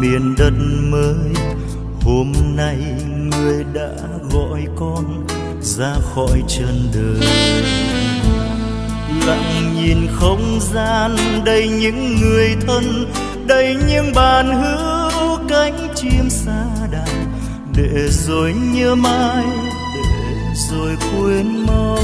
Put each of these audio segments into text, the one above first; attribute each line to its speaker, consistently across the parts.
Speaker 1: miền đất mới. Hôm nay người đã gọi con ra khỏi chân đời. Lặng nhìn không gian đầy những người thân, đầy những bàn hữu cánh chim xa đàn, để rồi nhớ mãi, để rồi quên mau.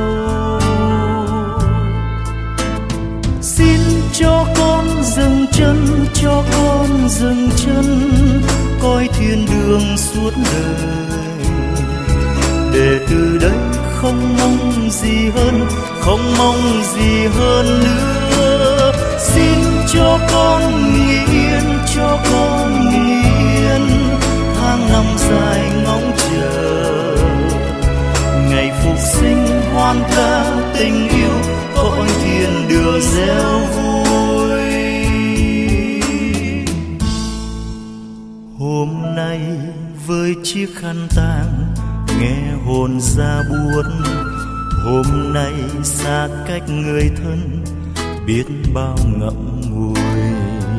Speaker 1: Xin cho con dừng chân, cho con dừng chân, coi thiên đường suốt đời. Để từ đây không mong gì hơn, không mong gì hơn nữa. Xin cho con nghỉ yên, cho con nghỉ yên, tháng năm dài ngóng chờ ngày phục sinh hoan ca tình yêu, cõi thiên đường reo vui. Hôm nay với chiếc khăn tang nghe hồn ra buốt. Hôm nay xa cách người thân biết bao ngậm ngùi.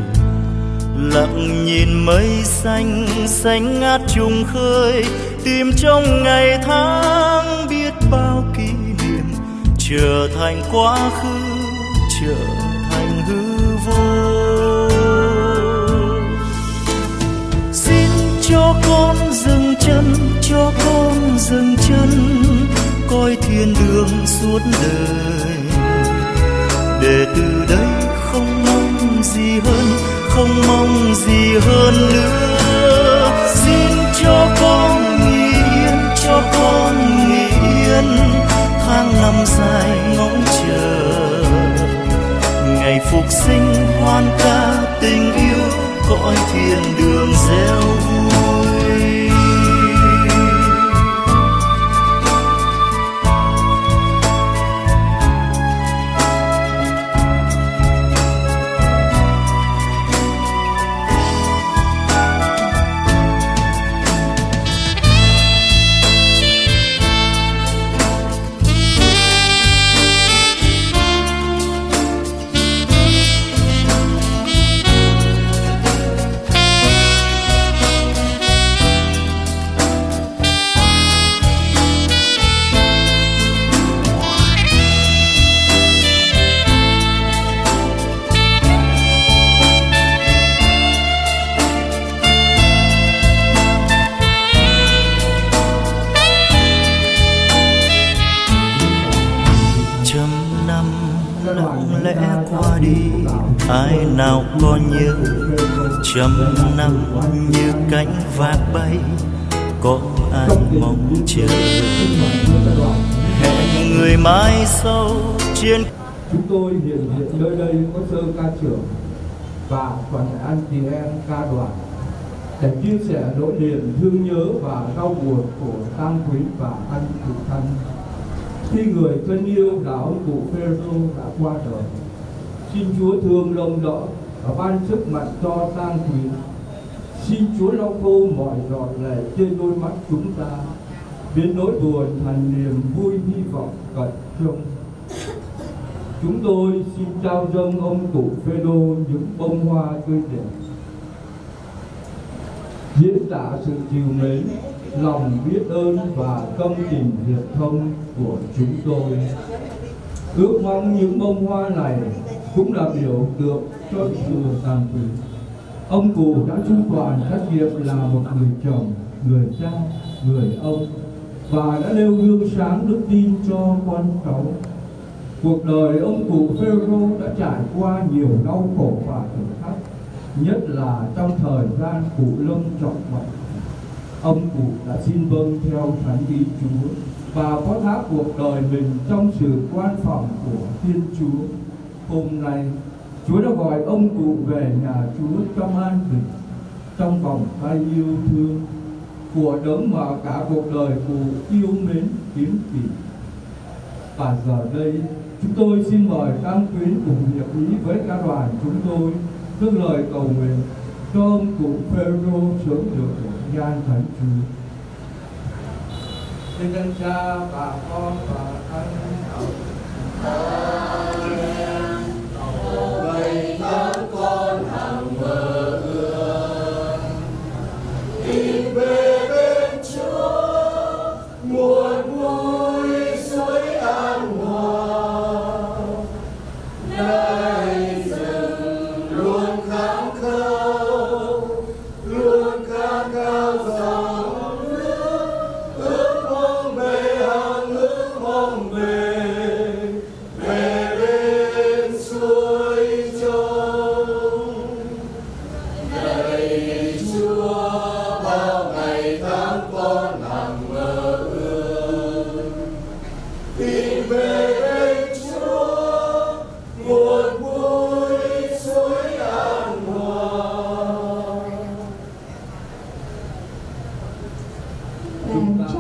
Speaker 1: Lặng nhìn mây xanh xanh ngát trùng khơi, tìm trong ngày tháng biết bao kỷ niệm, trở thành quá khứ, trở thành hư vô. Xin cho con dừng chân, cho con dừng chân, coi thiên đường suốt đời. Để từ đây không mong gì hơn, không mong gì hơn nữa. Xin cho con nghỉ yên, cho con nghỉ yên, tháng năm dài ngóng chờ ngày phục sinh hoan ca tình yêu, cõi thiên đường reo vui. Lặng lẽ qua đi, ai nào có nhớ trăm năm như cánh vạc bay, có ai mong chờ hẹn người mai sau trên.
Speaker 2: Chúng tôi hiện nơi đây có Sơ ca trưởng và toàn thể anh chị em ca đoàn để chia sẻ nỗi niềm thương nhớ và đau buồn của tang quý và anh cụ thân. Khi người thân yêu là ông cụ Phêrô đã qua đời, xin Chúa thương lông đỡ và ban sức mạnh cho tang quý. Xin Chúa lau khô mọi giọt lệ trên đôi mắt chúng ta, biến nỗi buồn thành niềm vui hy vọng cận trông. Chúng tôi xin trao dâng ông cụ Phêrô những bông hoa tươi đẹp, diễn tả sự trìu mến, lòng biết ơn và tâm tình hiệp thông của chúng tôi. Ước mong những bông hoa này cũng là biểu tượng cho sự tàn quý. Ông cụ đã chu toàn trách nhiệm là một người chồng, người cha, người ông và đã nêu gương sáng đức tin cho con cháu. Cuộc đời ông cụ Phêrô đã trải qua nhiều đau khổ và thử thách, nhất là trong thời gian cụ lâm trọng bệnh. Ông cụ đã xin vâng theo thánh ý Chúa và phó thác cuộc đời mình trong sự quan phòng của Thiên Chúa. Hôm nay, Chúa đã gọi ông cụ về nhà Chúa trong an bình, trong vòng tay yêu thương của đấng mà cả cuộc đời cụ yêu mến kiếm tìm. Và giờ đây, chúng tôi xin mời tang quyến cùng hiệp ý với ca đoàn chúng tôi dâng lời cầu nguyện cho ông cụ Phêrô sớm được nhan thánh Chúa. Xin danh Cha và Con và Thánh Thần. Vậy nhớ con hằng mơ ước.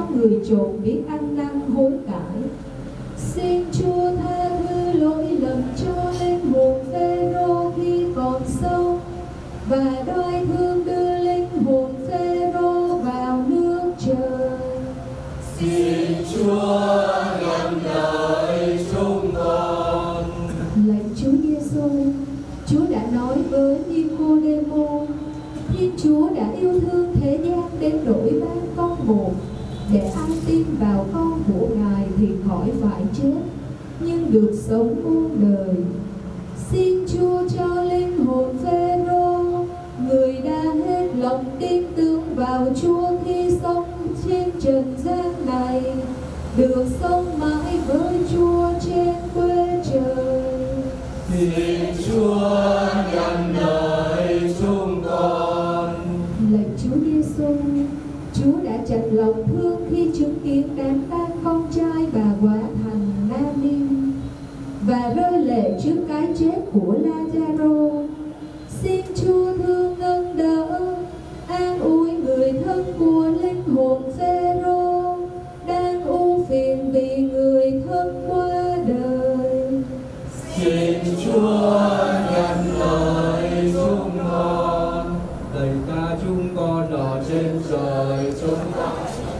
Speaker 3: người trộm biết ăn năn hối cải. Xin Chúa tha thứ lỗi lầm cho linh hồn Phêrô khi còn sống, và đoái thương đưa linh hồn Phêrô vào nước trời.
Speaker 2: Xin Chúa nhận lời chúng con.
Speaker 3: Lạy Chúa Giêsu, Chúa đã nói với Nicôđêmô, Thiên Chúa đã yêu thương thế gian đến nỗi ban con một, để ai tin vào con của Ngài thì khỏi phải chết, nhưng được sống muôn đời. Xin Chúa cho linh hồn Phêrô, người đã hết lòng tin tưởng vào Chúa khi sống trên trần gian này, được sống mãi với Chúa trên quê trời.
Speaker 2: Xin Chúa nhận lời chúng con.
Speaker 3: Lạy Chúa Giêsu, Chúa đã chặt lòng thương khi chứng kiến đám tang con trai bà quả thành Nain, và rơi lệ trước cái chết của Lazaro. Xin Chúa thương nâng đỡ, an ủi người thân của linh hồn Phêrô đang ưu phiền vì người thân qua đời.
Speaker 2: Xin Chúa nhận lời chúng con. Lạy Cha chúng con ở trên trời, chúng con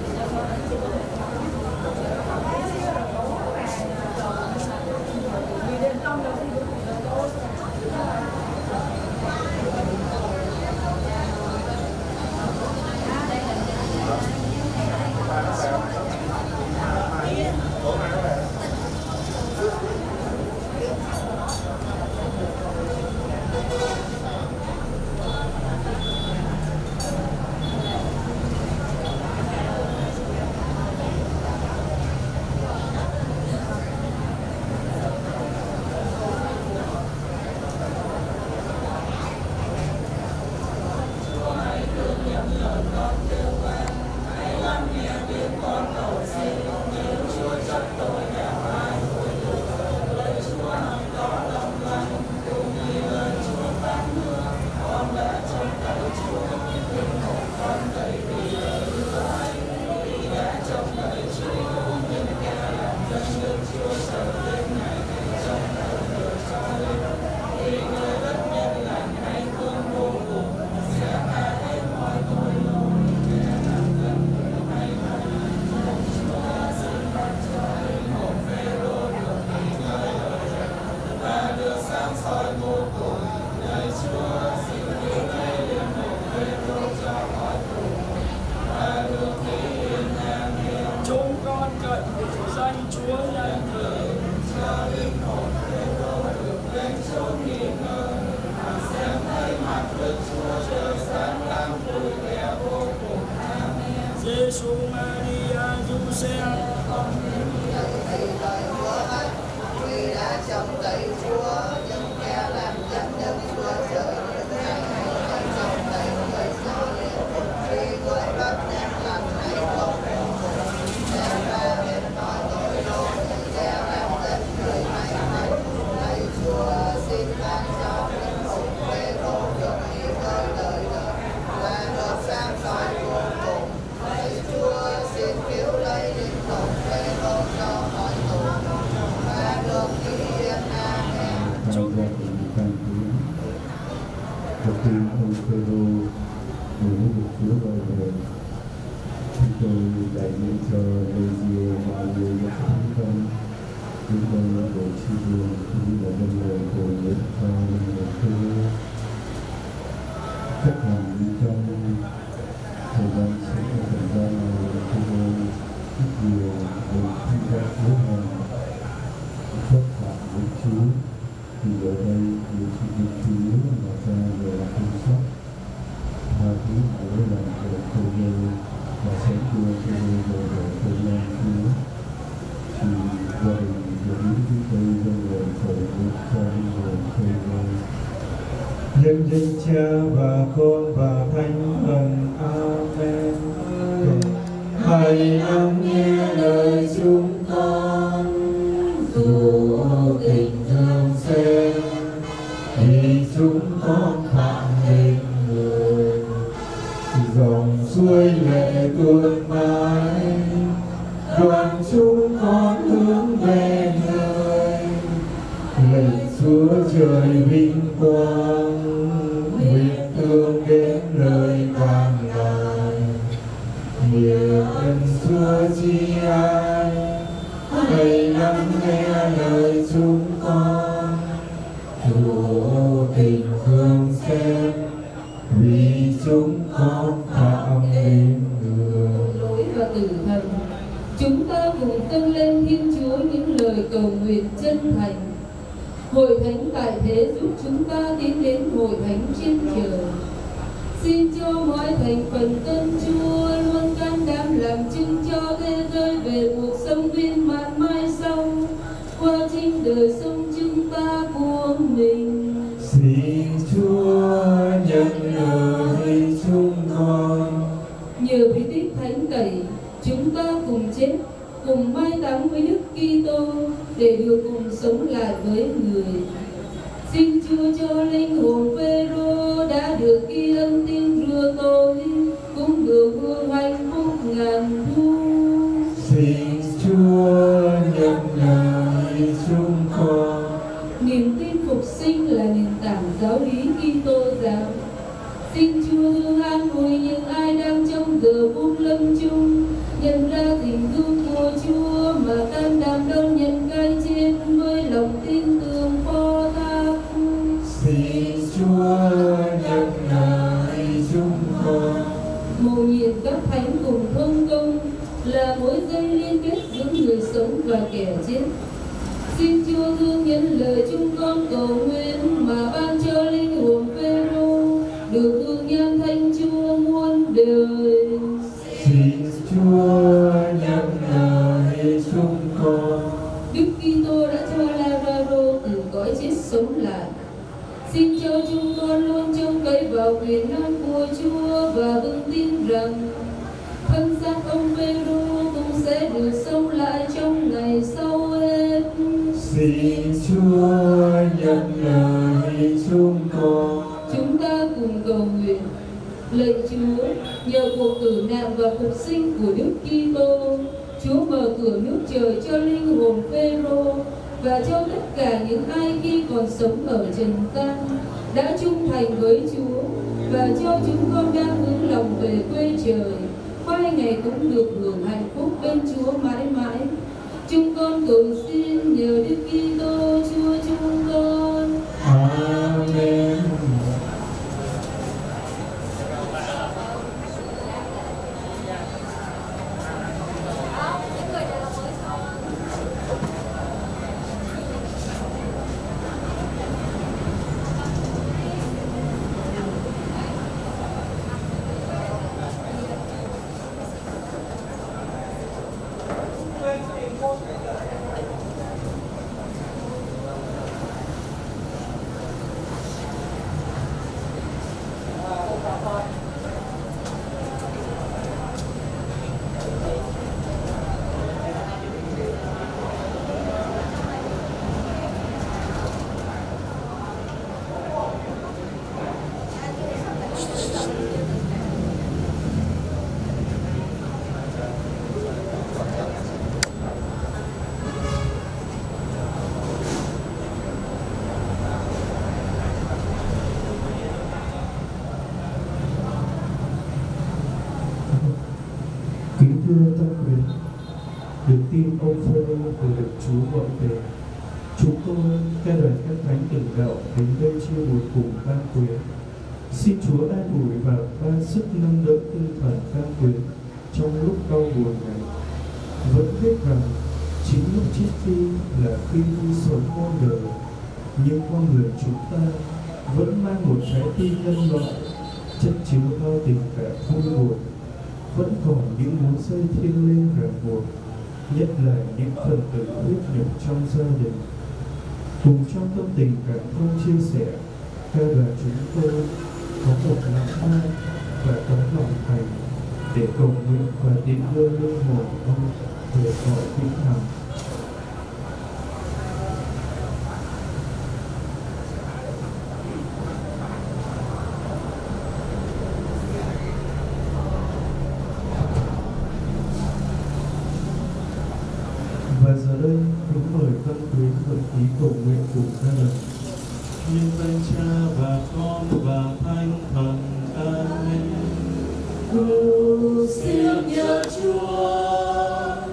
Speaker 4: Giêsu Maria Giuse
Speaker 5: Tuy đã trông cậy Chúa, nhưng kẻ làm dân nhân Chúa trời những ngày hay trông cậy người cho liên vì người bắt đem làm hay không đem ra bên nói tội lỗi kẻ làm dân người hay hay. Lạy Chúa xin ban cho linh hồn Phêrô được nghỉ ngơi đời đời và được sáng soi vô cùng. Lạy Chúa xin cứu lấy linh hồn Phêrô cho mọi tội và được nghỉ yên. Amen.
Speaker 6: Trong gia đình căn cứ đầu tiên ông Phêrô mới được Chúa gọi về. Chúng tôi đại diện cho Lê mọi người đã thành công. Chúng tôi để chi đường cũng là nhân lời của Đức cho người Phêrô chấp hành trong thời gian sống ở thời gian này. Phêrô rất nhiều để tham gia cứu hàng chấp phạm với Chúa. Thì ở đây điều trị với Chúa mà ra về là không sót tha thứ lỗi lầm của Phêrô và sẽ đưa Phêrô về để công an Chúa. Thì vậy được ý chúng tôi dâng lời cầu nguyện cho linh hồn Phêrô. Nhân danh Cha và Con và Thánh Thần. Amen. Hãy lắng nghe lời chúng con, dù tình thương xem thì chúng con phạm hình người, dòng suối lệ tuôn mãi tri an, hãy lắng nghe lời chúng con. Chủ tình thương xem, vì chúng con phạm đến người
Speaker 3: lỗi và tử thần. Chúng ta cùng dâng lên Thiên Chúa những lời cầu nguyện chân thành. Hội thánh tại thế giúp chúng ta tiến đến hội thánh trên trời. Xin cho mọi thành phần dân Chúa luôn can đảm làm chứng cho thế giới về cuộc sống viên mãn mai sau, qua chính đời sống chúng ta của mình.
Speaker 6: Xin Chúa nhận lời chúng con.
Speaker 3: Nhờ bí tích thánh tẩy, chúng ta cùng chết, cùng mai táng với Đức Kitô để được cùng sống lại với người. Xin Chúa cho linh hồn Phêrô đã được ghi ân tin rửa tội cũng được hưởng hạnh phúc ngàn thu.
Speaker 6: Xin Chúa nhận lời chúng con.
Speaker 3: Niềm tin phục sinh là nền tảng giáo lý Kitô giáo. Xin Chúa hương an ủi những ai đang trong giờ phút lâm chung, nhận ra tình thương của Chúa mà can đảm đón nhận cái chết với lòng tin tưởng phó thác.
Speaker 6: Xin Chúa nhận lời chúng con.
Speaker 3: Mầu nhiệm các thánh cùng thông công là mối dây liên kết giữa người sống và kẻ chết. Xin Chúa thương nhận lời chúng con cầu nguyện mà ban cho linh hồn Phêrô được hương nhan thánh Chúa muôn đời.
Speaker 6: Xin Chúa nhận lời chúng con.
Speaker 3: Đức Kitô đã cho Lazaro từ cõi chết sống lại. Xin cho chúng con luôn trông cậy vào quyền năng của Chúa và vững tin rằng thân xác ông Phêrô cũng sẽ được sống lại trong ngày sau hết.
Speaker 6: Xin Chúa nhận lời chúng con.
Speaker 3: Chúng ta cùng cầu nguyện. Lạy Chúa, nhờ cuộc tử nạn và phục sinh của Đức Kitô, Chúa mở cửa nước trời cho linh hồn Phêrô và cho tất cả những ai khi còn sống ở trần gian đã trung thành với Chúa, và cho chúng con đang hướng lòng về quê trời, mai ngày cũng được hưởng hạnh phúc bên Chúa mãi mãi. Chúng con cầu xin nhờ Đức Kitô Chúa chúng con.
Speaker 6: Amen.
Speaker 2: Kính thưa Tăng Quyến, được tin ông Phêrô vừa được Chúa gọi về, chúng tôi, ca đoàn các thánh tử đạo đến đây chia buồn cùng Tăng Quyến. Xin Chúa an ủi và ban sức nâng đỡ tinh thần Tăng Quyến trong lúc đau buồn này. Vẫn biết rằng chính lúc chết đi là khi vui sống muôn đời, nhưng con người chúng ta vẫn mang một trái tim nhân loại chất chứa bao tình cảm vui buồn, vẫn còn những mối dây thiêng liêng ràng buộc, nhất là những phần tử huyết nhục trong gia đình. Cùng trong tâm tình cảm thông chia sẻ, ca đoàn chúng tôi có một lòng ai và có lòng thành để cầu nguyện và tiễn đưa linh hồn ông về cõi vĩnh hằng. Và giờ đây, kính mời Tăng Quyến gợi ý cầu nguyện cùng gia đình.
Speaker 1: Nhân danh Cha và Con và Thánh Thần. Amen.
Speaker 5: Cầu xin nhờ Chúa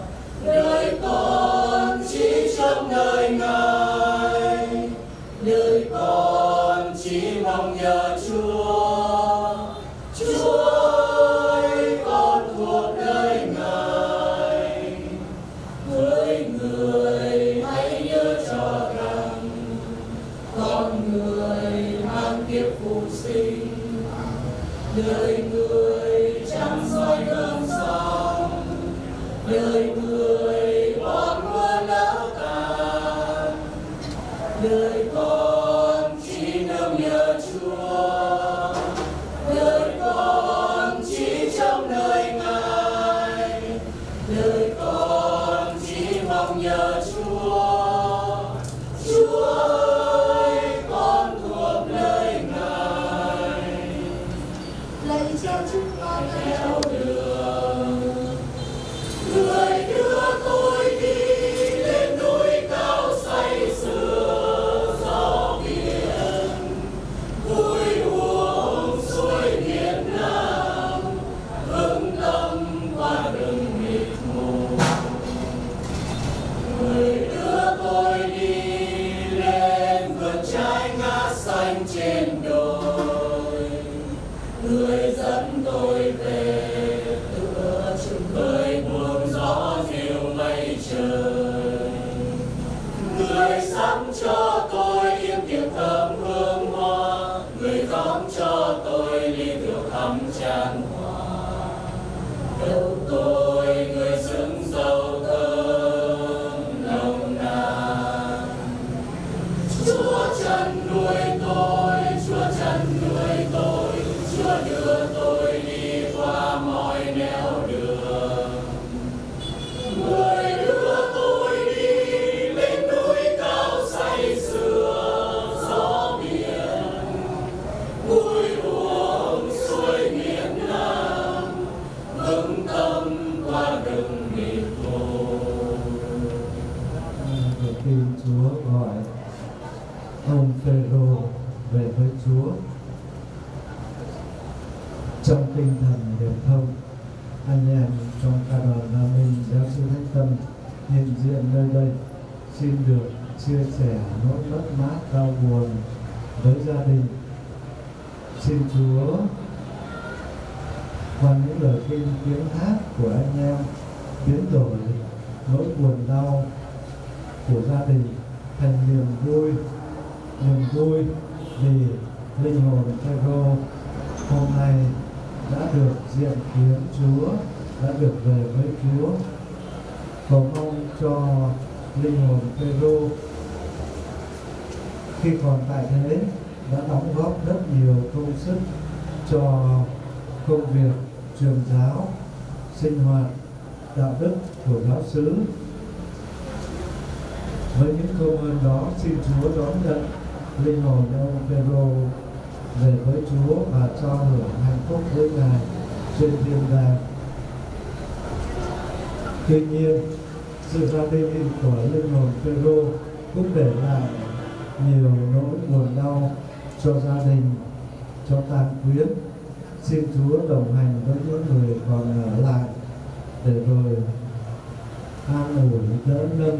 Speaker 4: đời người bom mưa lỡ tàn, đời con chỉ nương nhờ Chúa, đời con chỉ trong nơi Ngài, đời con chỉ mong nhờ Chúa. Chúa ơi, con thuộc nơi Ngài,
Speaker 3: lạy cha chúng con
Speaker 4: theo đường. Người đưa tôi đi lên núi cao say sưa gió biển, vui uống suối miền Nam, vững tâm qua rừng mịt mù. Người đưa tôi đi lên vườn trái ngát xanh trên đồi, người dẫn tôi về tựa khơi buông gió dịu mây trời. Người sắm cho tôi yếm tiệc thơm hương hoa, người khóm cho tôi ly rượu thắm chan hòa. Đầu tôi người xứng dầu thơm nồng nàn. Chúa chân nuôi tôi, Chúa chân nuôi tôi, Chúa đưa tôi đi qua mọi nẻo đường. Người đưa tôi đi lên núi cao say sưa gió biển, vui uống suối miền Nam, vững tâm qua rừng mịt mù.
Speaker 6: Đầu tiên Chúa gọi ông Phêrô về với Chúa trong tinh thần hiệp thông. Anh em trong ca đoàn Gia Minh giáo sư Thánh Tâm hiện diện nơi đây xin được chia sẻ nỗi mất mát đau buồn với gia đình. Xin Chúa qua những lời kinh tiếng hát của anh em biến đổi nỗi buồn đau của gia đình thành niềm vui vì linh hồn Phêrô hôm nay đã được diện kiến Chúa, đã được về với Chúa. Cầu mong cho linh hồn Phêrô khi còn tại thế đã đóng góp rất nhiều công sức cho công việc truyền giáo, sinh hoạt đạo đức của giáo xứ. Với những công ơn đó, xin Chúa đón nhận linh hồn ông Phêrô về với Chúa và cho hưởng hạnh phúc với Ngài trên thiên đàng. Tuy nhiên, sự ra đi của linh hồn Phêrô cũng để lại nhiều nỗi buồn đau cho gia đình, cho tang quyến. Xin Chúa đồng hành với những người còn ở lại để rồi an ủi đỡ nâng,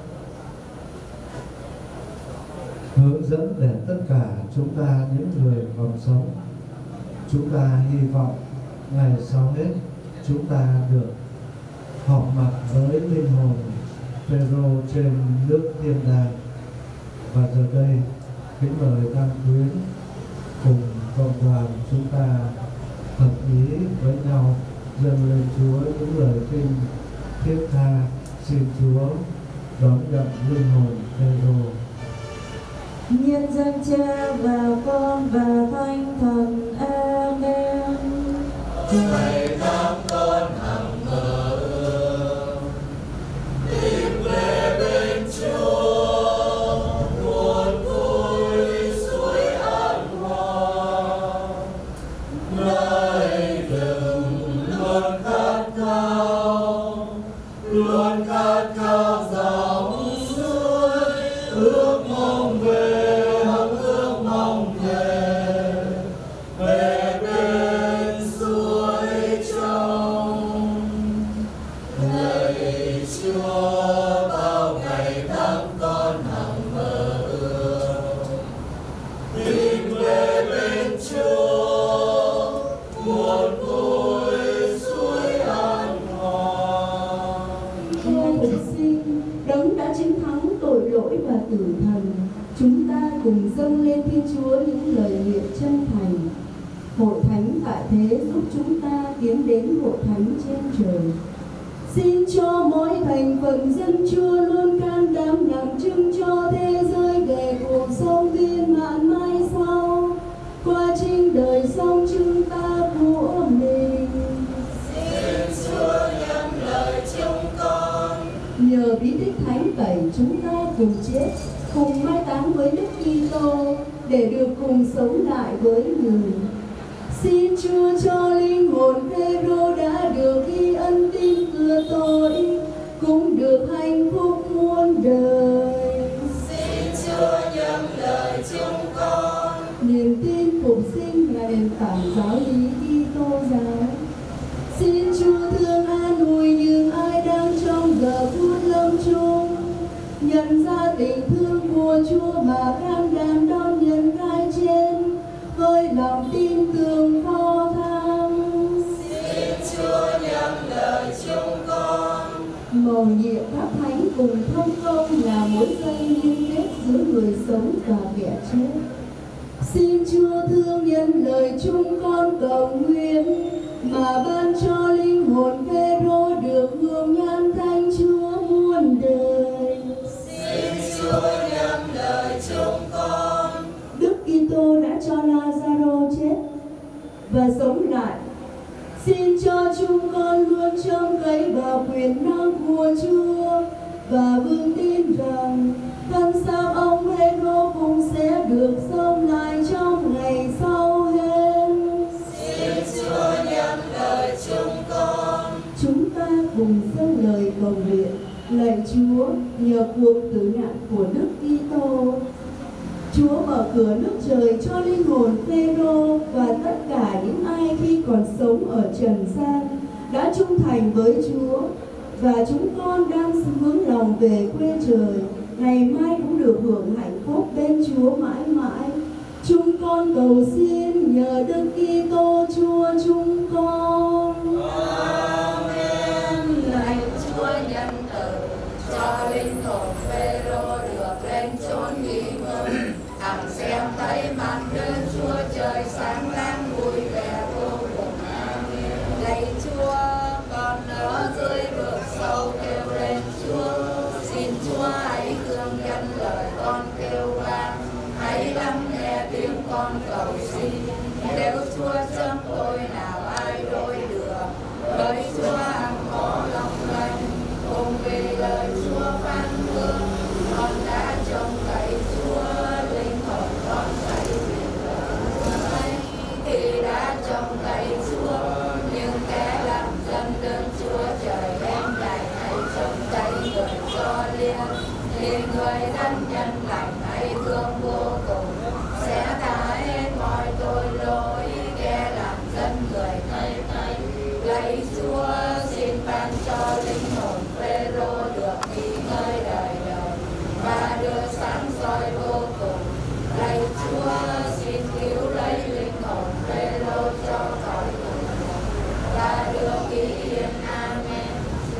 Speaker 6: hướng dẫn để tất cả chúng ta, những người còn sống, chúng ta hy vọng ngày sau hết chúng ta được họp mặt với linh hồn Phêrô trên nước thiên đàng. Và giờ đây kính mời tang quyến cùng cộng đoàn chúng ta hợp ý với nhau dâng lên Chúa những lời kinh thiết tha. Xin Chúa đón nhận linh hồn Phêrô.
Speaker 7: Nhân danh Cha và Con và Thánh Thần. Amen.
Speaker 4: Hỡi thăm con hằng mơ ước, tìm về bên Chúa, nguồn vui suối an hòa. Nơi rừng luôn khát khao dòng suối, ước mong về, hằng ước mong về bên suối trong. Lạy Chúa, bao ngày tháng con hằng mơ ước, tìm về bên Chúa, nguồn vui suối an hòa.
Speaker 3: Thưa Thượng Sinh, Đấng đã chiến thắng tội lỗi và tử thần, chúng ta cùng dâng lên Thiên Chúa những lời nguyện chân thành. Hội thánh tại thế giúp chúng ta tiến đến hội thánh trên trời. Xin cho mỗi thành phần dân Chúa luôn can đảm làm chứng cho thế giới về cuộc sống viên mãn mai sau. Qua chính đời sống chúng ta của mình.
Speaker 4: Xin Chúa nhắm lời chúng con.
Speaker 3: Nhờ bí tích thánh tẩy chúng ta cùng chết, cùng mai táng với Đức Kitô để được cùng sống lại với người. Xin Chúa cho linh hồn Phêrô đã được ghi ân tin cửa tội cũng được hạnh phúc muôn đời.
Speaker 4: Xin Chúa nhắm lời chúng con.
Speaker 3: Niềm tin phục sinh là nền tảng giáo lý Kitô giáo. Xin Chúa thương an ủi những ai đang trong giờ phút lâm chung, nhận ra tình thương của Chúa mà can đảm đón nhận cái chết với lòng tin tưởng phó thác.
Speaker 4: Xin Chúa nhắm lời chúng con.
Speaker 3: Mầu nhiệm các thánh cùng thông công là mối dây liên kết giữa người sống và kẻ chết. Xin Chúa thương nhân lời chúng con cầu nguyện mà ban cho linh hồn Phêrô được hưởng nhan thánh Chúa muôn đời.
Speaker 4: Xin Chúa nhắm lời chúng con.
Speaker 3: Đức Kitô đã cho Lazaro chết và sống lại. Xin cho chúng con luôn trông cậy vào quyền năng của Chúa và vững tin rằng thân xác ông Phêrô cũng sẽ được sống lại trong ngày sau hết.
Speaker 4: Xin Chúa nhắm lời chúng con.
Speaker 3: Chúng ta cùng dâng lời cầu nguyện. Lạy Chúa, nhờ cuộc tử nạn của Đức Kitô, Chúa mở cửa nước trời cho linh hồn Phêrô và tất cả những ai khi còn sống ở trần gian đã trung thành với Chúa, và chúng con đang hướng lòng về quê trời, ngày mai cũng được hưởng hạnh phúc bên Chúa mãi mãi. Chúng con cầu xin nhờ Đức Kitô Chúa chúng con.
Speaker 4: Amen. Lạy Chúa nhân từ, cho linh hồn Phêrô được lên chốn nghỉ ngơi, hằng xem thấy mặt Đức Chúa trời sáng láng vui vẻ vô cùng. Amen. Lạy Chúa, con ở dưới vực sâu kêu lên Chúa, xin Chúa hãy thương nhân lời con kêu vang, hãy lắng nghe tiếng con cầu xin. Nếu Chúa chấm tôi nào ai đôi được, bởi Chúa hằng có lòng lành, cùng vì lời Chúa phán hứa, con đã trông cậy Chúa, linh hồn con cậy vì lời ấy thì đã trông cậy Chúa. Nhưng kẻ làm dân đơn Chúa trời đem lại hãy trông cậy người cho liền người dân nhân lành hãy thương vô cùng, sẽ tha hết mọi tội lỗi kẻ làm dân người thay thay. Lạy Chúa, xin ban cho linh hồn Phêrô được nghỉ ngơi đời đời và được sáng soi vô cùng. Lạy Chúa, xin cứu lấy linh hồn Phêrô cho khỏi cùng và được ý yên. Amen.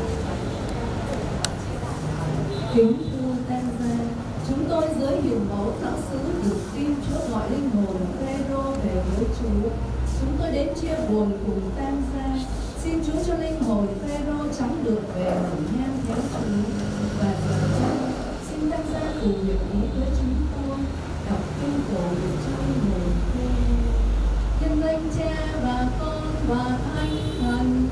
Speaker 3: Kính thưa Tăng gia, chúng tôi dưới hiệu mẫu giáo xứ được tin Chúa gọi linh hồn Phêrô về với Chúa. Chúng tôi đến chia buồn cùng Tăng gia, xin Chúa cho linh hồn Phêrô chóng được về hưởng nhan theo Chúa. Và giờ đây, xin Tăng gia cùng nguyện ý với chúng tôi đọc kinh cầu nguyện cho linh hồn Phêrô. Nhân danh Cha và Con và Thánh Thần.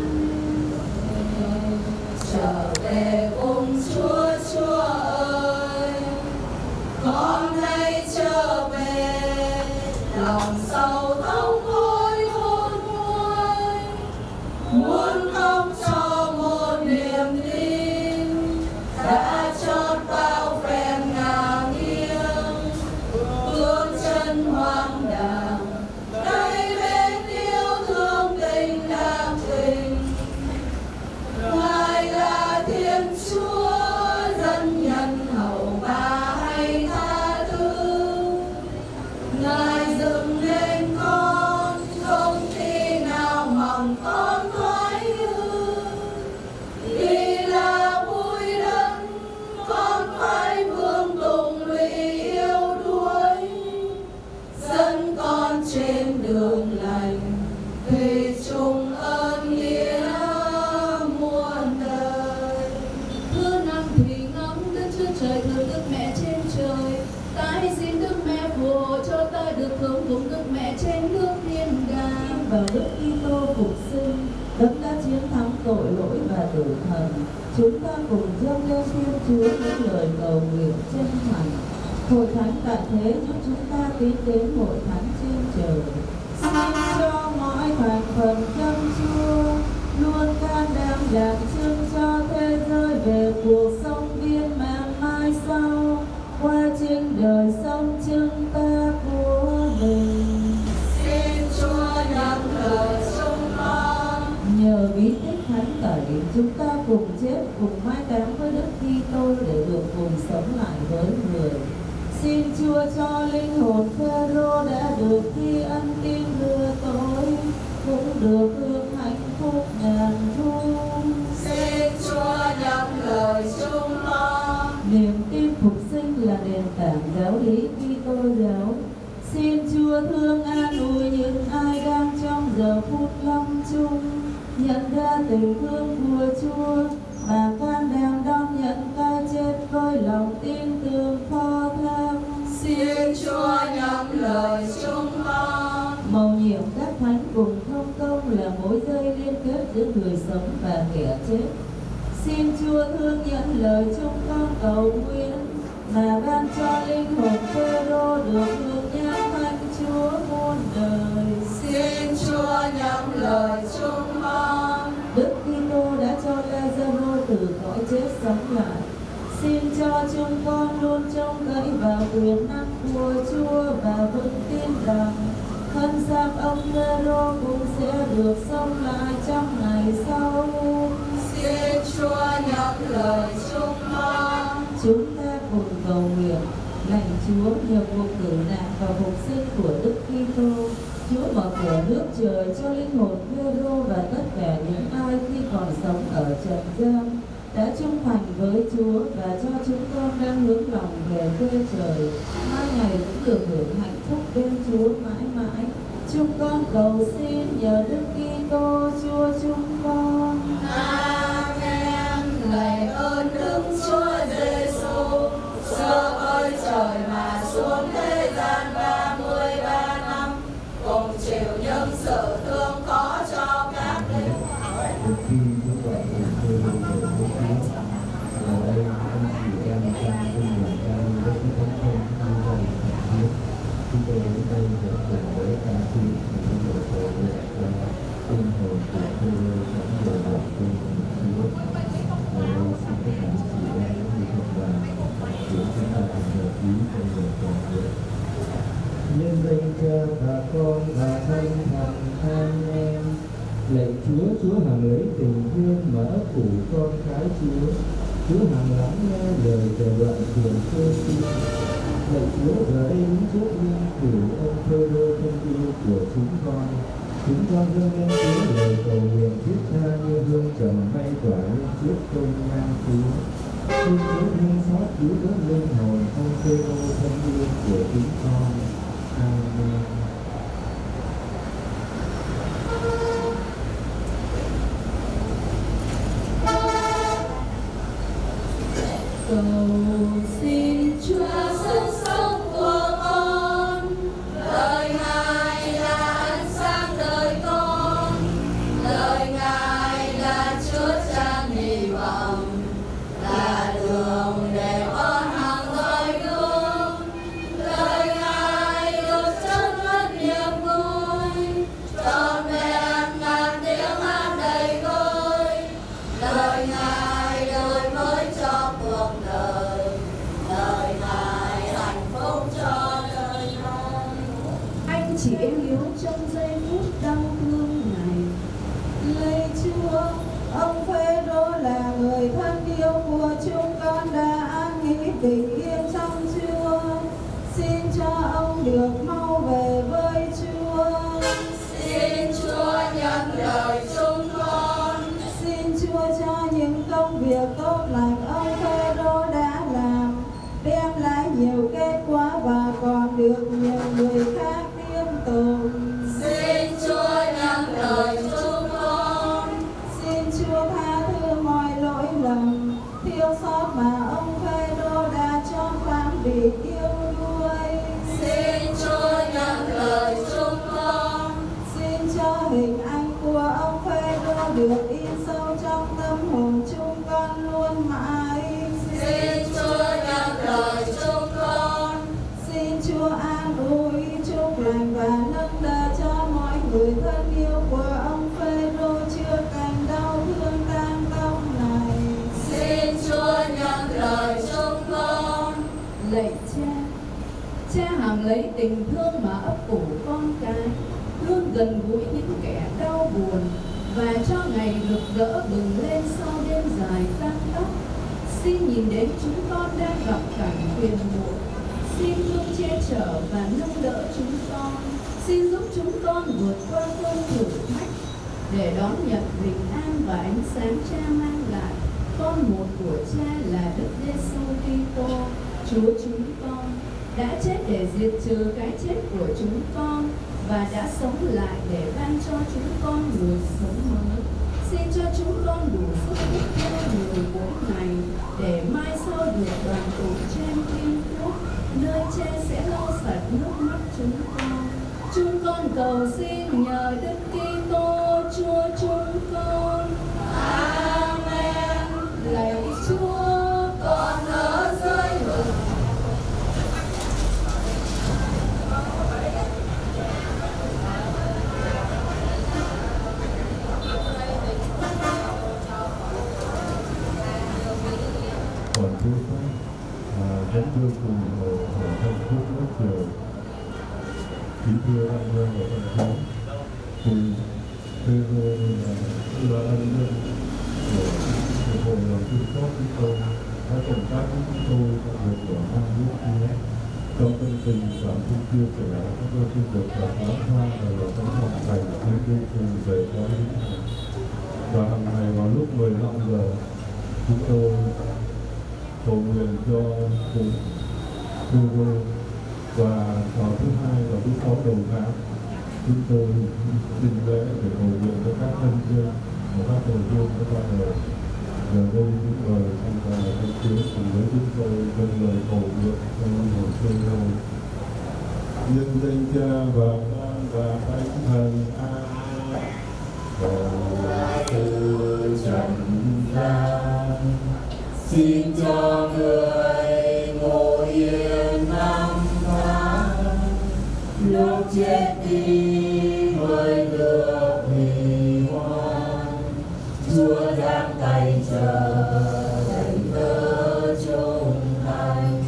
Speaker 3: Amen.
Speaker 4: Trở về cùng Chúa, Chúa ơi, con hãy trở về, lòng sầu thống hối hôn nguôi, muốn khóc cho một niềm tin đã chót bao phen ngả nghiêng, bước chân hoang đàng đây bên yêu thương tình đang tình. Ngài là
Speaker 3: thương cùng Đức Mẹ trên nước thiên đàng.
Speaker 7: Vào Đức Kitô phục sinh, Đấng đã chiến thắng tội lỗi và tử thần, chúng ta cùng dâng lên Thiên Chúa những lời cầu nguyện chân thành. Hội thánh tại thế giúp chúng ta tiến đến hội thánh trên trời. Xin cho mọi thành phần dân Chúa luôn can đảm làm chứng cho thế giới về cuộc sống viên mãn mai sau qua chính đời sống chứng ta của mình.
Speaker 4: Xin Chúa nhận lời chúng con.
Speaker 7: Nhờ bí tích thánh tẩy, chúng ta cùng chết cùng mai táng với Đức Kitô để được cùng sống lại với người. Xin Chúa cho linh hồn Phêrô đã được thi ân tin rửa tội cũng được hưởng hạnh phúc ngàn thu.
Speaker 4: Xin Chúa nhận lời chúng con.
Speaker 7: Niềm tin phục sinh là nền tảng giáo lý Kitô giáo. Xin Chúa thương an ủi những ai đang trong giờ phút lâm chung, nhận ra tình thương của Chúa và can đảm đón nhận cái chết với lòng tin tưởng phó thác.
Speaker 4: Xin Chúa nhận lời chúng con.
Speaker 7: Mầu nhiệm các thánh cùng thông công là mối dây liên kết giữa người sống và kẻ chết. Xin Chúa thương nhận lời chúng con cầu nguyện mà ban cho linh hồn Phêrô được hưởng nhang thánh Chúa muôn đời.
Speaker 4: Xin Chúa nhận lời chúng con.
Speaker 7: Đức Kitô đã cho Lazaro từ cõi chết sống lại. Xin cho chúng con luôn trông cậy vào quyền năng của Chúa và vững tin rằng thân xác ông Phêrô cũng sẽ được sống lại trong ngày sau.
Speaker 4: Xin Chúa nhận lời chúng con.
Speaker 7: Chúng ta cùng cầu nguyện. Lạy Chúa, nhờ cuộc tử nạn và phục sinh của Đức Kitô, Chúa mở cửa nước trời cho linh hồn Phêrô và tất cả những ai khi còn sống ở trần gian đã trung thành với Chúa và cho chúng con đang hướng lòng về quê trời, mai ngày cũng được hưởng hạnh phúc bên Chúa mãi mãi. Chúng con cầu xin nhờ Đức Kitô Chúa chúng con.
Speaker 4: Amen. Lạy ơn Đức Chúa Giêsu, xưa ơi trời mà xuống thế gian 33 năm, cùng chịu những sự thương khó cho các linh hồn.
Speaker 6: Khi Chúa gọi người tôi về với Chúa, ở đây không chỉ em trong kinh nghiệm cao với cái thánh thông như vậy thật biết. Chúng tôi đến đây để cùng với ca sĩ những người cầu nguyện cho linh hồn của tôi sống đời đời tôi cùng Chúa. Ở đây xin tất cả chị em như thuộc đoàn của chúng ta cùng hợp ý trong lời cầu nguyện. Nhân danh Cha và Con và Thánh Thần. Amen. Lạy Chúa, Chúa hằng lấy tình thương mà ấp ủ con cái Chúa. Chúa hằng lắng nghe lời kể đoạn truyền cơ xin. Lạy Chúa, giờ đây đứng trước linh cửu ông Phêrô thân yêu của chúng con dâng lên Chúa lời cầu nguyện thiết tha như hương trầm bay tỏa lên trước công ngang Chúa. Xin Chúa thương xót cứu vớt linh hồn ông Phêrô thân yêu của chúng con. Amen.
Speaker 3: Cầu xin Chúa
Speaker 4: Sự sống của con, lời Ngài là ánh sáng đời con, lời Ngài là Chúa tràn hy vọng, là đường để con hàng dõi gương. Lời Ngài được chân mất niềm vui, trọn vẹn ngàn tiếng hát đầy vơi. Lời Ngài đổi mới cho cuộc đời, lời Ngài hạnh phúc cho đời con.
Speaker 3: anh chị em yếu trong giây phút đau thương này.
Speaker 7: Lạy Chúa, ông Phêrô là người thân yêu của chúng con đã an nghỉ bình yên trong Chúa. Xin cho ông được mau về với Chúa.
Speaker 4: Xin Chúa nhận lời chúng con.
Speaker 7: Xin Chúa cho những công việc tốt lành ông Phêrô đã làm đem lại nhiều kết quả và còn được nhiều người khác tiếp tục.
Speaker 4: Xin Chúa nhận lời chúng con.
Speaker 7: Xin Chúa tha thứ mọi lỗi lầm, thiếu sót mà ông Phêrô đã cho phán vì yêu đuối.
Speaker 4: Xin Chúa
Speaker 8: lạy cha. Cha hằng lấy tình thương mà ấp ủ con cái, luôn gần gũi những kẻ đau buồn, và cho ngày rực rỡ bừng lên sau đêm dài tăng tóc. Xin nhìn đến chúng con đang gặp cảnh phiền muộn, xin thương che chở và nâng đỡ chúng con. Xin giúp chúng con vượt qua cơn thử thách để đón nhận bình an và ánh sáng cha mang lại. Con một của cha là Đức Giêsu Kitô, Chúa chúng con, đã chết để diệt trừ cái chết của chúng con và đã sống lại để ban cho chúng con nguồn sống mới. Xin cho chúng con đủ sức thúc theo người mỗi ngày để mai sau được đoàn tụ trên thiên quốc, nơi cha sẽ lau sạch nước mắt chúng con. Chúng con cầu xin nhờ Đức Kitô Chúa chúng con. Amen. Lạy Chúa, con ở dưới vực.
Speaker 6: Còn thứ khác dẫn đưa cùng ở trong phút nước trời. Kính thưa anh em và thân thánh, cùng Phêrô là ân nhân của Hiệp hội Lòng Thương Xót chúng tôi đã cộng tác với chúng tôi trong việc của hai nước kia. Trong tâm tình cảm thông chia sẻ, chúng tôi xin được cảm ơn hoa và lời thánh học thành những yêu cùng về có lý. Và hàng ngày vào lúc 15 giờ, chúng tôi cầu nguyện cho cùng Phêrô. Và vào thứ hai và thứ sáu đầu tháng, chúng tôi xin lễ để cầu nguyện cho các thân nhân và các hội viên đã qua đời. Giờ đây chúng tôi xin và thân chúa cùng với chúng tôi dâng lời cầu nguyện cho một Phêrô. Nhân danh Cha và Con và Thánh Thần. Amen.
Speaker 1: Từ trần gian xin cho người ngồi yên năm tháng, lúc chết đi mới được hỷ hoan. Chúa giang tay chờ thầy tớ trung thành,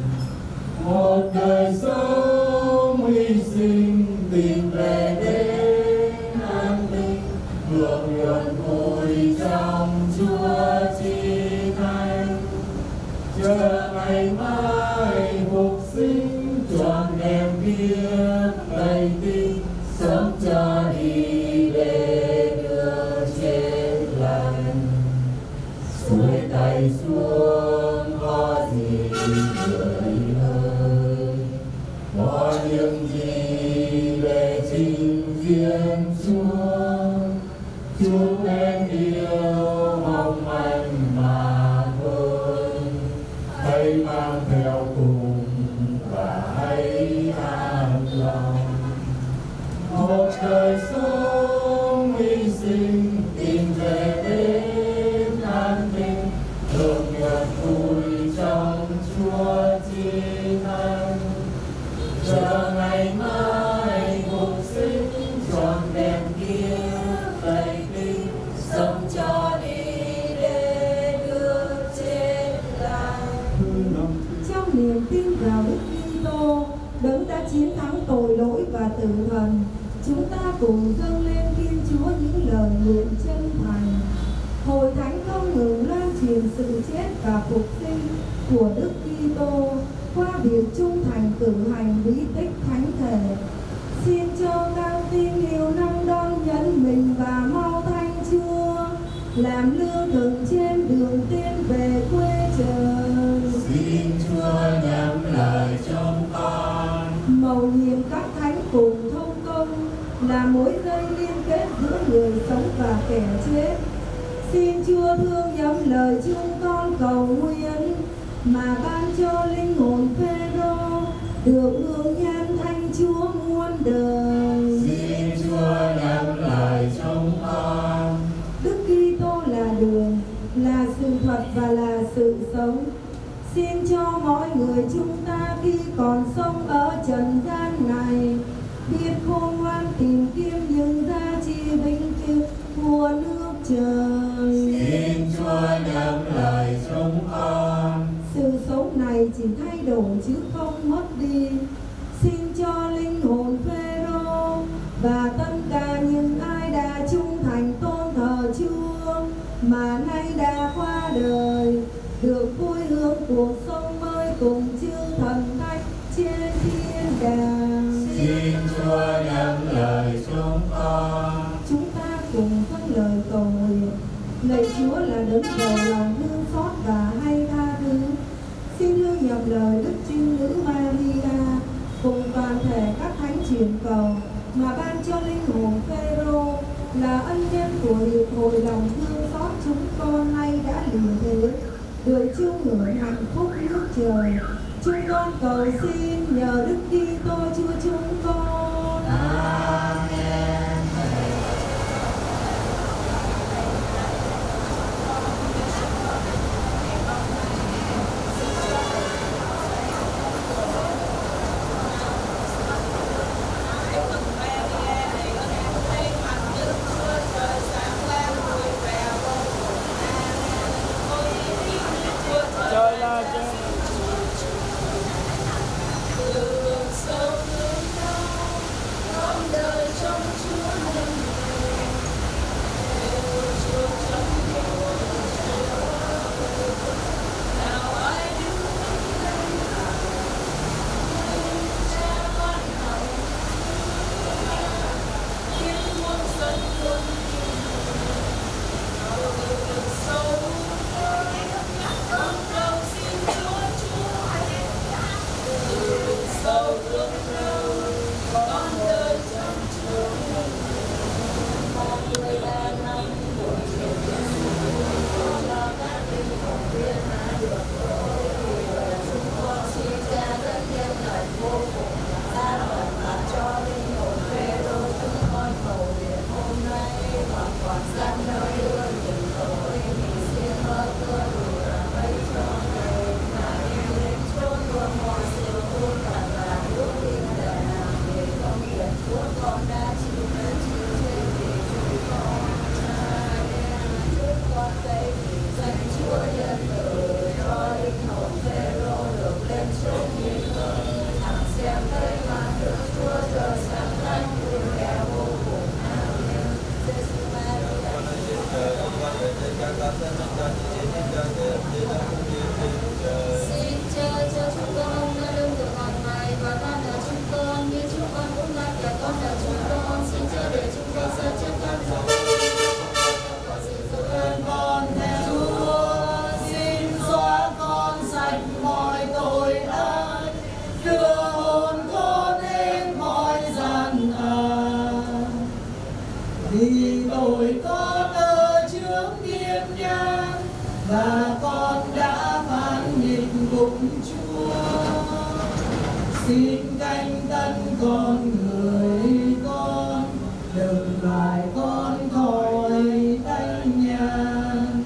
Speaker 1: một đời sống hy sinh tìm về đến an ninh, hưởng nhuận vui trong Chúa chi thánh. Chờ ngày mai phục sinh trọn đẹp biết đầy tin, sống cho đi để đưa chết lành. Xuôi tay xuống có gì người ơi, có những gì để trình diện Chúa. Chúng em yêu mong manh mà thôi, hãy mang theo cùng và hãy an lòng. Một đời sống hy sinh tìm về đến an ninh, hưởng nhận vui trong Chúa chi thánh. Chờ ngày mai phục sinh trọn đẹp kia đầy tin, sống cho đi để đưa chết lành.
Speaker 3: Trong niềm tin vào Đức Kitô, Đấng đã chiến thắng tội lỗi và tử thần, chúng ta cùng dâng lên Thiên Chúa những lời nguyện chân thành. Hội thánh không ngừng loan truyền sự chết và phục sinh của Đức Kitô qua việc trung thành cử hành bí tích thánh thể. Xin cho các tín hữu năng đón nhận mình và mau thanh Chúa, làm lương thực trên đường tiến về quê trời.
Speaker 1: Xin Chúa nhắm lời chúng con,
Speaker 3: Mầu nhiệm các thánh cùng thông công, là mối dây liên kết giữa người sống và kẻ chết. Xin Chúa thương nhắm lời chúng con cầu nguyện, mà ban cho linh hồn Phêrô được hưởng nhan thanh Chúa muôn đời.
Speaker 1: xin Chúa nhắm lời chúng con.
Speaker 3: Đức Kitô là đường, là sự thật và là sự sống. Xin cho mọi người chúng ta khi còn sống ở trần gian này biết khôn ngoan tìm kiếm những giá trị vĩnh cửu của nước trời.
Speaker 1: Xin Chúa nhắm lời chúng con.
Speaker 3: Sự sống này chỉ thay đổi chữ
Speaker 7: cuộc sống mới cùng chư thần thánh trên thiên đàng.
Speaker 9: Xin Chúa nhận lời chúng con.
Speaker 7: Chúng ta cùng dâng lời cầu nguyện. Lạy Chúa là đấng giàu lòng thương xót và hay tha thứ, xin đưa nhập lời Đức Trinh Nữ Maria cùng toàn thể các thánh truyền cầu mà ban cho linh hồn Phêrô là ân nhân của hiệp hội lòng thương xót chúng con nay đã lìa thế, được chung hưởng hạnh phúc nước trời. Chúng con cầu xin nhờ Đức Kitô Chúa chúng con.
Speaker 9: Amen.
Speaker 4: Xin cha cho chúng con nơi lương thực hàng ngày và tha nợ chúng con như chúng con cũng tha kẻ con nợ chúng con. Xin cha để chúng con sợ trước cơn gió.
Speaker 5: Con theo Chúa, xin xóa con sạch mọi tội ác, đưa hồn con đến mọi gian ác. Vì tội con ở trước thiên nhang và con đã phản nghịch cùng Chúa. Xin canh tân con người con, đừng lại con thổi đánh nhang.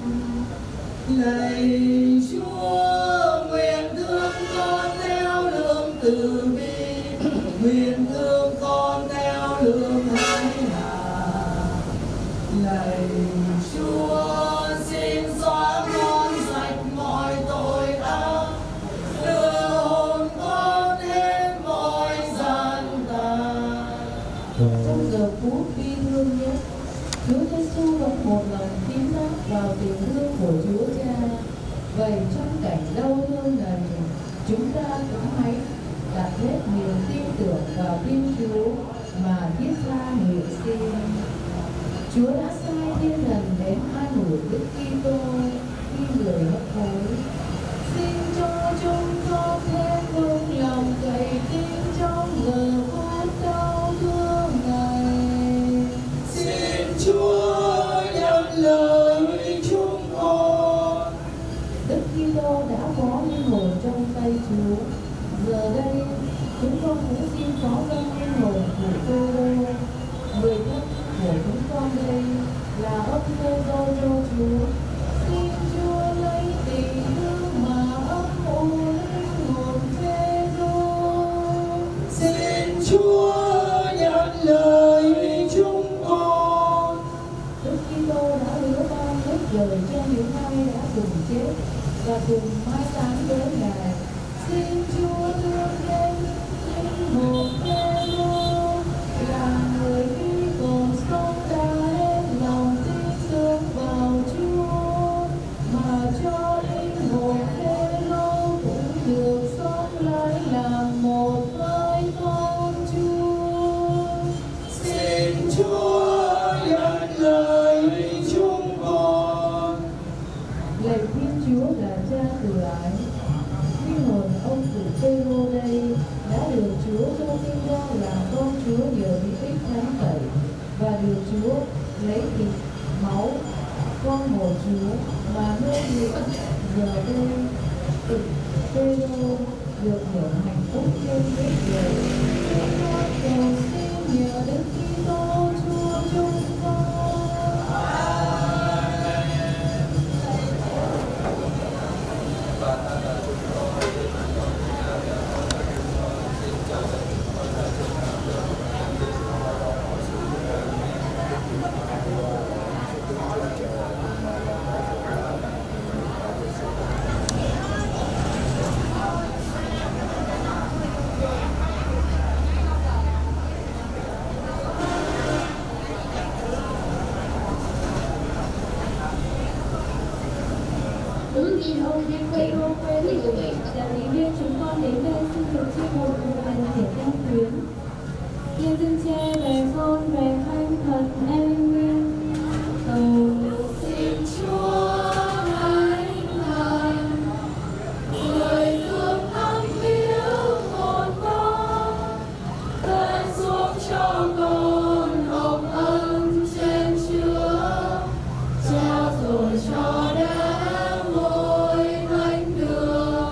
Speaker 5: Lạy Chúa, nguyện thương con theo lương từ bi, nguyện thương con theo lương hài hạ. Lạy Chúa, xin xóa con sạch mọi tội ác, đưa hồn con đến mọi gian tà.
Speaker 7: Trong giờ phút bi thương nhất, Chúa Giêsu vẫn một lần tín đáp vào tình thương của Chúa Cha. Vậy trong cảnh đau thương này, chúng ta cũng hãy đặt hết niềm tin tưởng vào Thiên Chúa mà thiết tha nguyện xin. Chúa đã sai thiên thần đến an ủi Đức Kitô khi người hấp hối. Xin cho chúng con thêm vững lòng cậy tin trong giờ phút đau thương này.
Speaker 5: Xin Chúa nhận lời chúng con.
Speaker 7: Đức Kitô đã phó linh hồn trong tay Chúa. Giờ đây, chúng con cũng xin phó dâng linh hồn của Phêrô, người thân của chúng con đây là ấp Phêrô cho Chúa. Xin Chúa lấy tình thương mà ấp ủ linh hồn Phêrô.
Speaker 5: Xin Chúa nhận lời chúng con.
Speaker 7: Đức Kitô đã hứa ban hết đời cho những ai đã cùng chết và cùng mai táng với Ngài. Xin Chúa thương đến linh hồn Phêrô, là người khi còn sống đã hết lòng tin tưởng vào Chúa, mà cho linh hồn Phêrô Chúa là Cha từ ái. Linh hồn ông cụ Phêrô đây đã được Chúa cho sinh ra làm con Chúa nhờ bí tích thánh tẩy, và được Chúa lấy thịt máu con một Chúa mà nuôi dưỡng. Giờ đây cụ Phêrô được hưởng hạnh phúc trên đất trời. Chúng con cầu xin nhờ Đức Kitô Chúa chúng con.
Speaker 3: Ứng viên ông Thiên Phêrô quê người đã lý viên chúng con đến đây xin được chi một cùng hành thể nhân tuyến. Nhân dân Cha về con về khanh thần amen. Cầu
Speaker 4: Xin Chúa Thánh Thần người thương thăm viếng hồn con, ban xuống cho con hồng ân trên Chúa, trao rồi cho đã ngôi thánh đường.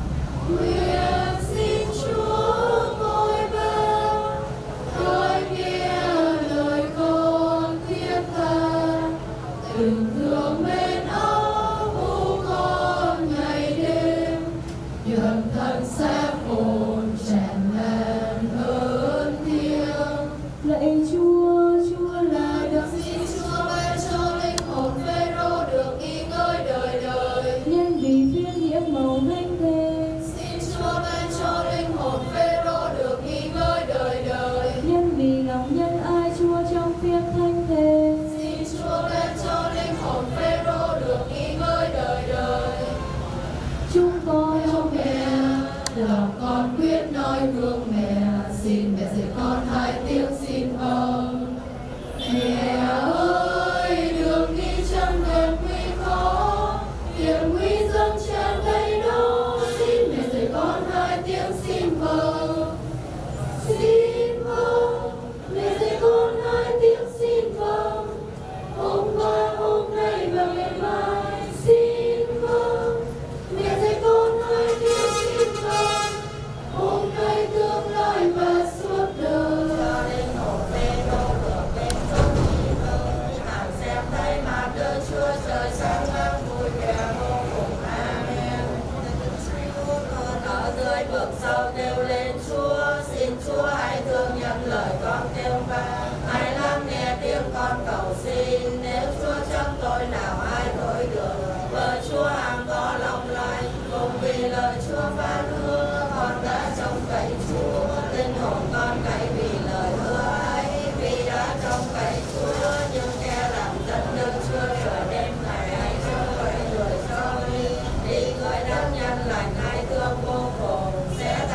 Speaker 4: Nguyện xin Chúa ngồi bên, tôi nghe lời con thiết tha, tình thương bên áo u con ngày đêm, nhận thân xác hồn tràn lan ơn thiêng.
Speaker 3: lạy Chúa, Chúa là đấng
Speaker 4: Xin Chúa ban cho linh hồn Phêrô được nghỉ ngơi đời đời.
Speaker 3: nhân vì phiên nhiễm màu thánh thề,
Speaker 4: Xin Chúa ban cho linh hồn Phêrô được nghỉ ngơi đời đời.
Speaker 3: nhân vì lòng nhân ai Chúa trong phiên thánh thề.
Speaker 4: Xin Chúa ban cho linh hồn Phêrô được nghỉ ngơi đời đời.
Speaker 3: Chúng con
Speaker 4: Theo mẹ, lòng con quyết nói gương mẹ, xin mẹ dạy con hai tiếng xin vâng. Mẹ ơi, đường đi chân đèn nguy khó, hiểm nguy dâng tràn đầy đó, xin mẹ dạy con hai tiếng xin vâng. Xin vâng, mẹ dạy con hai tiếng xin vâng. Hôm qua, hôm nay và ngày mai, xin vâng. Mẹ dạy con hai tiếng xin vâng. Hôm nay, tương lai và suốt đời. Cho linh hồn Phêrô được bên trong nghỉ ngơi, hằng xem thấy mặt Đức Chúa Trời sáng ngang vui vẻ vô cùng. Amen. Con ở dưới vực sâu kêu lên Chúa, xin Chúa hãy thương nhận lời con kêu vang. Hãy lắng nghe tiếng con cầu xin, nếu Chúa trong tôi nào ai đổi được. Vợ Chúa hằng có lòng lành, cùng vì lời Chúa phán hứa, con đã trông cậy Chúa. Linh hồn con cậy vì lời hứa ấy, vì đã trông cậy Chúa. Nhưng kẻ làm dân Đức Chúa Trời đêm ngày hãy cho vậy người cho đi người đấng nhân lành ai thương vô cùng sẽ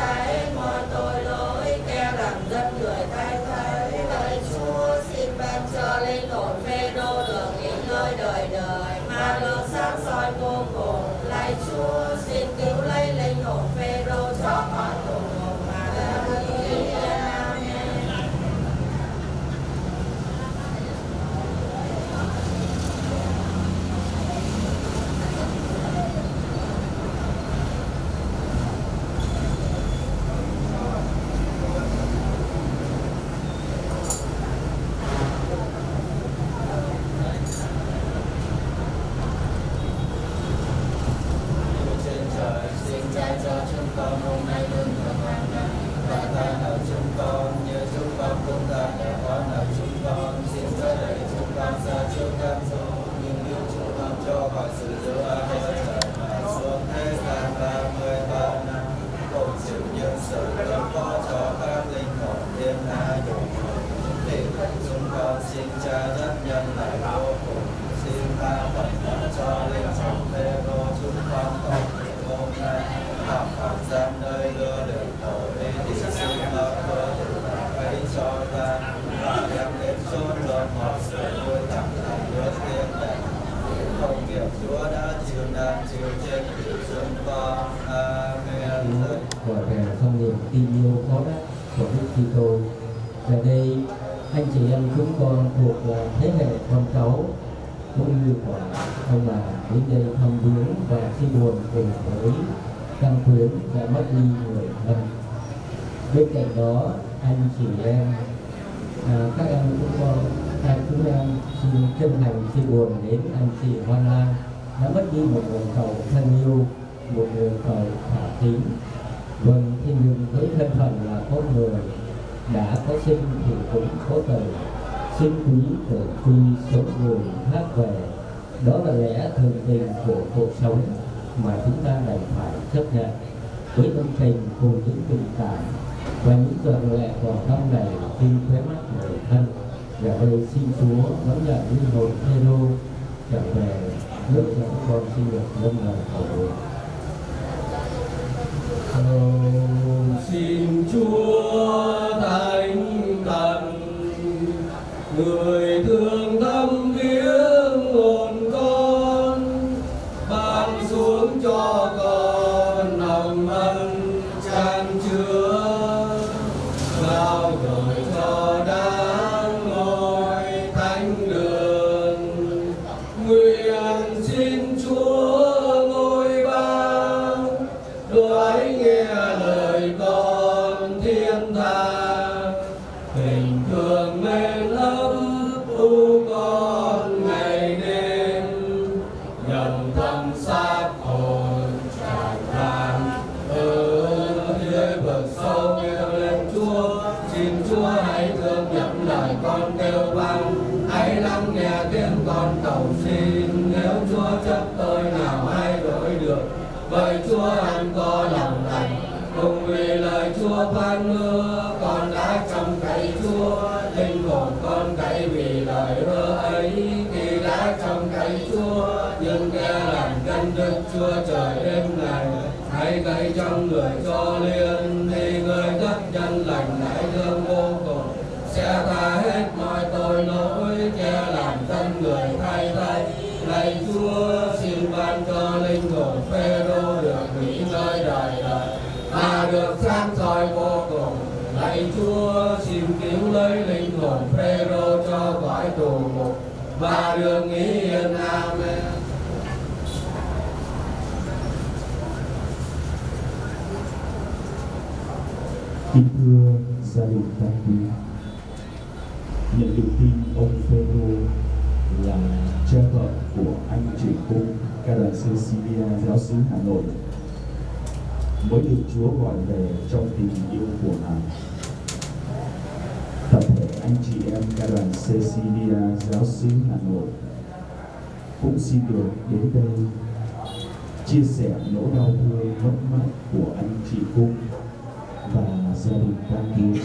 Speaker 10: chết vì chúng con. Amen.
Speaker 6: Gọi về trong niềm tin yêu có đắc của Đức Kitô. Giờ đây anh chị em chúng con thuộc là thế hệ con cháu cũng như của ông bà đến đây thăm viếng và chia buồn cùng với Tăng Khuyến đã mất đi người thân. Bên cạnh đó anh chị em các em chúng em xin chân thành chia buồn đến anh chị Hoan Lan đã mất đi một người cậu thân yêu, một người cậu thả tính. Vâng, thế nhưng với thân phận là con người đã có sinh thì cũng có tử, sinh quý tử quy, sống người khác về. Đó là lẽ thường tình của cuộc sống mà chúng ta đành phải chấp nhận với tâm tình cùng những tình cảm và những giọt lệ của năm này khi khóe mắt người thân. Giờ đây xin Chúa đón nhận linh hồn Phêrô trở về nước cho các con xin được dâng lời cầu nguyện.
Speaker 2: Xin Chúa Thánh Thần, người thương thăm viếng hồn con, ban xuống cho con hồng ân chan chứa, giao đời cho đáng ngôi thánh đường. Nguyện xin Chúa ngôi ba đoái nghe lời con thiên tha, tình thương mến ấm u con ngày đêm, nhầm tâm xác hồn tràn lan ở dưới vực sâu kêu lên Chúa. Xin Chúa hãy thương nhậm lời con kêu van, hãy lắng nghe tiếng con cầu xin. Nếu Chúa chấp tôi nào ai đổi được, bởi Chúa ăn có lòng lành, cùng vì lời Chúa phán hứa. Con đã trông cậy Chúa, linh hồn con cậy vì lời hứa ấy. Khi đã trông cậy Chúa, nhưng nghe làm dân Đức Chúa trời đêm ngày. Hãy cậy trong người cho liên, thì người rất nhân lành lại thương vô cùng, sẽ tha hết mọi tội lỗi, che làm dân người thay thay. Lạy Chúa, xin ban cho linh hồn Phêrô được nghỉ ngơi đời đời và được sáng soi vô cùng. Lạy Chúa, xin cứu lấy linh hồn Phêrô cho cõi tù ngục và được nghỉ yên. Amen.
Speaker 6: Kính thưa gia đình Tăng Quý, nhận được tin ông Phêrô là cha vợ của anh trưởng cung ca đoàn Cecilia giáo xứ Hà Nội mới được Chúa gọi về trong tình yêu của Ngài. Tập thể anh chị em ca đoàn Cecilia giáo xứ Hà Nội cũng xin được đến đây chia sẻ nỗi đau thương mất mát của anh chị cung và gia đình Tăng Quý.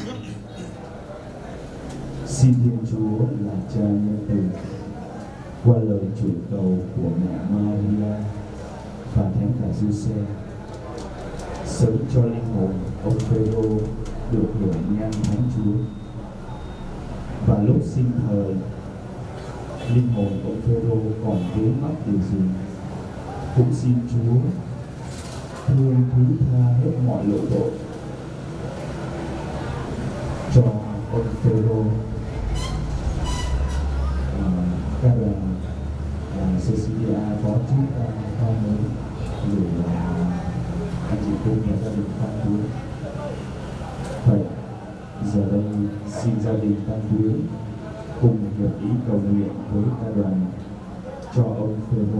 Speaker 6: Xin Thiên Chúa là Cha nhân từ, qua lời chuyển cầu của mẹ Maria và Thánh cả Giuse, sớm cho linh hồn ông Phêrô được hưởng nhan Thánh Chúa. Và lúc sinh thời, linh hồn ông Phêrô còn vướng mắc điều gì, cũng xin Chúa thương thứ tha hết mọi lỗi tội cho ông Phêrô. Các đoàn Cecilia có chúng ta qua mới gửi anh chị cùng và gia đình Tăng Quý. Vậy giờ đây xin gia đình Tăng Quý cùng hiệp ý cầu nguyện với các đoàn cho ông Phêrô.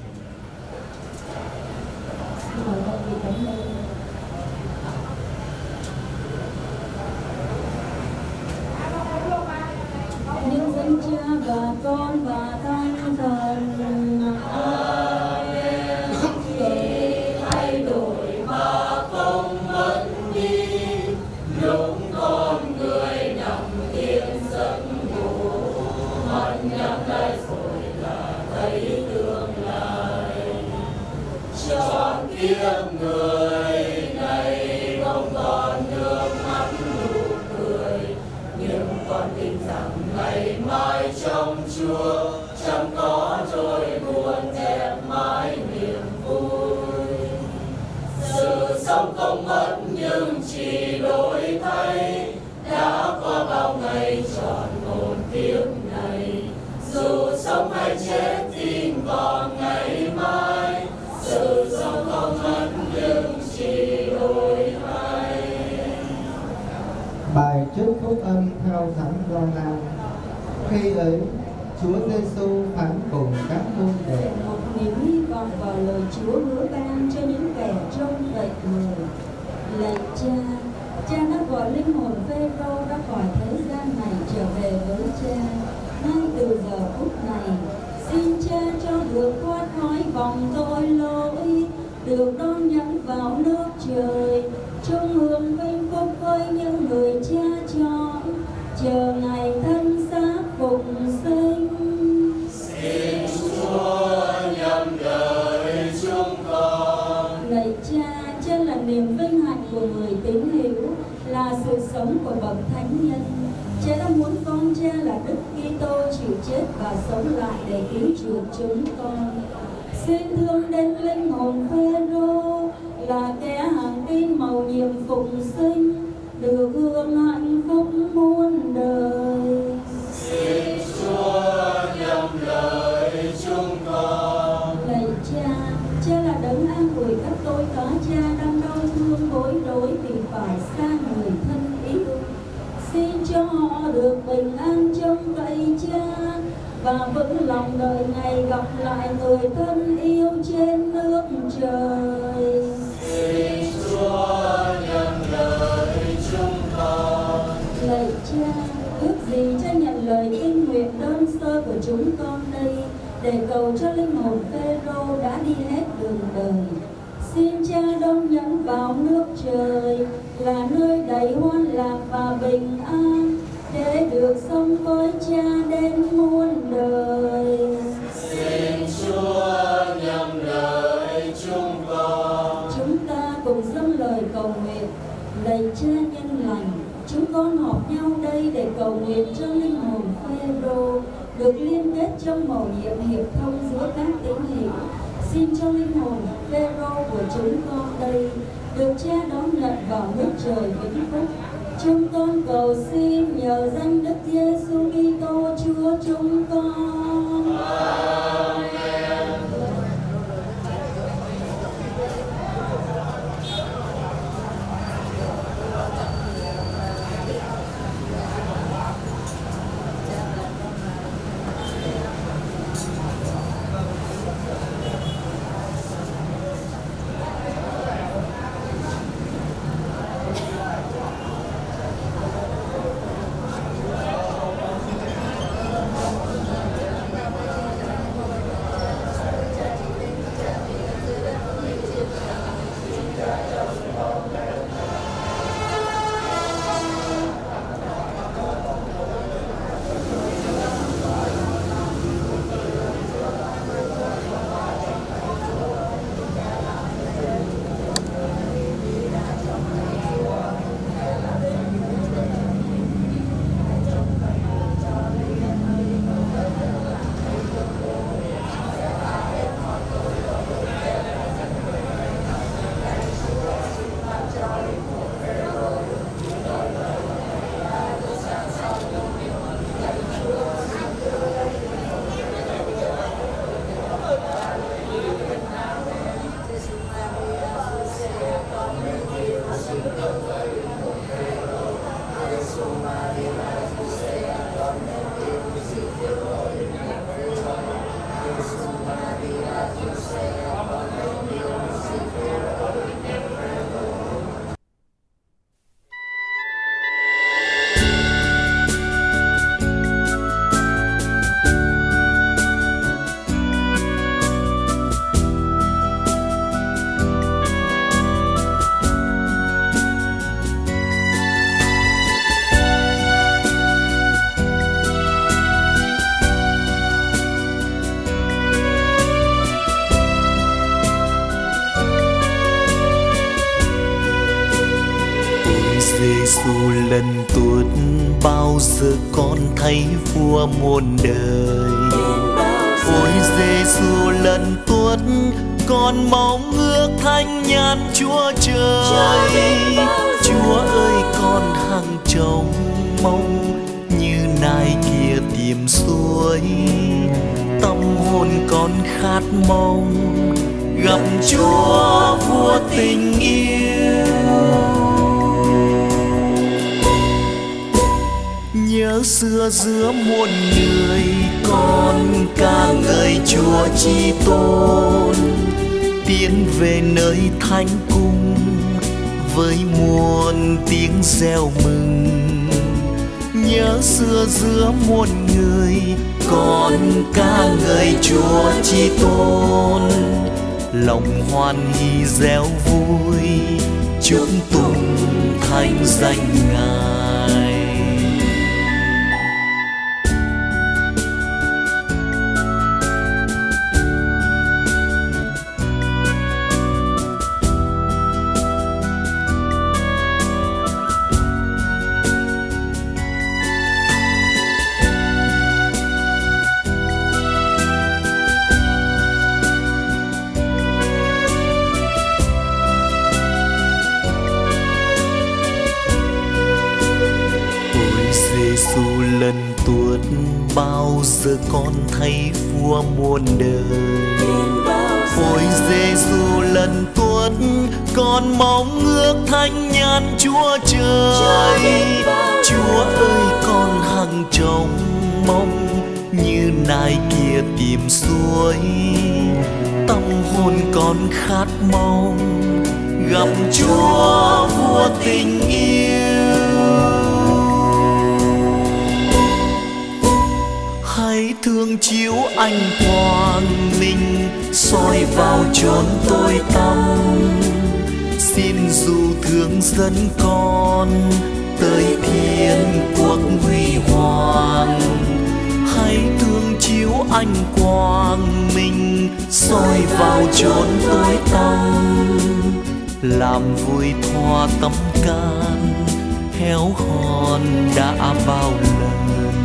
Speaker 7: Nhân danh Cha và Con và Thánh Thần. Amen.
Speaker 9: Thay đổi mà không mất đi, lúc con người nằm yên giấc ngủ, mắt nhắm lại rồi là thấy tương lai. Trọn kiếp người này không còn nước mắt nụ cười, nhưng con tin rằng ngày mai trong Chúa chẳng có trôi buồn, đẹp mãi niềm vui. sống không mất nhưng chỉ đổi thay, đã qua bao ngày trọn một kiếp này. Dù sống hay chết tin vào ngày mai, sự sống không mất nhưng chỉ đổi thay.
Speaker 11: Bài chúc phúc âm theo Thánh Gioan. Khi ấy, Chúa Giêsu phán cùng các môn đệ:
Speaker 7: một niềm hy vọng vào lời Chúa hứa ban cho những kẻ trông đợi người. Lạy Cha, Cha đã gọi linh hồn Phêrô ra khỏi thế gian này trở về với Cha. Ngay từ giờ phút này, xin Cha cho được thoát khỏi vòng tội lỗi, được đón nhận vào nước trời, chung hưởng vinh phúc với những người Cha chọn, chờ ngày thân xác phục sinh.
Speaker 9: Xin Chúa nhậm lời chúng con.
Speaker 7: Lạy Cha, Cha là niềm vinh hạnh của người tín hữu, là sự sống của bậc thánh nhân. Cha đã muốn con Cha là Đức Kitô chịu chết và sống lại để cứu chuộc chúng con. Xin thương đến linh hồn Phêrô, là kẻ hàng tin mầu nhiệm phục sinh, được hưởng hạnh phúc muôn đời.
Speaker 9: Xin Chúa nhậm lời chúng con.
Speaker 7: Lạy Cha, Cha là đấng an ủi các tôi có Cha đang đau thương bối rối vì phải xa người thân yêu. Xin cho họ được bình an trông cậy Cha và vững lòng đợi ngày gặp lại người thân yêu trên nước trời.
Speaker 9: Xin Chúa nhậm lời chúng con.
Speaker 7: Lạy Cha, ước gì Cha nhận lời kinh nguyện đơn sơ của chúng con đây, để cầu cho linh hồn Phêrô đã đi hết đường đời. Xin Cha đón nhận vào nước trời, là nơi đầy hoan lạc và bình an, để được sống với Cha đến muôn đời.
Speaker 9: Xin Chúa nhậm lời chúng con.
Speaker 7: Chúng ta cùng dâng lời cầu nguyện. Lạy Cha nhân lành, chúng con họp nhau đây để cầu nguyện cho linh hồn Phêrô được liên kết trong mầu nhiệm hiệp thông giữa các tín hữu. Xin cho linh hồn Phêrô của chúng con đây được Cha đón nhận vào nước trời vĩnh phúc. Chúng con cầu xin nhờ danh Đức Giêsu Kitô Chúa chúng con.
Speaker 9: Amen.
Speaker 1: Giêsu lần tuốt bao giờ con thấy vua muôn đời. Ôi Giêsu lần tuốt con mong ước thanh nhàn Chúa trời. Chúa ơi con hằng trông mong như nai kia tìm suối, tâm hồn con khát mong gặp Chúa vua tình yêu. Nhớ xưa giữa muôn người con ca ngợi Chúa Chi Tôn, tiến về nơi thánh cung với muôn tiếng reo mừng. Nhớ xưa giữa muôn người con ca ngợi Chúa Chi Tôn, lòng hoan hỉ reo vui chúc tụng thánh danh Ngài. Giêsu lần tuốt bao giờ con thấy vua muôn đời. Ôi Giêsu lần tuốt con mong ước thanh nhàn Chúa trời. Chúa ơi con hằng trông mong như nai kia tìm suối, tâm hồn con khát mong gặp Chúa vua tình yêu. Hãy thương chiếu ánh quang minh soi vào chốn tối tăm, xin dù thương dẫn con tới thiên quốc huy hoàng. Hãy thương chiếu ánh quang minh soi vào chốn tối tăm, làm vui thoa tâm can héo hon đã bao lần.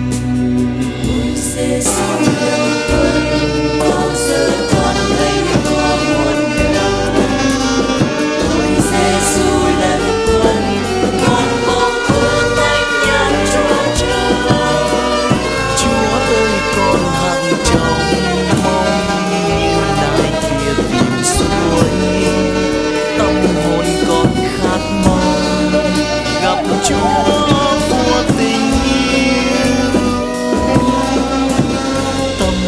Speaker 9: Giêsu lần tuốt bao giờ con thấy vua muôn đời. Ôi Giêsu lần tuốt con mong ước thanh nhàn Chúa trời.
Speaker 1: Chúa ơi con hằng trông mong như nai kia tìm suối, tâm hồn con khát mong gặp Chúa vua tình yêu. Tâm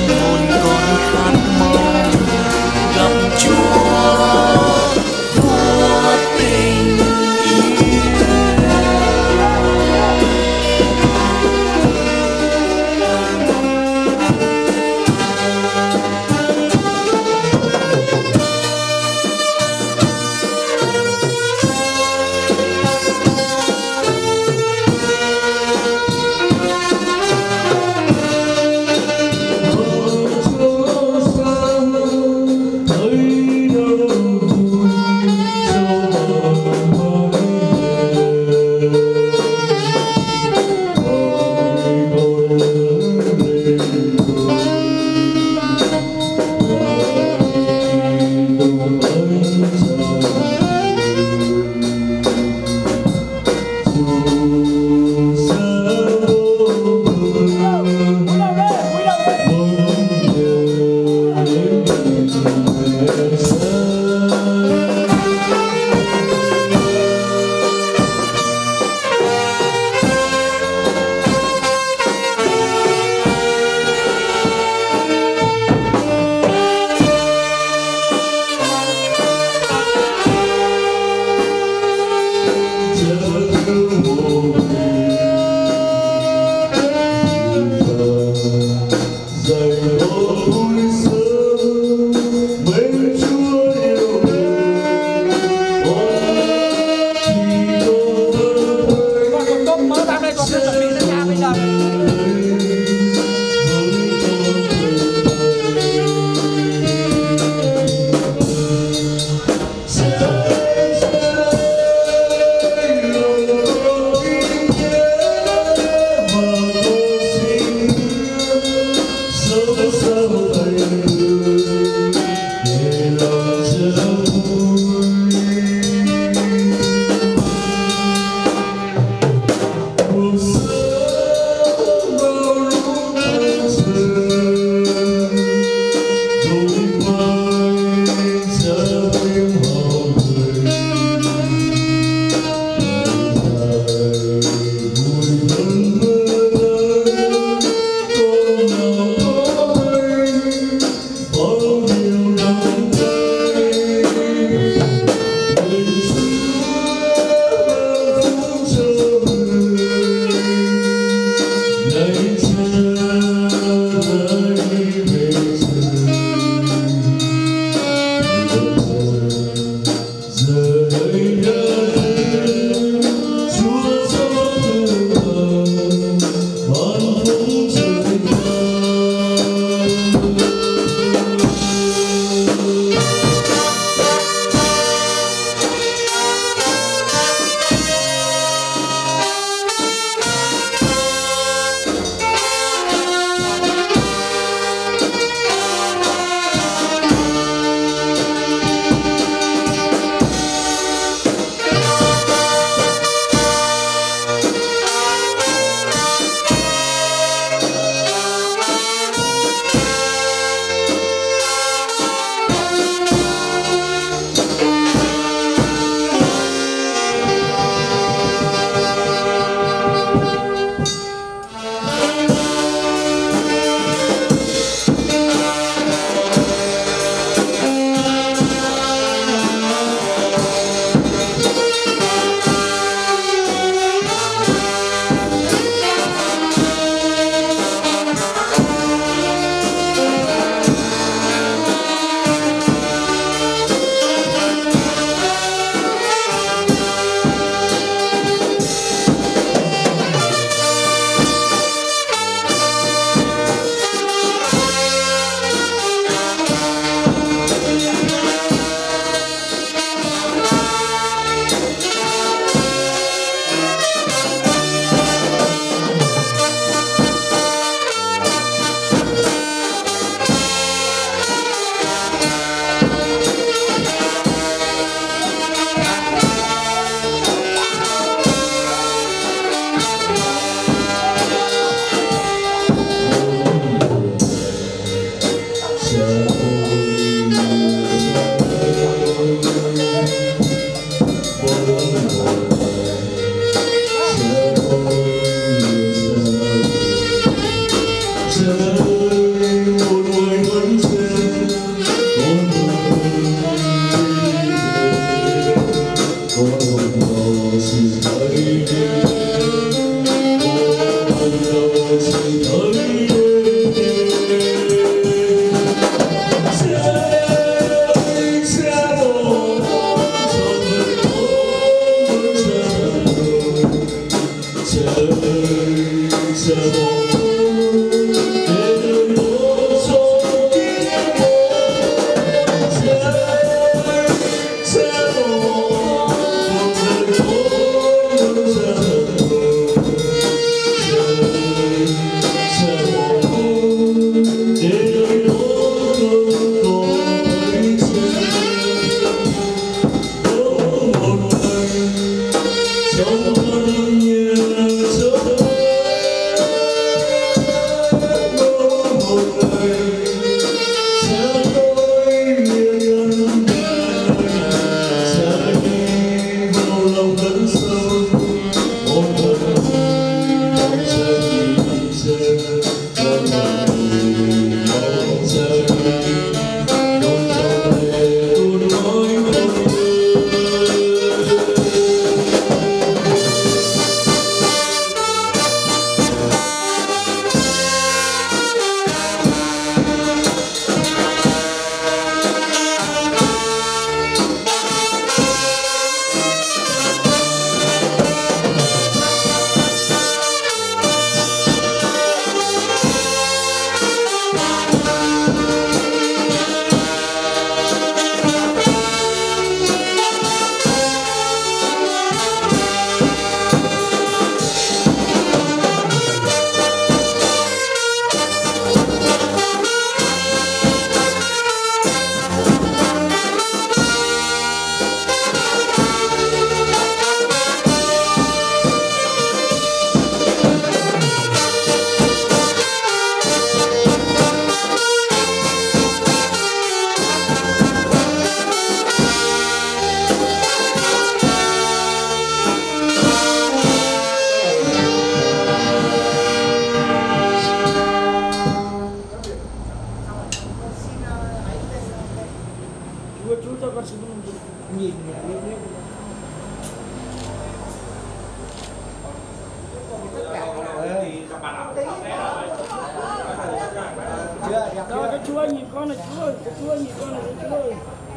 Speaker 12: Cái chúa nhìn con này chúa, cái chúa nhìn con này chúa ơi.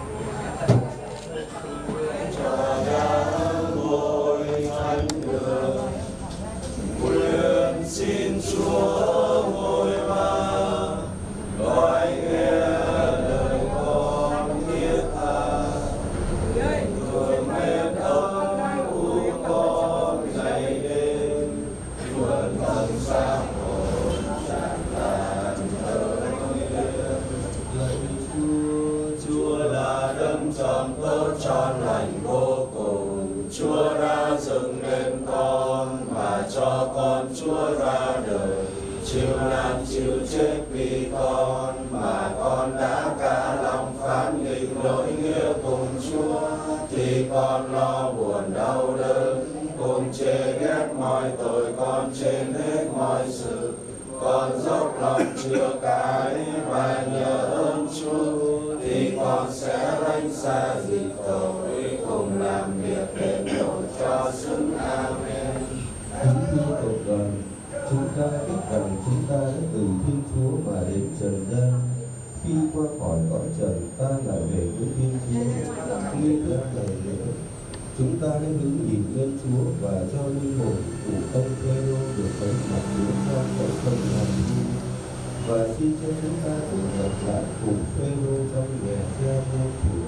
Speaker 9: Nguyện xin Chúa ngôi ba nói nghe lời con thiết tha, thường mến ơn của con ngày đêm, vượt thân xác hồn tràn lan ơn lạy Chúa là đấng trọn tốt trọn lành vô cùng. Chúa đã dựng nên con và cho con Chúa ra đời, chịu nạn chịu chết vì con, mà con đã cả lòng phán nghịch lỗi nghĩa cùng Chúa, thì con lo buồn đau đớn, cùng chê ghét mọi tội con trên hết mọi sự. Con dốc lòng chữa cái và nhờ ơn Chúa, thì con sẽ ránh xa dịch tội, cùng làm việc đền tội cho xứng. Amen.
Speaker 6: Kính thưa cộng đoàn, chúng ta biết rằng chúng ta đã từ Thiên Chúa mà đến trần gian. Khi qua khỏi cõi trần, ta lại về với Thiên Chúa. Nghi thức này nữa, chúng ta hãy hướng nhìn lên Chúa và cho linh hồn của ông Phêrô được thấy mặt Chúa trong cõi sông làm vui. Và xin cho chúng ta được gặp lại cùng Phêrô trong nhà cha vô thủa.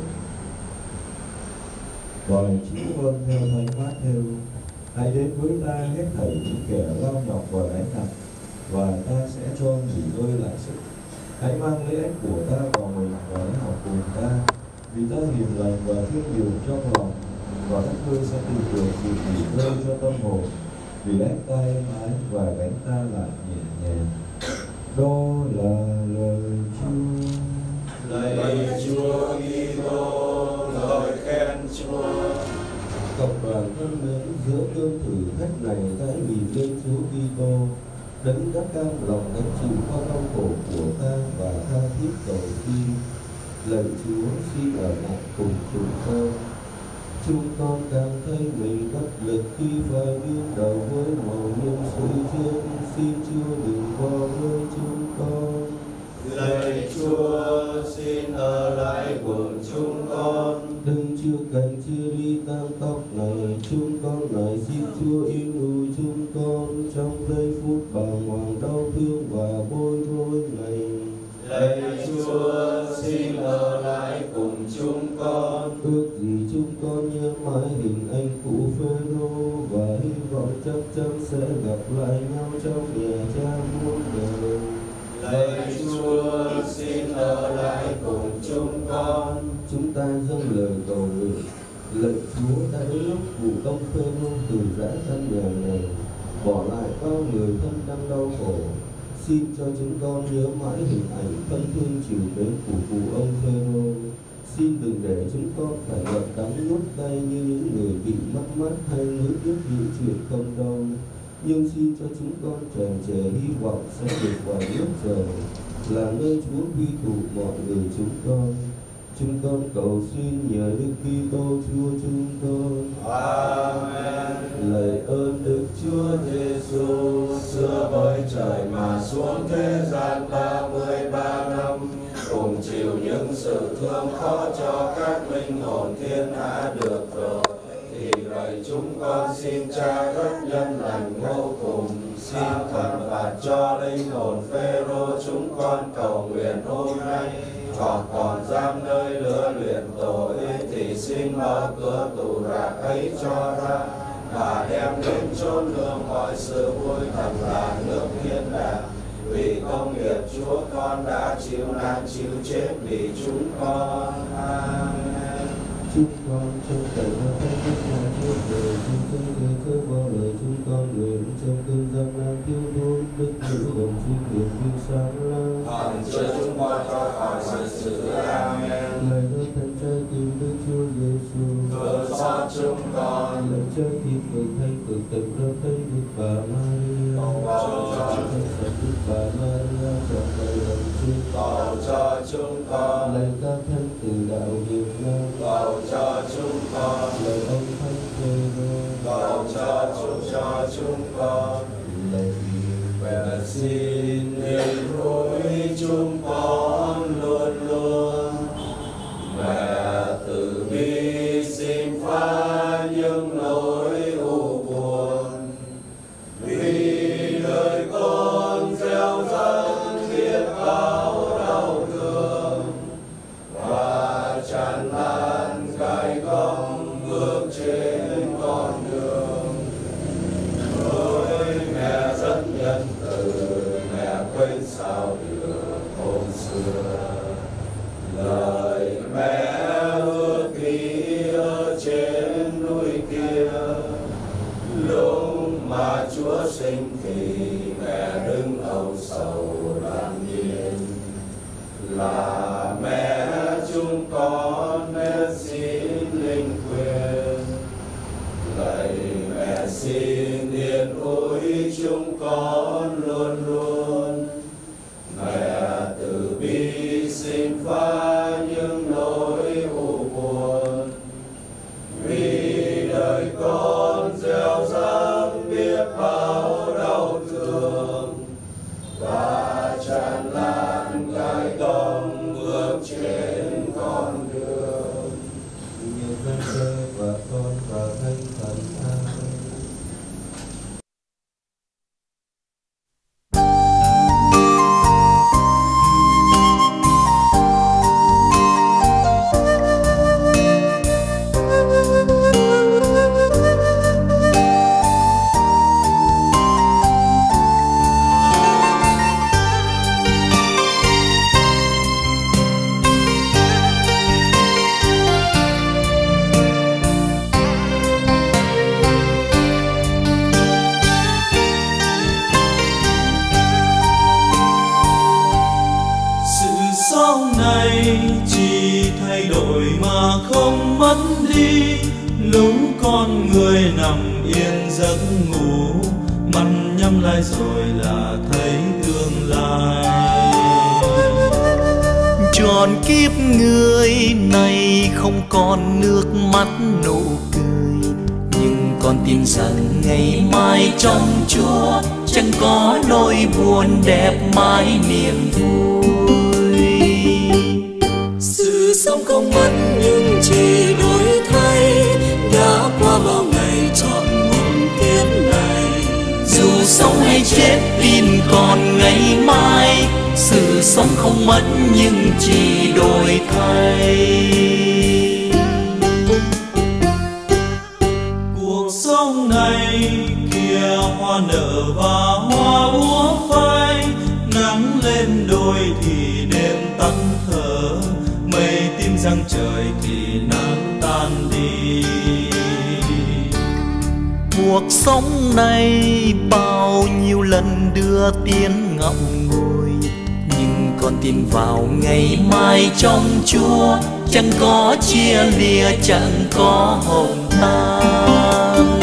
Speaker 6: Bài chính ngôn theo Thánh Mát-thêu. Hãy đến với ta hết thảy những kẻ lao nhọc và gánh nặng, và ta sẽ cho nghỉ ngơi lại sức. Hãy mang lễ ếch của ta vào mình và hãy học cùng ta, vì ta hiền lành và thương điều trong lòng, và các ngươi sẽ tìm được sự nghỉ ngơi cho tâm hồn, vì ếch ta êm ái và gánh ta lại nhẹ nhàng. Đó là lời Chúa.
Speaker 9: Lạy Chúa Kitô, lời khen Chúa.
Speaker 6: Cộng đoàn thân mến, giữa cơn thử thách này hãy nhìn lên Chúa Kitô, đấng đã cam lòng gánh chịu qua đau khổ của ta và tha thiết cầu xin. Lạy Chúa, xin ở lại cùng chúng con. Chúng con cảm thấy mình bất lực khi phải đương đầu với mầu nhiệm suy trước. Xin Chúa đừng bỏ rơi chúng con.
Speaker 9: Lạy Chúa, xin ở lại cùng chúng con.
Speaker 6: Đừng chưa cần chia ly tam tóc này, chúng con lại xin Chúa yên ủi chúng con trong giây phút bàng hoàng đau thương và bối rối này.
Speaker 9: Lạy Chúa, xin ở lại cùng chúng con.
Speaker 6: Ước gì chúng con nhớ mãi hình ảnh cụ Phêrô và hy vọng chắc chắn sẽ gặp lại nhau trong nhà cha muôn đời.
Speaker 9: Lạy Chúa, xin ở lại cùng chúng con.
Speaker 6: Chúng ta dâng lời cầu nguyện. Lạy Chúa, đã đến lúc vụ ông Phêrô từ giã căn nhà này, bỏ lại bao người thân đang đau khổ. Xin cho chúng con nhớ mãi hình ảnh thân thương chiều mến của cụ ông Phêrô. Xin đừng để chúng con phải ngậm đắng nuốt cay như những người bị mất mát hay nuối tiếc những chuyện không đau. Nhưng xin cho chúng con tràn trề hy vọng sẽ được vào nước trời, là nơi Chúa quy tụ mọi người chúng con. Chúng con cầu xin nhờ Đức Kitô Chúa chúng con.
Speaker 9: Amen.
Speaker 6: Lạy ơn Đức
Speaker 9: Chúa Giêsu, xưa với trời mà xuống thế gian 33 năm, cùng chịu những sự thương khó cho các linh hồn thiên hạ được rồi. Thì vậy chúng con xin Cha rất nhân lành vô cùng, xin thần phạt cho linh hồn Phêrô chúng con cầu nguyện hôm nay. Còn giam nơi lửa luyện tội thì xin mở cửa tù rạc ấy cho ra, và đem đến chốn hương mọi sự vui thật là nước thiên đàng. Vì công nghiệp Chúa con đã chịu nạn chịu chết vì chúng con. Amen.
Speaker 6: Chúng con trong cảnh hoa thanh đức nhà trước đời, chúng tôi người cơ bao lời chúng con nguyện trong cơn gian nan thiếu thốn, đức nữ đồng chuyên nghiệp như sáng lang.
Speaker 9: Hằng chứa chúng con cho khỏi sự sự. Amen.
Speaker 6: Lời nói thành trái tim Đức Chúa Giêsu,
Speaker 9: thương xót chúng con.
Speaker 6: lời trái tim cực thanh cực tận ra thấy Đức Bà Maria,
Speaker 9: cầu cho
Speaker 6: thánh sạch Đức Bà Maria trong đời lòng chúng
Speaker 9: cầu cho chúng con.
Speaker 6: lời ca thánh từ đạo hiền nam,
Speaker 9: cầu cho chúng con. pha những nỗi u buồn, vì đời con gieo rắc biết bao đau thương và tràn lan gai góc bước trên con đường. Ôi mẹ rất nhân từ, mẹ quên sao được hôm xưa, lời mẹ ước ghi ở trên núi kia. Lúc mà Chúa sinh thì mẹ đứng âu sầu làm nhiên, là mẹ chúng con nên xin linh quyền. Lạy mẹ xin yên ủi chúng con luôn luôn, mẹ từ bi xin phá những nỗi u buồn, vì đời con gieo rắc biết bao đau thương và tràn lan gai góc bước trên con đường.
Speaker 6: Như thân cơ và con và thánh thần.
Speaker 1: Chỉ thay đổi mà không mất đi, lúc con người nằm yên giấc ngủ, mắt nhắm lại rồi là thấy tương lai.
Speaker 13: Tròn kiếp người này không còn nước mắt nụ cười, nhưng con tin rằng ngày mai trong Chúa chẳng có nỗi buồn, đẹp mãi niềm vui.
Speaker 1: Sự sống không mất nhưng chỉ đổi thay, đã qua bao ngày trọn một kiếp này.
Speaker 13: Dù sống hay chết tin còn ngày mai, sự sống không mất nhưng chỉ đổi thay.
Speaker 1: Cuộc sống này kia hoa nở và hoa úa phai, nắng lên đôi thì đêm tắt thở, mây tím răng trời thì nắng tan đi.
Speaker 13: Cuộc sống này bao nhiêu lần đưa tiếng ngậm ngùi, nhưng con tin vào ngày mai trong Chúa chẳng có chia lìa, chẳng có hồng tan.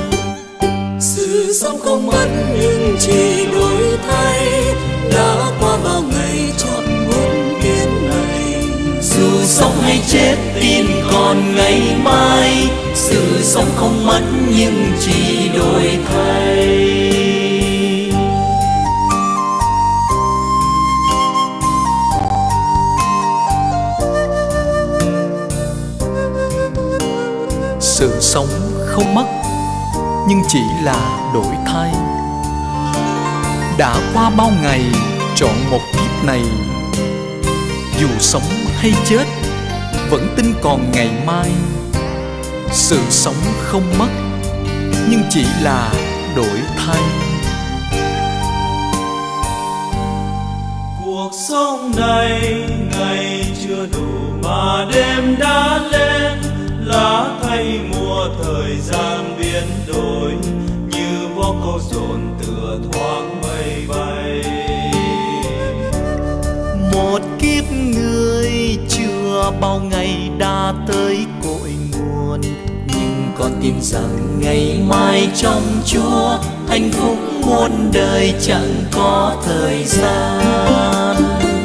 Speaker 1: Sự sống không mất nhưng chỉ đổi thay, đã qua bao ngày trọn một kiếp này.
Speaker 13: Dù sống hay chết tin còn ngày mai, sự sống không mất nhưng chỉ đổi thay. Sự sống không mất nhưng chỉ là đổi thay. Đã qua bao ngày trọn một kiếp này, dù sống hay chết vẫn tin còn ngày mai. Sự sống không mất nhưng chỉ là đổi thay.
Speaker 1: Cuộc sống này ngày chưa đủ mà đêm đã lên, lá thay mùa thời gian biến đổi, như vó câu dồn tựa thoáng mây bay.
Speaker 13: Một kiếp người chưa bao ngày đã tới cội nguồn, nhưng con tin rằng ngày mai trong Chúa hạnh phúc muôn đời chẳng có thời gian.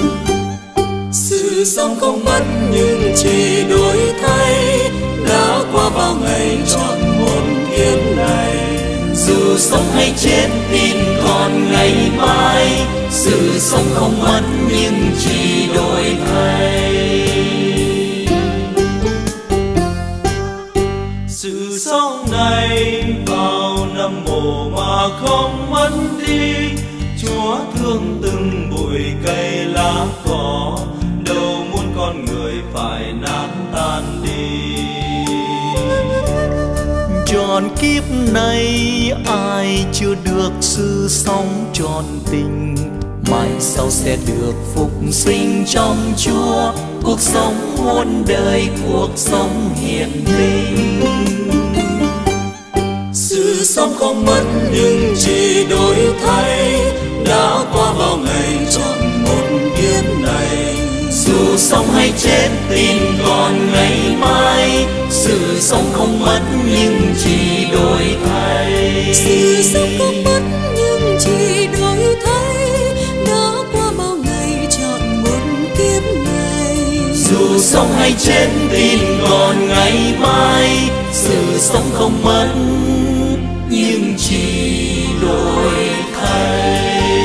Speaker 1: Sự sống không mất nhưng chỉ đổi thay, đã qua bao ngày trọn một kiếp này.
Speaker 13: Dù sống hay chết tin còn ngày mai, sự sống không mất nhưng chỉ đổi thay. sự sống này vào năm mồ mà không mất đi. Chúa thương từng bụi cây lá cỏ, đâu muốn con người phải nát tan đi. Trọn kiếp này ai chưa được sự sống trọn tình, mai sau sẽ được phục sinh trong Chúa. Cuộc sống muôn đời, cuộc sống hiền linh. Sự sống không mất nhưng chỉ đổi thay, đã qua bao ngày trọn một kiếp này. Dù sống hay chết tin còn ngày mai, sự sống không mất nhưng chỉ đổi thay.
Speaker 14: Sự sống không mất nhưng chỉ đổi thay, đã qua bao ngày trọn một kiếp này.
Speaker 13: Dù sống hay chết tin còn ngày mai, sự sống không mất nhưng chỉ đổi thay.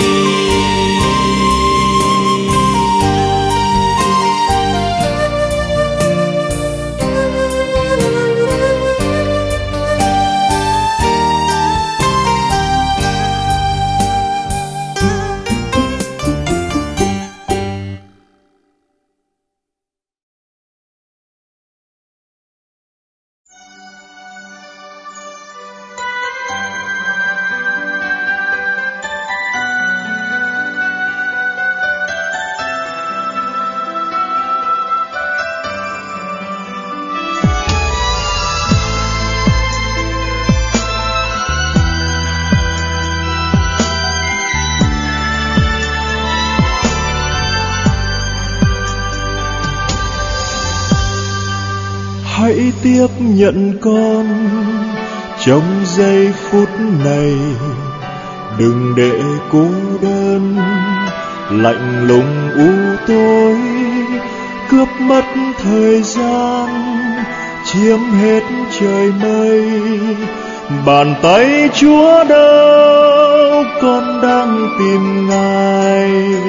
Speaker 1: Hãy tiếp nhận con trong giây phút này, đừng để cô đơn lạnh lùng u tối cướp mất thời gian, chiếm hết trời mây. Bàn tay Chúa đâu, con đang tìm Ngài.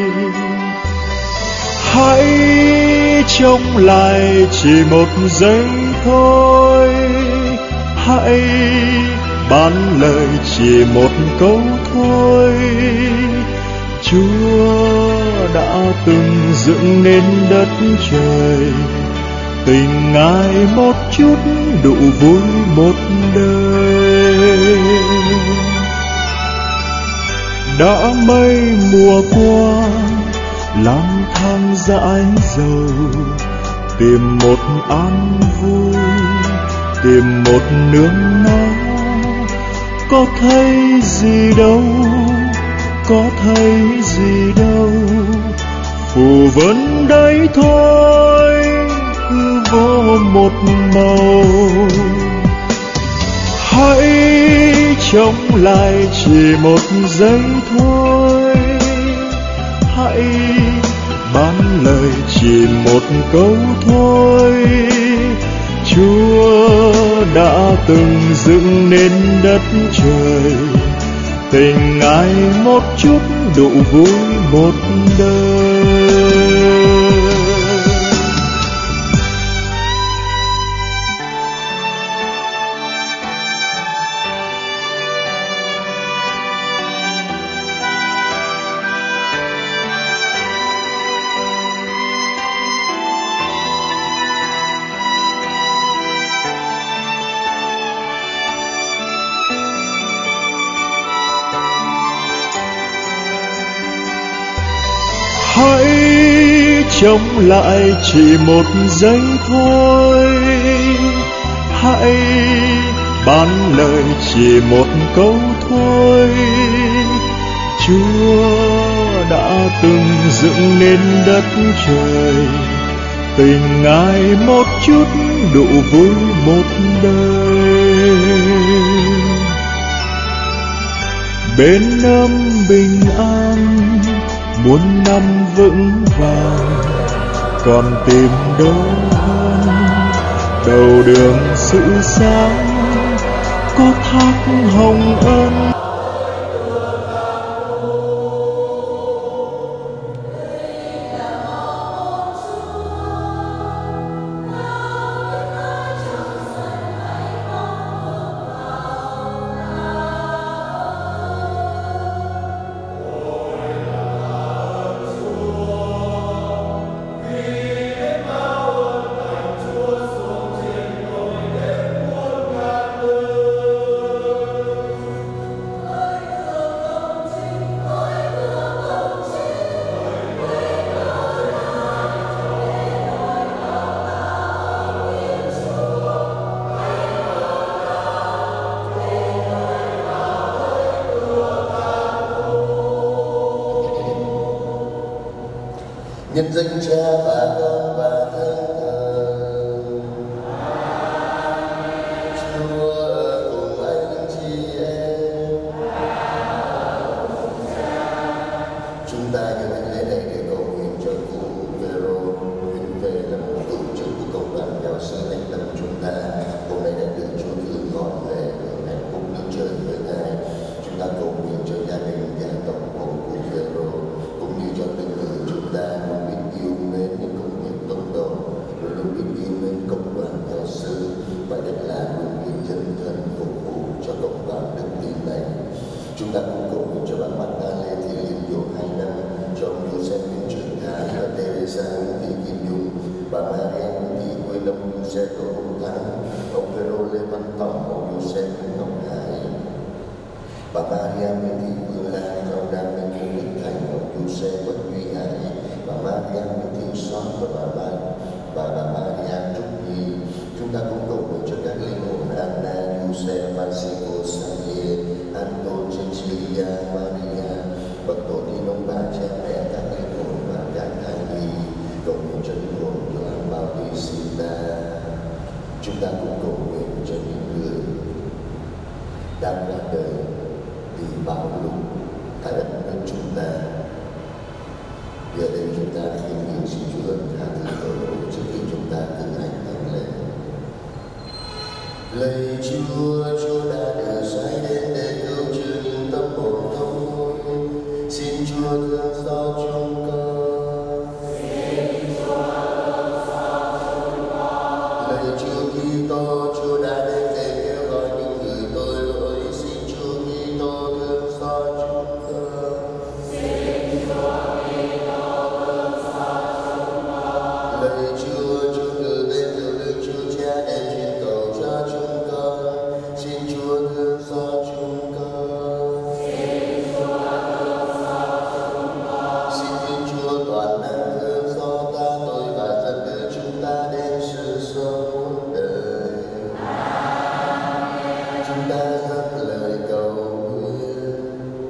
Speaker 1: Hãy trông lại chỉ một giây thôi, hãy bán lời chỉ một câu thôi. Chúa đã từng dựng nên đất trời, tình Ngài một chút đủ vui một đời. Đã mấy mùa qua lang thang dãi dầu, tìm một an vui, tìm một nương náu. Có thấy gì đâu, có thấy gì đâu, phù vân đấy thôi, cứ vô một màu. Hãy trông lại chỉ một giây thôi, hãy bán lời chỉ một câu thôi. Chúa đã từng dựng nên đất trời, tình Ngài một chút đủ vui một đời. Hãy trông lại chỉ một giây thôi, hãy bán lời chỉ một câu thôi. Chúa đã từng dựng nên đất trời, tình Ngài một chút đủ vui một đời. Bên năm bình an muôn năm vững vàng, còn tìm đâu hơn đầu đường sự sáng, có thác hồng ân.
Speaker 15: nhân danh Cha và Con và Thánh Thần. Chúa ở cùng anh chị em. Chúng ta nhận thánh lễ này để cầu nguyện cho cụ Vero Nguyễn Về là một cựu trưởng của công đoàn giáo sư Thánh Tâm chúng ta. Hôm nay đã được Chúa thương gọi về hưởng hạnh phúc nước trời với Ngài. Chúng ta cầu nguyện cho gia đình và tổng bộ của Vero cũng như cho từng người chúng ta luôn biết yêu mến những công việc tốt độ, luôn biết yêu mến công đoàn giáo sư và nhất là luôn biết chân thân phục vụ cho công đoàn đức tin này. Chúng ta cũng cầu nguyện cho bà Marta Lê Thị Liên Dỗ 2 năm, cho ông Joseph Nguyễn Trường Thái và Teresa Nguyễn Thị Kim Dung, bà Maria Nguyễn Thị Quê Lâm, Joseph Đỗ Hùng Thắng, ông Pedro Lê Văn Tổng, ông Joseph Nguyễn Ngọc Hải, bà Maria Nguyễn Thị Phương Lan, ông Đam Minh Nguyễn Đức Thành, ông Joseph Quách Duy Hải, bà Maria Nguyễn Thị Xót và bà Maria Trúc Nhi. Chúng ta cũng cầu nguyện cho các linh hồn Anna, Joseph, Francisco, Xavier, Anton, Cecilia, Maria, bậc tổ tiên ông bà cha mẹ các linh hồn và các thai nhi, cầu nguyện cho linh hồn Gioan Bautista. Chúng ta cũng cầu nguyện cho những người đang ra đời vì bão lụt tại đất nước chúng ta. Giờ đây chúng ta kính nguyện xin Chúa tha thứ tội lỗi trước khi chúng ta cử hành thánh lễ. Lạy Chúa, Chúa đã đưa sai đến để cứu chữa những tâm hồn không hối. Xin Chúa thương xót chúng con. Lạy Chúa Kitô, Chúa đã đến để kêu gọi những người tội lỗi. Xin Chúa Kitô thương xót chúng con. Lạy Chúa, Chúa cử đến từ Đức Chúa Cha để truyền cầu cho chúng con. Xin Chúa thương xót chúng con. Xin Thiên Chúa toàn năng thương xót ta tội và dẫn đưa chúng ta đến sự sống muôn đời. Chúng ta dâng lời cầu nguyện.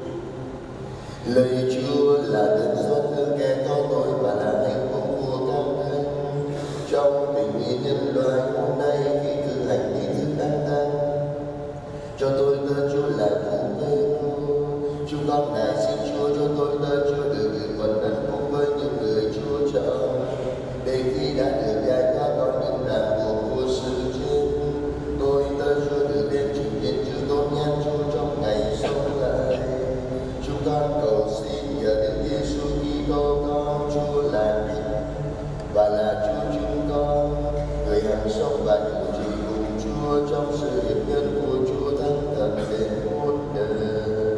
Speaker 15: Lạy Chúa là đấng xót thương kẻ có tội và là hạnh phúc của các thánh. Trong tình ý nhân loại hôm nay khi cử hành nghi thức đăng tang, cho tôi tớ Chúa là cụ Vero, chúng con ngài xin Chúa cho tôi tớ Chúa được dự phần hạnh phúc với những người Chúa chọn, để khi đã được giải thoát khỏi những ràng buộc của sự chết, tôi tớ Chúa được đến trình diện chư tôn nhan Chúa trong ngày sống lại. Chúng con cầu xin nhờ Đức Giêsu Kitô con Chúa là Đức và là Chúa chúng con, người hằng sống và trụ trì cùng Chúa trong sự hiệp nhân của Chúa Thánh Thần đến muôn đời.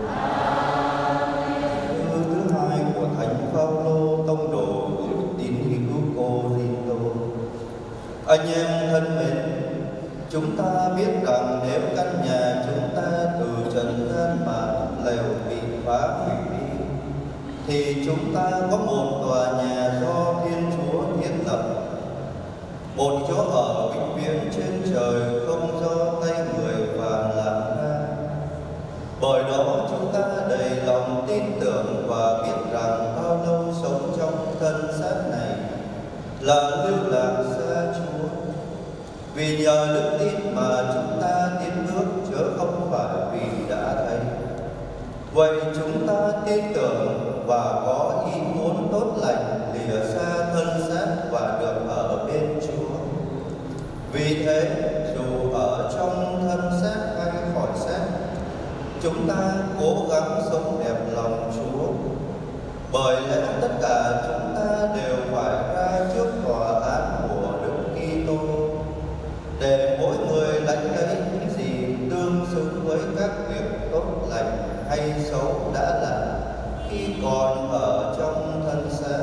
Speaker 16: Thư thứ hai của Thánh Phaolô tông đồ gửi tín hữu Cô-rinh-tô. Anh em thân mến, chúng ta biết rằng nếu căn nhà chúng ta từ trần gian mà lều bị phá hủy đi, thì chúng ta có một tòa nhà do Thiên Chúa thiết lập, một chỗ ở vĩnh viễn trên trời không do tay người phàm làm ra. Bởi đó chúng ta đầy lòng tin tưởng và biết rằng bao lâu sống trong thân xác này là lưu lạc xa Chúa. Vì nhờ đức tin mà chúng ta tiến bước chứ không phải vì đã thấy. Vậy chúng ta tin tưởng và có ý muốn tốt lành lìa xa thân xác và được ở bên Chúa. Vì thế, dù ở trong thân xác hay khỏi xác, chúng ta cố gắng sống đẹp lòng Chúa. Bởi lẽ tất cả chúng ta đều phải ra trước tòa án của Đức Kitô, để mỗi người lãnh lấy những gì tương xứng với các việc tốt lành hay xấu đã làm khi còn ở trong thân xác.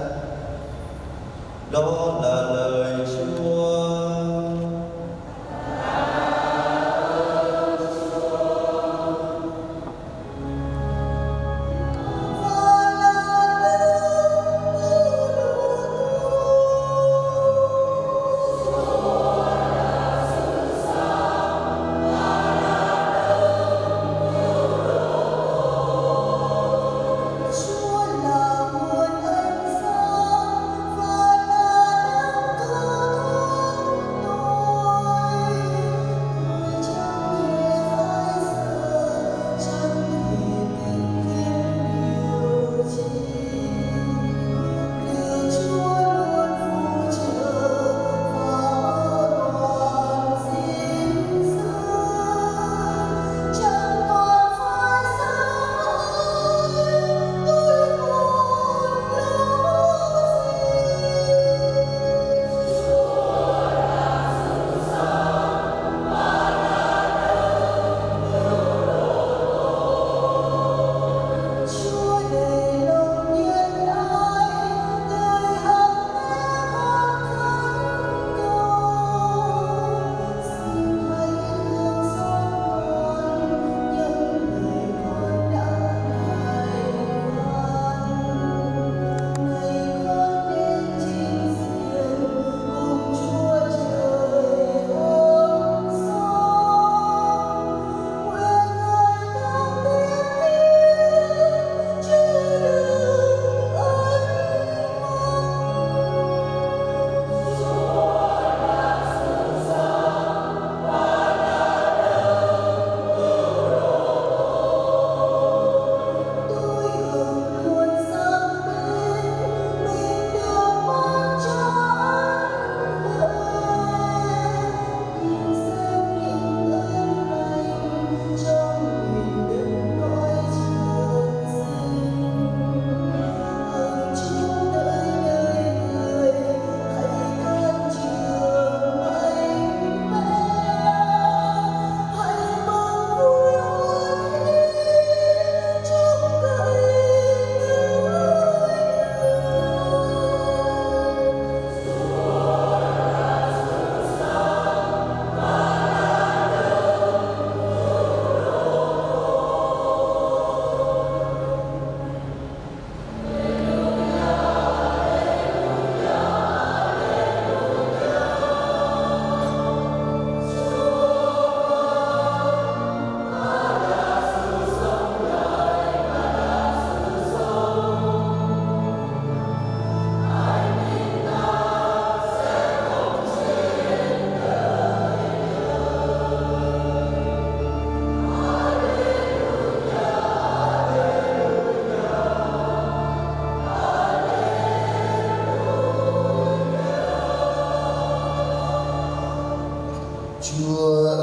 Speaker 16: Đó là lời Chúa.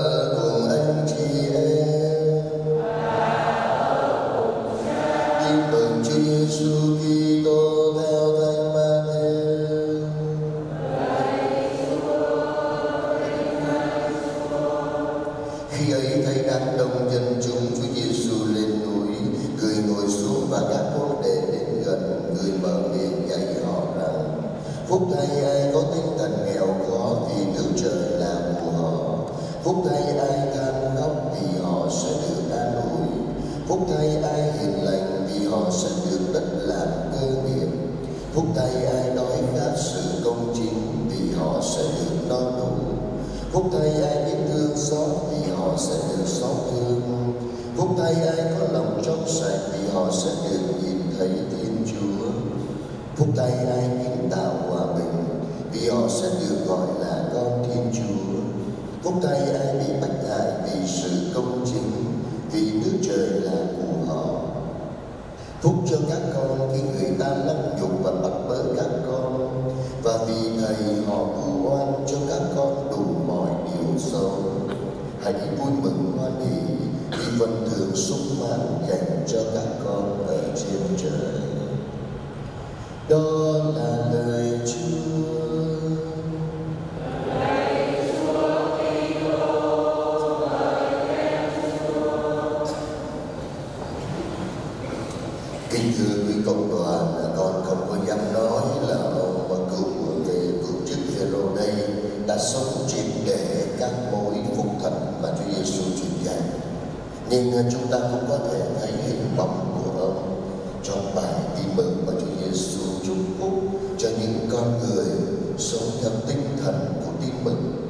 Speaker 15: cùng anh chị em. Tin mừng Chúa Giêsu Kitô theo Thánh Matthew. Khi ấy thấy đám đông dân chúng, Chúa Giêsu lên núi, người ngồi xuống và các môn đệ đến gần, người mở miệng dạy họ rằng: phúc thay ai có tinh thần nghèo khó vì nước trời là của họ. Phúc thay ai than khóc vì họ sẽ được an ủi. Phúc thay ai hiền lành vì họ sẽ được đất làm cơ nghiệp. Phúc thay ai đói khát sự công chính vì họ sẽ được no đủ. Phúc thay ai biết thương xót vì họ sẽ được xót thương. Phúc thay ai có lòng trong sạch vì họ sẽ được nhìn thấy Thiên Chúa. Phúc thay ai kiến tạo hòa bình vì họ sẽ được gọi là con Thiên Chúa. Phúc thay ai bị bách hại vì sự công chính, vì nước trời là của họ. Phúc cho các con khi người ta lăng nhục và bắt bớ các con, và vì thầy họ vu oan cho các con đủ mọi điều xấu. Hãy vui mừng hoan hỉ vì phần thưởng sung mãn dành cho các con ở trên trời. Đó là lời Chúa. Kính thưa quý cộng đoàn, con không có dám nói là ông cựu chức Phêrô đây đã sống triệt để các mối phúc thần mà Chúa Giêsu truyền dạy, nhưng chúng ta cũng có thể thấy hình bóng của ông trong bài tin mừng mà Chúa Giêsu chúc phúc cho những con người sống theo tinh thần của tin mừng.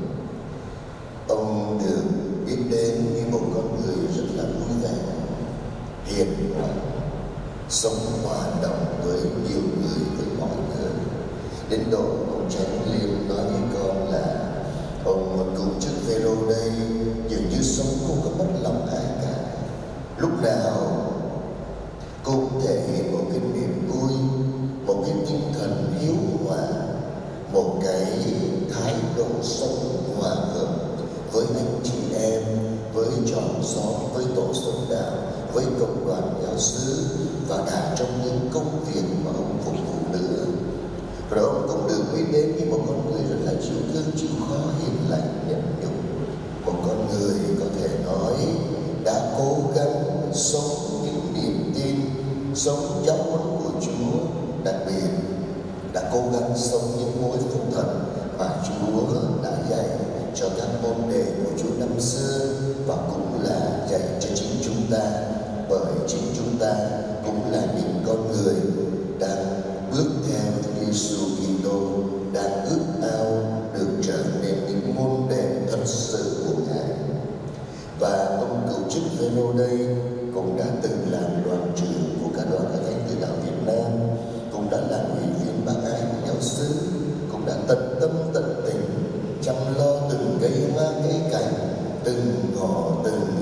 Speaker 15: Ông được biết đến như một con người rất là vui vẻ, hiền hòa, sống hòa đồng với nhiều người, với mọi người. Đến độ ông Tránh Liên nói với con là ông cựu chức Phêrô đây dường như sống không có mất lòng ai cả. Lúc nào cũng thể hiện một cái niềm vui, một cái tinh thần hiếu hòa, một cái thái độ sống hòa hợp với anh chị em, với chòm xóm, với tổ sống đạo, với cộng đoàn giáo xứ và cả trong những công việc mà ông phục vụ nữa. Rồi ông cũng được biết đến như một con người rất là chịu thương, chịu khó, hiền lành, nhẫn nhục. Một con người có thể nói đã cố gắng sống những niềm tin, sống giáo huấn của Chúa, đặc biệt đã cố gắng sống những mối phúc thần mà Chúa đã dạy cho các môn đệ của Chúa năm xưa, và cũng là dạy cho chính chúng ta, bởi chính chúng ta cũng là những con người đang bước theo Chúa Giêsu Kitô, đang ước ao được trở nên những môn đệ thật sự của Ngài. Và ông cựu chức Phêrô đây cũng đã từng làm đoàn trưởng của các đoàn các thánh tử đạo Việt Nam, cũng đã làm ủy viên bác ái của giáo xứ, cũng đã tận tâm tận tình chăm lo từng cây hoa cây cảnh, từng ngõ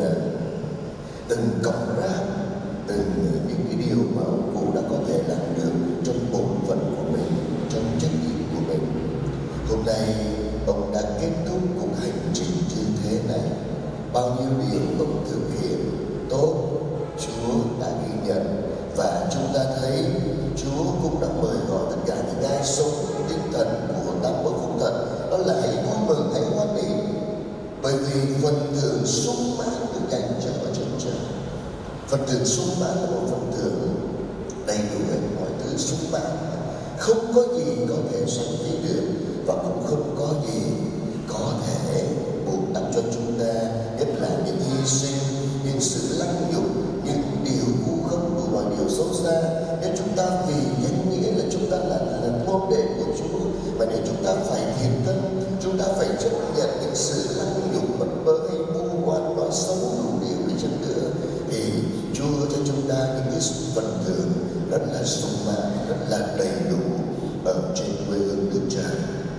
Speaker 15: từng cọng rác, từng những cái điều mà ông cụ đã có thể làm được trong bổn phận của mình, trong trách nhiệm của mình. Hôm nay ông đã kết thúc cuộc hành trình như thế này. Bao nhiêu điều ông thực hiện tốt, Chúa đã ghi nhận, và chúng ta thấy Chúa cũng đã mời gọi tất cả những ai sống tinh thần của tám mối phúc thần, đó là hãy vui mừng, hãy hoan hỉ, bởi vì phần thưởng sung mãn được dành cho ở trên trời. Phần thưởng sung mãn là một phần thưởng đầy đủ hết mọi thứ sung mãn, không có gì có thể sánh với được, và cũng không có gì có thể buộc đặt cho chúng ta, nhất là những hy sinh, những sự lăng nhục, những điều vu khống của mọi điều xấu xa. Nếu chúng ta vì danh nghĩa là chúng ta là môn đệ của Chúa, mà nếu chúng ta phải thiện thân, chúng ta phải chấp nhận những sự lăng nhục, bất bớ hay vu oan, nói xấu đủ điều đi chăng nữa, thì Chúa cho chúng ta những cái phần thưởng rất là sung mãn, rất là đầy đủ ở trên quê hương nước trời.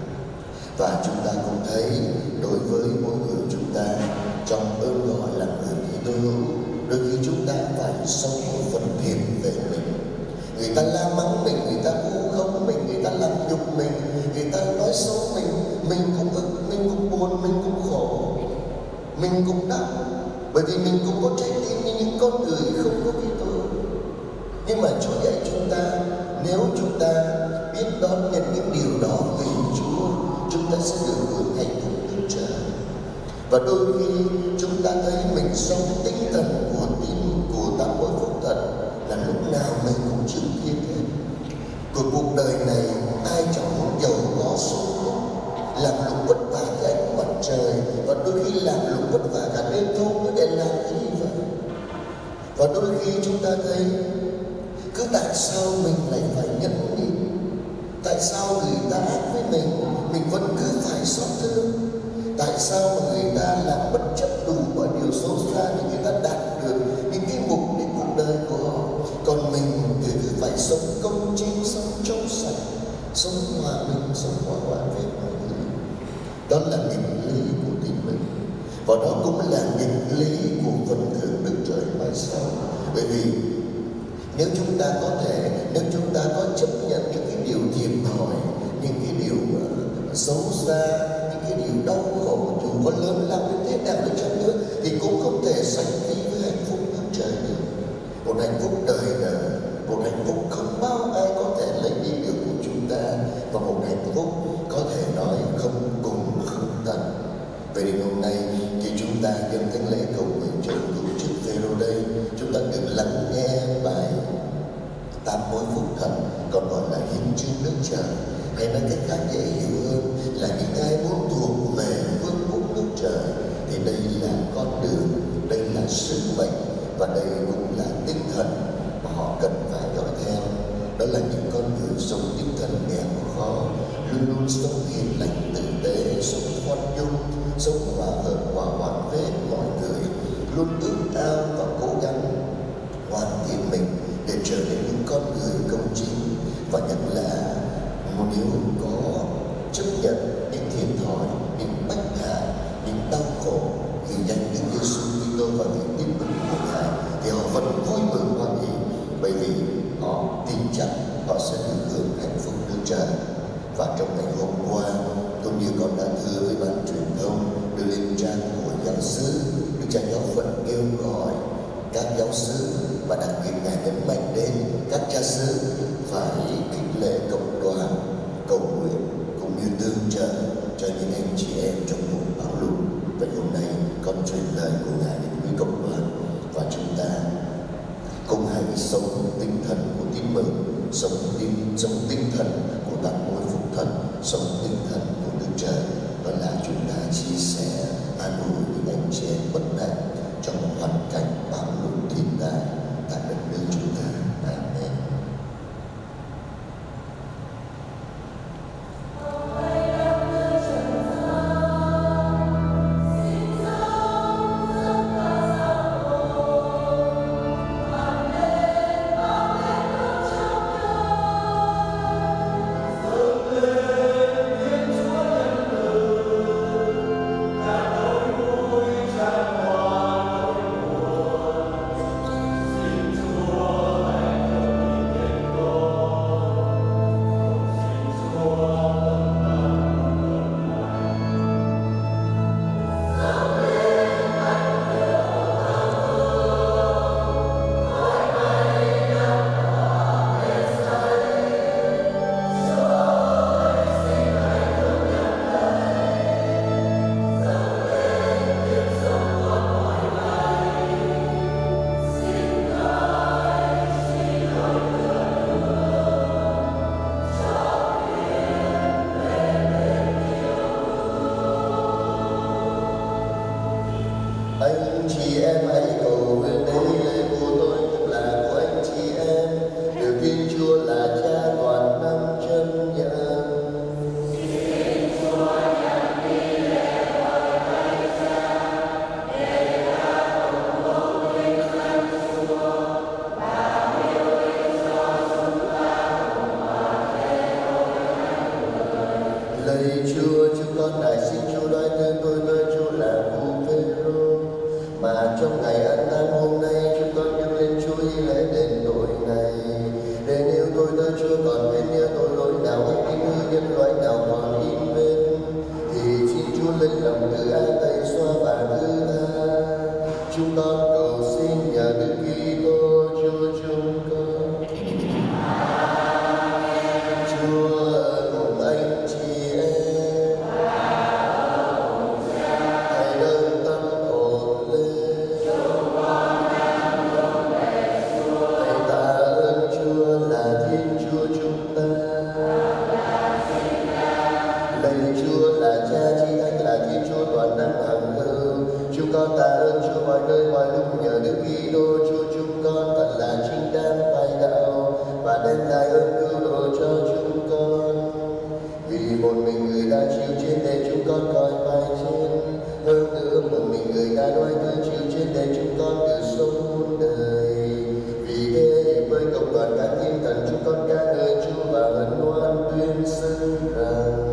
Speaker 15: Và chúng ta cũng thấy đối với mỗi người chúng ta, trong ơn gọi là người Kitô hữu, đôi khi chúng ta phải sống một phần thiện về mình. Người ta la mắng mình, người ta vu khống mình, người ta làm nhục mình, người ta nói xấu mình cũng ức, mình cũng buồn, mình cũng khổ. Mình cũng đau, bởi vì mình cũng có trái tim như những con người không có Kitô. Nhưng mà Chúa dạy chúng ta, nếu chúng ta biết đón nhận những điều đó vì Chúa, chúng ta sẽ được hưởng hạnh phúc Đức Trời. Và đôi khi chúng ta thấy mình sống tinh thần của tin của tám mối phúc thần là lúc nào mình cũng chịu thiên hết. Cuộc đời này ai chẳng muốn giàu có sung túc, làm lụng vất vả dưới ánh mặt trời, và đôi khi làm lụng vất vả cả đêm thâu nữa để làm cái gì vậy? Và đôi khi chúng ta thấy cứ tại sao mình lại phải nhẫn nhịn? Tại sao người ta ác với mình vẫn cứ phải xót thương? Tại sao mà người ta làm bất chấp đủ mọi điều xấu xa để người ta đạt được những cái mục đích cuộc đời của họ, còn mình thì cứ phải sống công chính, sống trong sạch, sống hòa bình, sống hòa hoãn với mọi người. Đó là nghịch lý của tin mình, và đó cũng là nghịch lý của phần thưởng Đức Trời mai sau. Bởi vì nếu chúng ta có chấp nhận những cái điều thiệt thòi, những cái điều xấu xa, những cái điều đau khổ, dù có lớn lao đến thế nào đi chăng nữa, thì cũng không thể sánh ký với hạnh phúc Đức Trời được. Một hạnh phúc đời đời, một hạnh phúc không bao ai có thể lấy đi được của chúng ta, và một hạnh phúc có thể nói không cùng không tận. Vậy thì hôm nay khi chúng ta nhân thánh lễ cầu nguyện cho tổ chức Phêrô đây, chúng ta được lắng nghe bài tám mối phúc thần, còn gọi là hiến chương Đức Trời, hay nói cách khác dễ hiểu hơn là những ai muốn thuộc về vương quốc Đức Trời thì đây là con đường, đây là sứ mệnh, và đây cũng là tinh thần mà họ cần phải dõi theo. Đó là những con người sống tinh thần nghèo khó, luôn luôn sống hiền lành tử tế, sống khoan dung, sống hòa hợp hòa hoãn với mọi người, luôn ước ao và cố gắng hoàn thiện mình để trở nên những con người công chính. Và nhất là nếu có chấp nhận những thiệt thòi, những bách hại, những đau khổ vì danh Đức Giêsu Kitô và vì tin mừng của Ngài, thì họ vẫn vui mừng hoan hỷ, bởi vì họ tin chắc họ sẽ được hưởng hạnh phúc Đức Trời. Và trong ngày hôm qua, cũng như con đã thưa với ban truyền thông đưa lên trang của giáo xứ, Đức Cha Giáo phận kêu gọi các giáo xứ, và đặc biệt Ngài nhấn mạnh đến các cha xứ phải khích lệ cộng đoàn cầu nguyện cũng như tương trợ cho những anh chị em trong mùa bão lụt. Vậy hôm nay con truyền lời của Ngài đến với cộng đoàn, và chúng ta cùng hãy sống tinh thần của tin mừng, sống tinh thần của tám mối phúc thần, sống tinh thần của Đức Trời. Đó là chúng ta chia sẻ an ủi những anh chị em bất nạn trong hoàn cảnh bão lụt thiên tai tại đất nước chúng ta. Amen. Anh chị em hãy cầu nguyện đến lễ của tôi cũng là của anh chị em, được Thiên Chúa là Cha toàn năng chân nhận. Lạy Chúa, chúng con đại xin Chúa nói tên tôi Chúa là vua Phêrô, mà trong ngày ăn táng hôm nay chúng con dâng lên Chúa y lễ đền tội này. Để nếu tôi Chúa còn bên nhớ tội lỗi nào hay tin hư nhân loại nào còn in bên, thì xin Chúa lấy lòng từ ái tay xoa và thứ tha chúng con cầu xin nhờ Đức Kitô Chúa chúng con. Chúa cùng anh chị em hãy nâng tâm hồn lên. Hãy tạ ơn Chúa là Thiên Chúa chúng ta. Lạy Chúa là Cha Chi Thánh, là Thiên Chúa toàn năng hằng hữu. Chúng con tạ ơn Chúa mọi nơi mọi lúc nhờ Đức Kitô Chúa chúng con thật là chính đáng phải đạo và đem lại ơn cứu độ cho chúng con. Vì một mình người đã chịu chết để chúng con khỏi phải chết, hơn nữa một mình người đã đói khát chịu chết để chúng con được sống muôn đời. Vì thế với cộng đoàn các thiên thần chúng con ca ngợi Chúa và hân hoan tuyên xưng rằng: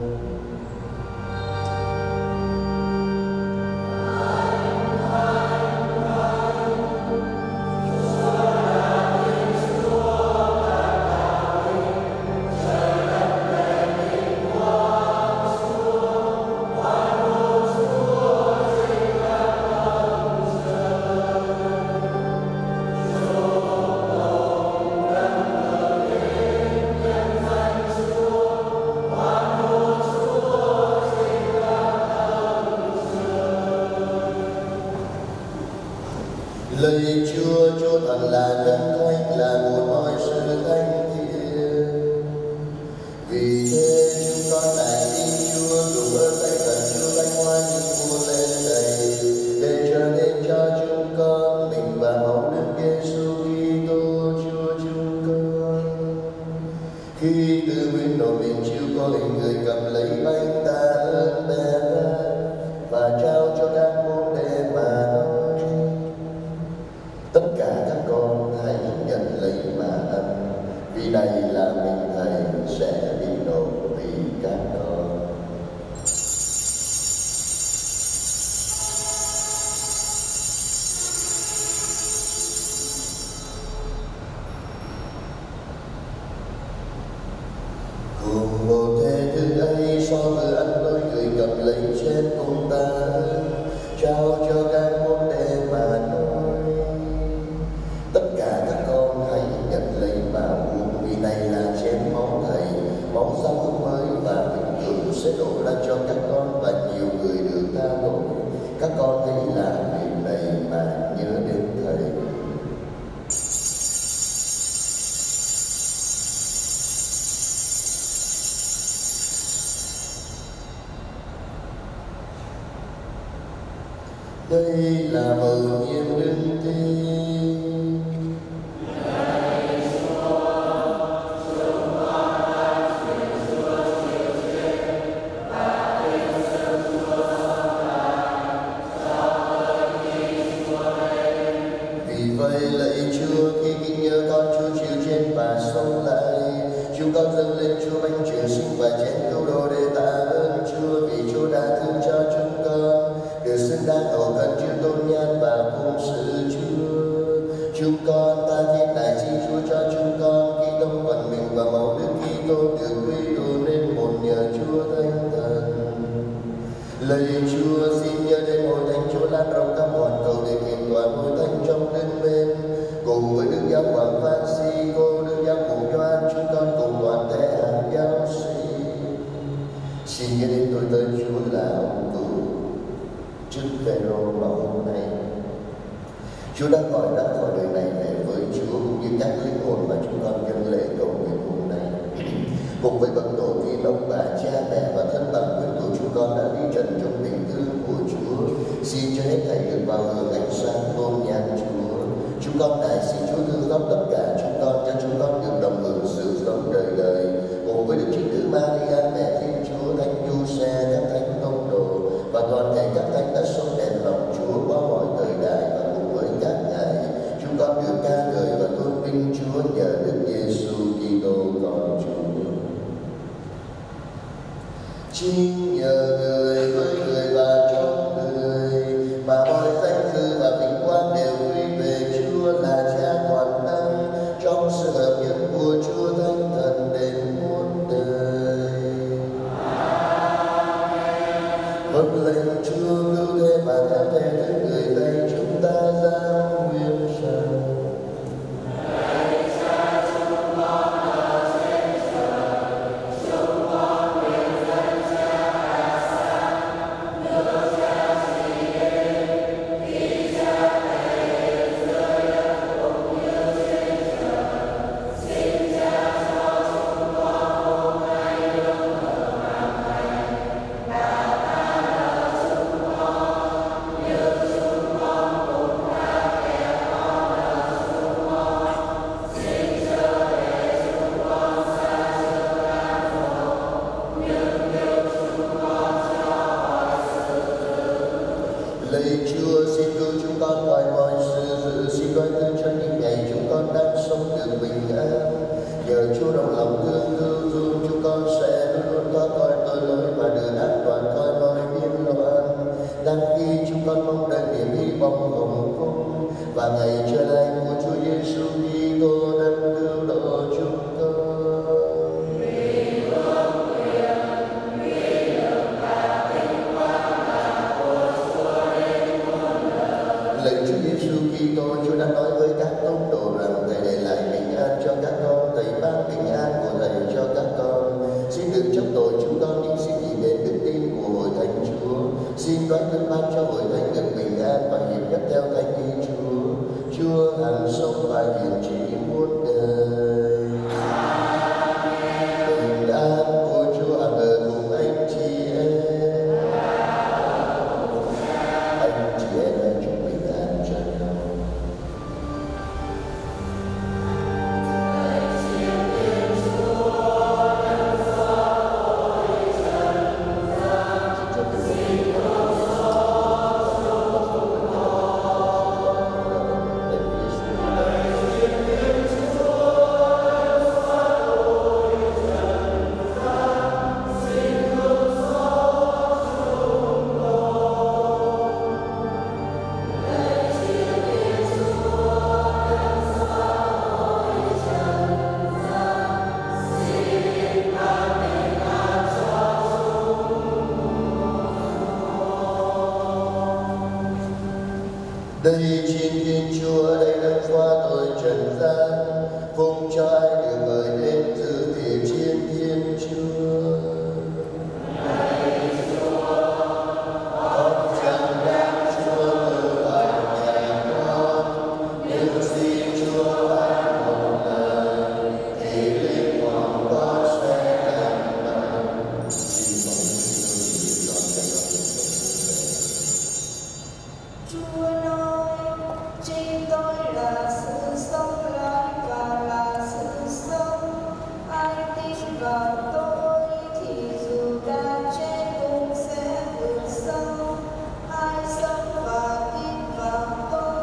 Speaker 15: Lạy Chúa, Chúa thật là đấng thánh, là nguồn mọi sự thánh thiện. Vì thế chúng con lại tin Chúa đủ ơn Thánh Thần Chúa Thánh Hóa như vua lên đầy, để trở nên cho chúng con mình và máu Đức Giêsu Kitô Chúa chúng con. Khi từ nguyên độ mình chịu có hình người cầm lấy bánh tạ ơn bè và trao cho các môn đệ mà nói: tất cả các con hãy nhận lấy mà ăn, vì này là mình Thầy sẽ bị nộp vì các con. Cùng một thế thức ấy, sau bữa ăn tối người cầm lấy chén cùng ta trao cho các môn đệ mà nói: tất cả các con hãy nhận lấy mà uống, vì này là chén máu Thầy, máu giao ước mới và vĩnh cửu sẽ đổ ra cho các con và nhiều người được tha tội. Các con hãy làm việc này mà nhớ đến Thầy. Đây là mừng nhiệm đức tin. Vì vậy lạy Chúa, khi kính nhớ con Chúa chịu chết và sống lại, chúng con dâng lên Chúa bánh trường sinh và chén cứu độ để tạ ơn Chúa, vì Chúa đã thương cho chúng con được xứng đáng hầu cận Chúa tôn nhan và phụng sự Chúa. Chúng con ta thiết lại xin Chúa cho chúng con khi tông phần mình và máu Đức Kitô được quy tụ nên một nhờ Chúa Thánh Thần. Lạy Chúa, xin nhớ đến hội thánh Chúa lan rộng khắp hoàn cầu để kiện toàn hội thánh trong linh mến, cùng với Đức Giáo hoàng Francisco, Đức Giáo hoàng Gioan, chúng con cùng toàn thể hàng giáo sĩ. Xin nhớ đến tôi tên Chúa là ông Cửu trước Phêrô vào hôm nay. Chúa đã gọi ra khỏi đời này về với Chúa, cũng như các linh hồn mà chúng con dâng lễ cầu nguyện hôm nay. Cùng với bậc tổ tiên ông bà, cha mẹ và thân bằng quyến thuộc chúng con đã đi trần trong tình thương của Chúa. Xin cho hết thảy được vào hưởng ánh sáng tôn nhan Chúa. Chúng con lại xin Chúa thương xót tất cả chúng con, cho chúng con được đồng hưởng sự sống đời đời. Cùng với Đức Trinh Nữ Maria, mẹ Thiên Chúa, Thánh Giuse, các thánh tông đồ và toàn thể các thánh đã sống đèn lòng Chúa qua mọi thời đại, và cùng với các ngài chúng con được ca ngợi và tôn vinh Chúa nhờ Đức Giêsu Kitô con Chúa. Chính nhờ người với người và trong người mà mọi danh dự và vinh quang đều quy về Chúa là Cha toàn năng, trong sự hợp nhất của Chúa Thánh Thần đến muôn đời. Vâng lệnh Chúa cứu thế và theo thế thức người đây chúng Chúa, xin cứu chúng con khỏi mọi sự dữ, xin đoái thương cho những ngày chúng con đang sống được bình an. Nhờ Chúa đồng lòng thương cứu giúp chúng con sẽ luôn luôn thoát khỏi tội lỗi và được an toàn khỏi mọi biến loạn. Đang khi chúng con mong đợi niềm hy vọng hồng phúc và ngày trở lại của Chúa Giêsu Kitô đang cứu độ chúng con. Lạy Chúa Giêsu Kitô, Chúa đã nói với các tông đồ rằng Thầy để lại bình an cho các con, Thầy ban bình an của Thầy cho các con. Xin đừng chấp tội chúng con, nhưng xin nhìn đến đức tin của hội thánh Chúa. Xin đoái thương ban cho hội thánh được bình an và hiệp nhất theo thánh ý Chúa. Chúa hằng sống và hiển trị muôn đời. Bình an của Chúa hằng ở cùng anh chị em. Anh chị em hãy chúc bình an cho nhau. Đây trên Thiên Chúa, đây đã qua tội trần gian, phúc cho ai được mời đến dự tiệc trên Thiên Chúa. Con chẳng đáng Chúa ở lại nhà con, nhưng xin Chúa phán một lời, thì linh hồn con sẽ lành mạnh.
Speaker 5: Chúa nói, chính tôi là sự sống lại và là sự sống. Ai tin vào tôi thì dù đã chết cũng sẽ được sống. Ai sống và tin vào tôi.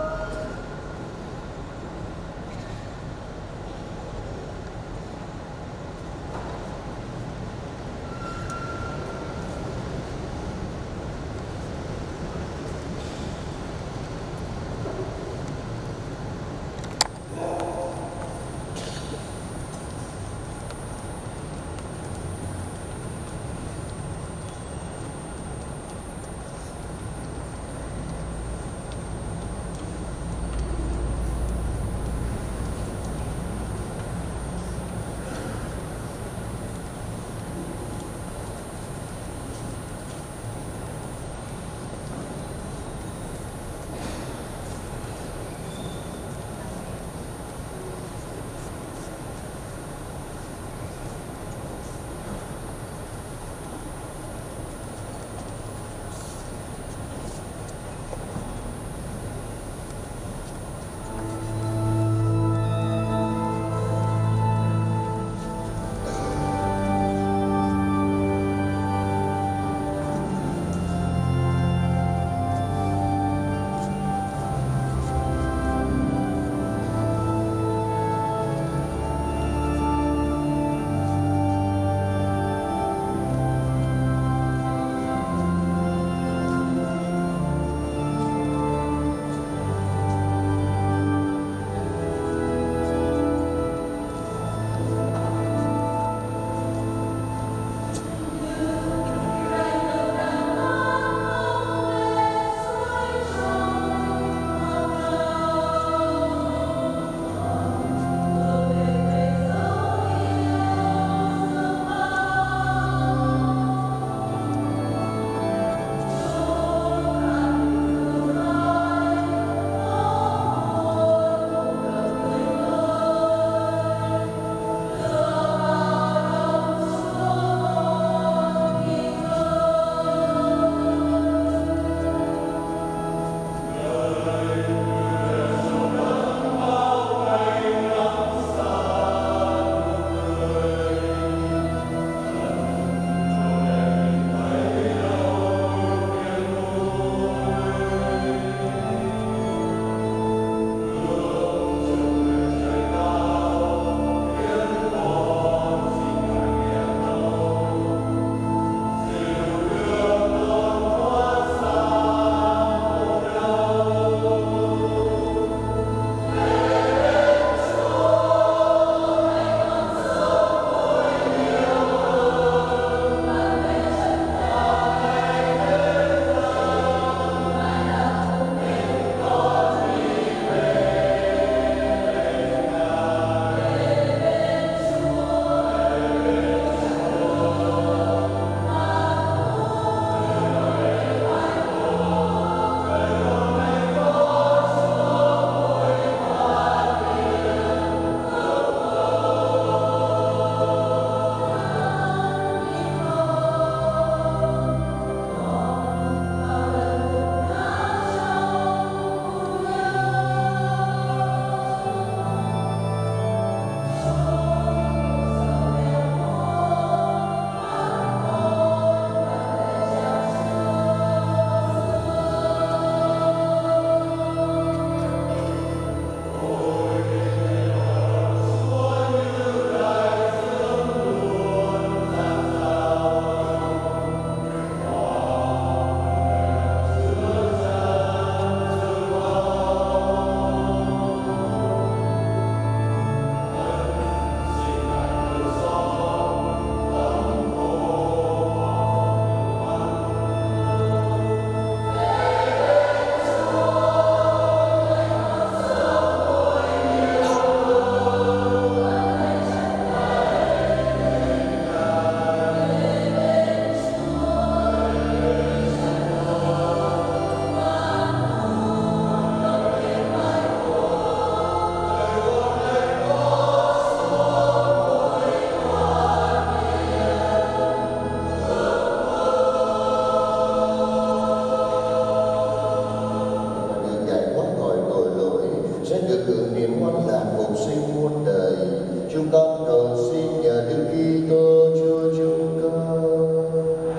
Speaker 15: sẽ được hưởng niềm hoan lạc phục sinh muôn đời. Chúng con cầu xin nhờ Đức Kitô Chúa chúng con.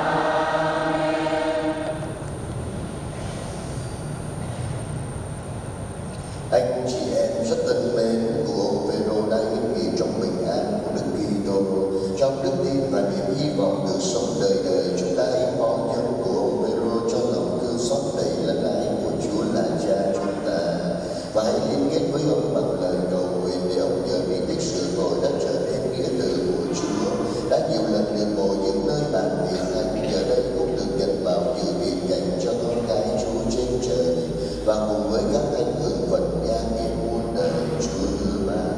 Speaker 15: Anh chị em rất thân mến của ông Phêrô đã hiến nghị trong bình an của Đức Kitô, trong đức tin và niềm hy vọng được sống đời đời. Chúng ta hãy phó nhân của ông Phêrô cho lòng thương xót đầy lân ái của Chúa là Cha chúng ta, và hãy liên kết với ông bằng lời cầu nguyện để ông nhờ vì tích sự tội đã trở nên nghĩa tử của Chúa, đã nhiều lần được bồi những nơi bàn vị thánh, giờ đây cũng được nhận vào dự biệt dành cho con cái Chúa trên trời, và cùng với các thánh hưởng phần gia nghiệp muôn đời Chúa hứa ban.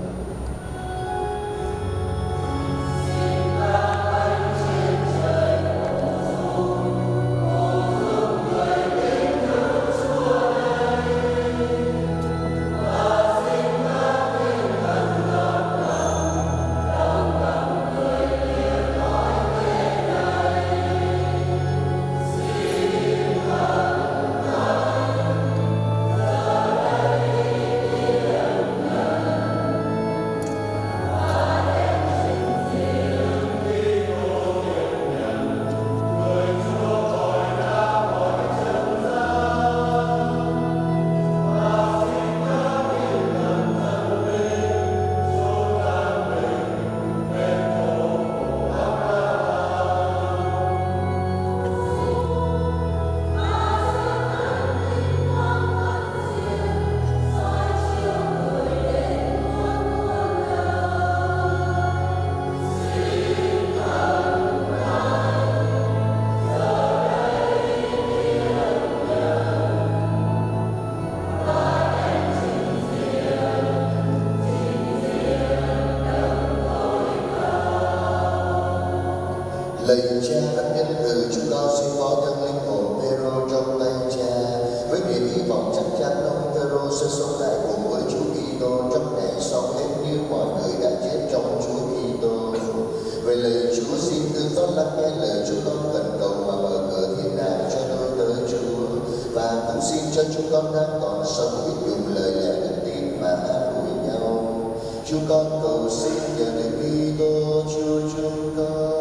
Speaker 15: Lạy Cha ân nhân từ, chúng con xin phó dâng linh hồn Phêrô trong tay Cha, với niềm hy vọng chắc chắn ông Phêrô sẽ sống lại cùng với Chúa Kitô trong ngày sau hết như mọi người đã chết trong Chúa Kitô. Vậy lạy Chúa, xin thương xót lắng nghe lời chúng con cần cầu mà mở cửa thiên đàng cho đôi tới Chúa, và cũng xin cho chúng con đang còn sống biết dùng lời lẽ đức tin mà an ủi nhau. Chúng con cầu xin nhờ Đức Kitô Chúa chúng con.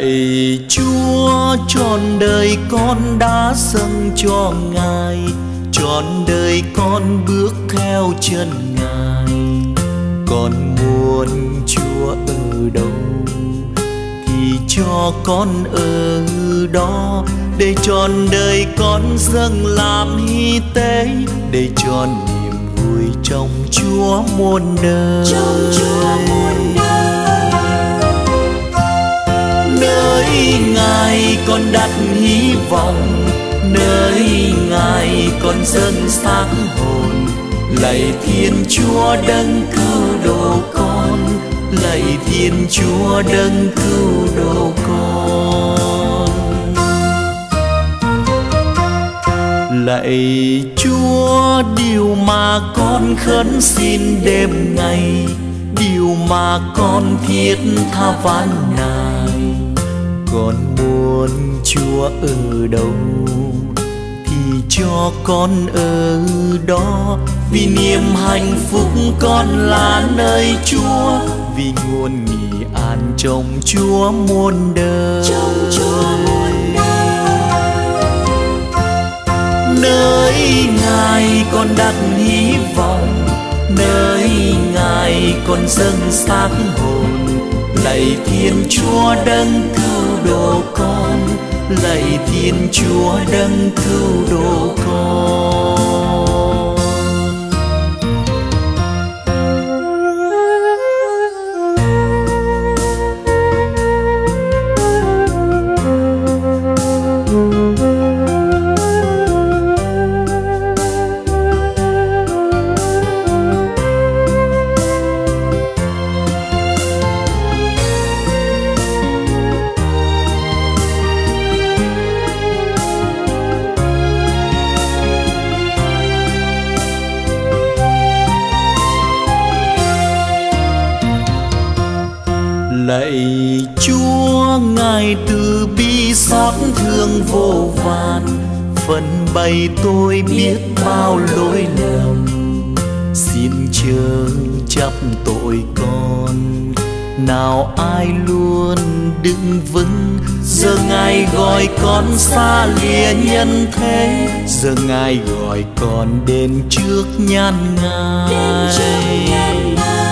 Speaker 13: Lạy Chúa, trọn đời con đã dâng cho Ngài, trọn đời con bước theo chân Ngài. Con muốn Chúa ở đâu thì cho con ở đó, để trọn đời con dâng làm hy tế, để trọn niềm vui trong Chúa muôn đời.
Speaker 14: Trong Chúa muôn đời,
Speaker 13: nơi Ngài con đặt hy vọng, nơi Ngài con dâng xác hồn. Lạy Thiên Chúa đấng cứu độ con, lạy Thiên Chúa đấng cứu độ con. Lạy Chúa, điều mà con khấn xin đêm ngày, điều mà con thiết tha van nài. Con muốn Chúa ở đâu thì cho con ở đó, vì niềm hạnh phúc con là nơi Chúa, vì nguồn nghỉ an trong Chúa muôn đời.
Speaker 14: trong Chúa muôn đời,
Speaker 13: nơi Ngài con đặt hy vọng, nơi Ngài con dâng xác hồn. Lạy Thiên Chúa đấng cứu độ con, lạy Thiên Chúa đấng cứu độ con. Lạy Chúa, Ngài từ bi xót thương vô vàn, phần bày tôi biết bao lỗi lầm. Xin chớ chấp tội con, nào ai luôn đứng vững. Giờ Ngài gọi con xa lìa nhân thế, giờ Ngài gọi con đến trước nhan Ngài.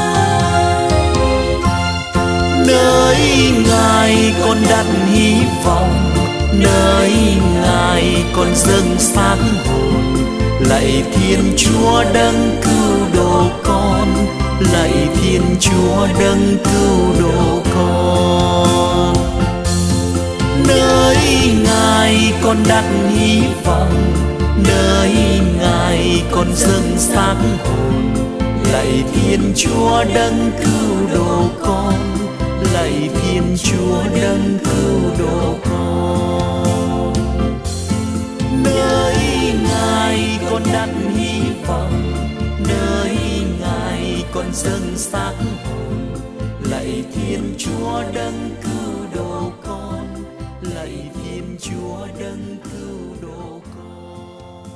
Speaker 13: Nơi Ngài con đặt hy vọng, nơi Ngài con dâng xác hồn. Lạy Thiên Chúa đấng cứu độ con, lạy Thiên Chúa đấng cứu độ con. Nơi Ngài con đặt hy vọng, nơi Ngài con dâng xác hồn. Lạy Thiên Chúa đấng cứu độ con, lạy Thiên Chúa đấng cứu độ con. Nơi Ngài con đặt hy vọng, nơi Ngài con dâng xác hồn. Lạy Thiên Chúa đấng cứu độ con, lạy Thiên Chúa đấng cứu độ con.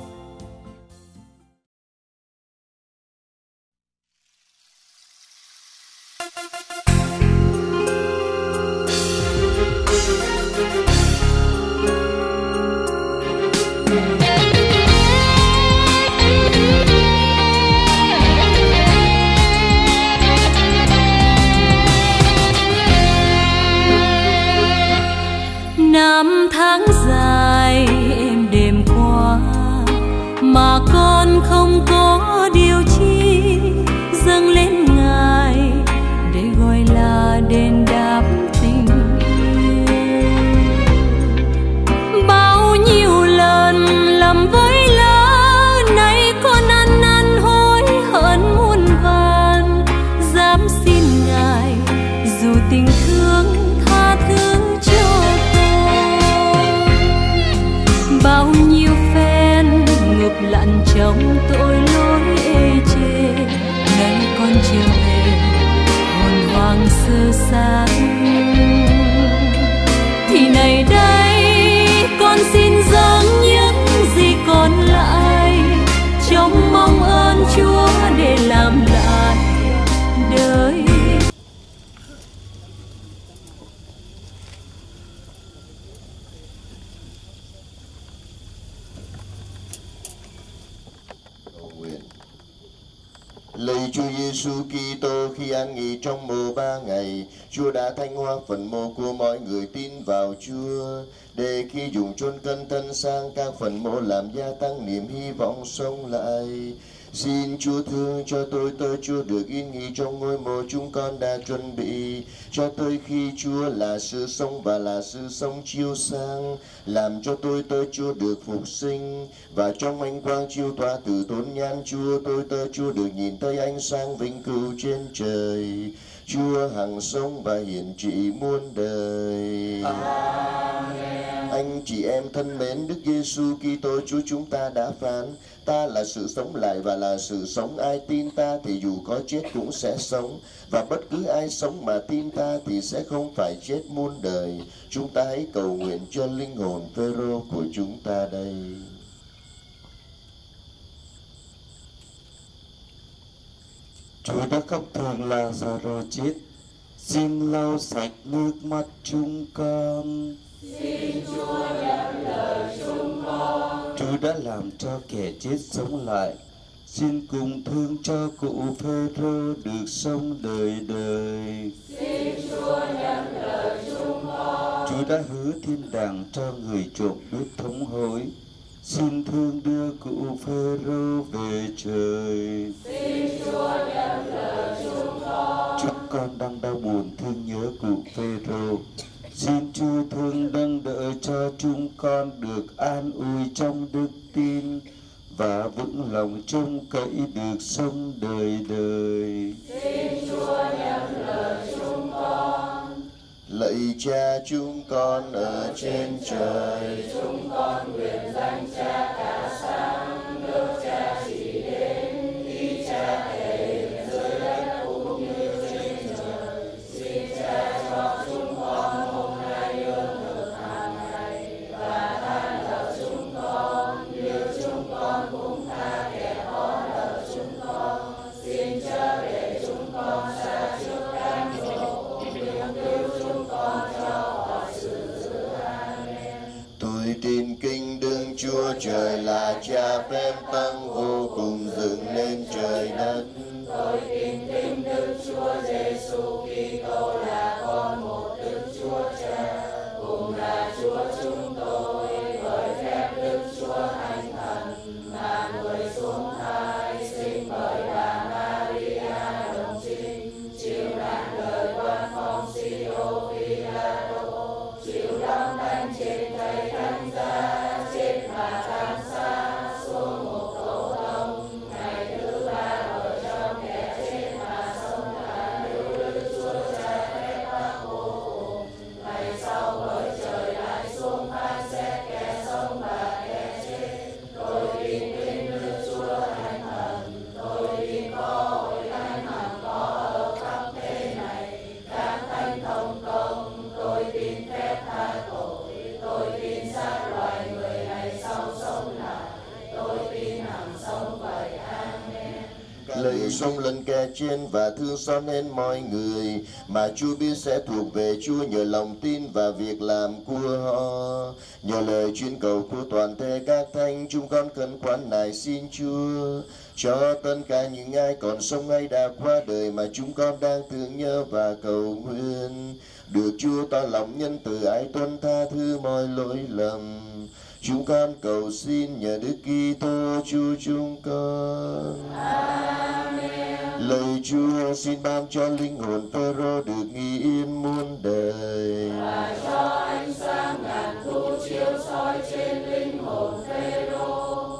Speaker 14: Năm tháng dài êm đềm qua mà con không có điều chi dâng lên Ngài để gọi là đền đáp tình yêu. Bao nhiêu lần lầm với lỡ, nay con ăn năn hối hận muôn vàn, dám xin Ngài dù tình thương tha thứ cho con. Bao nhiêu phen ngược lặn trong tội lỗi ê chề, nay con trở về hồn hoàng sơ xác. Thì này đây con xin dâng những gì còn lại, trong mong ơn Chúa để làm lại đời.
Speaker 15: Lạy Chúa Giêsu Kitô, khi an nghỉ trong mồ 3 ngày, Chúa đã thanh hóa phần mộ của mọi người tin vào Chúa, để khi dùng chôn cất thân sang các phần mộ làm gia tăng niềm hy vọng sống lại. Xin Chúa thương cho tôi Chúa được yên nghỉ trong ngôi mộ chúng con đã chuẩn bị cho tôi, khi Chúa là sự sống và là sự sống chiếu sáng, làm cho tôi Chúa được phục sinh, và trong ánh quang chiếu tỏa từ tôn nhan Chúa, tôi Chúa được nhìn thấy ánh sáng vĩnh cửu trên trời. Chúa hằng sống và hiển trị muôn đời. Amen. Anh chị em thân mến, Đức Giêsu Kitô Chúa chúng ta đã phán: ta là sự sống lại và là sự sống, ai tin ta thì dù có chết cũng sẽ sống, và bất cứ ai sống mà tin ta thì sẽ không phải chết muôn đời. Chúng ta hãy cầu nguyện cho linh hồn Phêrô của chúng ta đây.
Speaker 17: Chúa đã khóc thương Lazaro chết, xin lau sạch nước mắt chúng con.
Speaker 9: Xin Chúa nhận lời chúng con.
Speaker 17: Chúa đã làm cho kẻ chết sống lại, xin cùng thương cho cụ Phêrô được sống đời đời.
Speaker 9: Xin Chúa nhận lời chúng con.
Speaker 17: Chúa đã hứa thiên đàng cho người trộm biết thống hối, xin thương đưa cụ Phêrô về trời.
Speaker 9: Xin Chúa nhận lời chúng con.
Speaker 17: Chúng con đang đau buồn thương nhớ cụ Phêrô, xin Chúa thương nâng đỡ cho chúng con được an ủi trong đức tin và vững lòng trông cậy được sống đời đời.
Speaker 9: Xin Chúa nhận lời chúng con.
Speaker 15: Lạy Cha chúng con ở trên trời,
Speaker 9: chúng con nguyện danh Cha cả sáng, nước Cha chỉ đến, ý Cha thể hiện dưới đất cũng như trên trời. Xin Cha cho chúng con hôm nay lương thực hàng ngày, và tha nợ chúng con như chúng con cũng tha kẻ có nợ chúng con. Xin chớ để chúng con sa trước cám dỗ, nhưng cứu chúng con cho khỏi sự dữ. Amen.
Speaker 15: tôi tin kinh Đức Chúa Trời là Cha phép tăng vô cùng dựng nên trời đất.
Speaker 9: Tôi tin kính Đức Chúa Giêsu Kitô là con một Đức Chúa Cha, cùng là Chúa chúng tôi, bởi phép Đức Chúa Thánh Thần mà người xuống thai, sinh bởi bà Maria đồng trinh, chịu nạn đời quan Phong Sio Pilato, chịu đóng đanh trên cây thánh giá, chết mà tan xa xuống một tổ tông, ngày thứ ba ở trong kẻ chết mà sống lại, lưu Đức Chúa Cha phép bác vô cùng, ngày sau bởi trời lại xuống phán xét kẻ sống và kẻ chết. Tôi tin kính Đức Chúa Thánh Thần, tôi tin có hội thánh hằng có ở khắp thế này, các thánh thông công, tôi tin phép tha tội, tôi tin xác loài người ngày sau sống lại, tôi tin hằng sống vậy. Amen.
Speaker 15: Lạy sống lần kẻ trên và thương xót đến mọi người mà Chúa biết sẽ thuộc về Chúa nhờ lòng tin và việc làm của họ. Nhờ lời chuyên cầu của toàn thể các thánh, chúng con khẩn khoản nài xin Chúa cho tất cả những ai còn sống hay đã qua đời mà chúng con đang tưởng nhớ và cầu nguyện, được Chúa tỏ lòng nhân từ ái tuân tha thứ mọi lỗi lầm. Chúng con cầu xin nhờ Đức Kitô Chúa chúng con.
Speaker 9: Amen.
Speaker 15: Lạy Chúa xin ban cho linh hồn Phêrô được nghỉ yên muôn đời,
Speaker 9: và cho ánh sáng ngàn thu chiếu soi trên linh hồn Phêrô.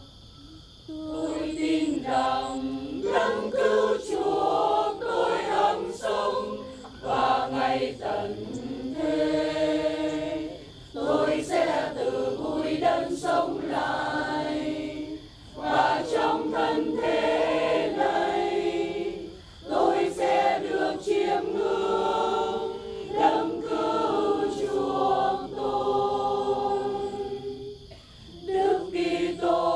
Speaker 9: Tôi tin rằng đấng cứu Chúa tôi hằng sống và ngày tận thế, tôi sẽ từ bụi đất sống lại, và trong thân thế này tôi sẽ được chiêm ngưỡng đấng cứu chuộc tôi. Đức Kitô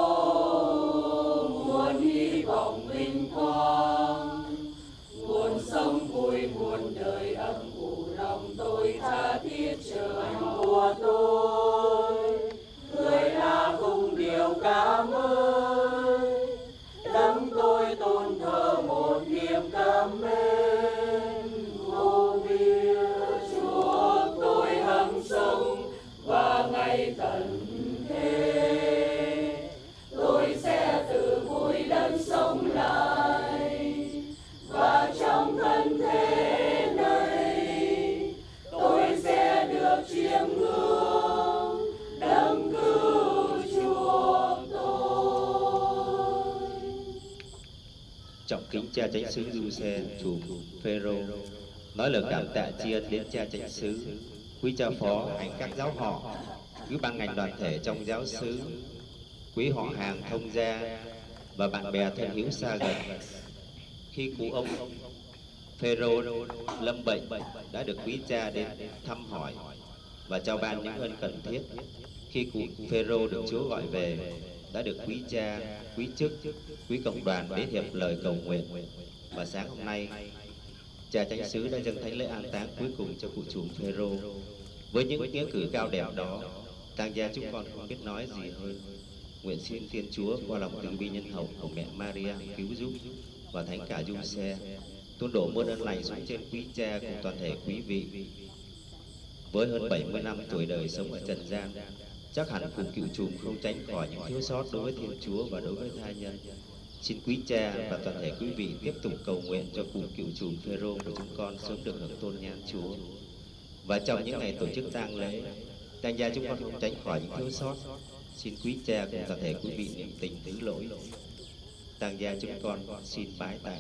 Speaker 9: nguồn hy vọng vinh quang, nguồn sống vui muôn đời ấp ủ lòng tôi tha thiết chờ anh của tôi. Người là khung điều cảm ơn, đấng tôi tôn thờ
Speaker 18: Trọng kính cha chánh xứ Giuse, chủ Phêrô, nói lời cảm tạ tri ân đến cha chánh xứ, quý cha phó hành các giáo họ, quý ban ngành đoàn thể trong giáo xứ, quý họ hàng thông gia và bạn bè thân hữu xa gần. Khi cụ ông Phêrô lâm bệnh đã được quý cha đến thăm hỏi và trao ban những ân cần thiết. Khi cụ Phêrô được Chúa gọi về, đã được quý cha, quý chức, quý cộng đoàn đến hiệp lời cầu nguyện. Và sáng hôm nay, cha chánh xứ đã dâng thánh lễ an táng cuối cùng cho cụ trùm Phêrô. Với những nghĩa cử cao đẹp đó, tang gia chúng con không biết nói gì hơn. Nguyện xin Thiên Chúa qua lòng từ bi nhân hậu của mẹ Maria cứu giúp và thánh cả Giuse tuôn đổ muôn ân lành xuống trên quý cha cùng toàn thể quý vị. Với hơn 70 năm tuổi đời sống ở trần gian, chắc hẳn cụ cựu trùm không tránh khỏi những thiếu sót đối với Thiên Chúa và đối với tha nhân. Xin quý cha và toàn thể quý vị tiếp tục cầu nguyện cho cụ cựu trùm Phêrô của chúng con sớm được hưởng tôn nhan Chúa. Và trong những ngày tổ chức tang lễ, tang gia chúng con không tránh khỏi những thiếu sót. Xin quý cha cùng toàn thể quý vị niệm tình thứ lỗi. Tang gia chúng con xin bái tạ.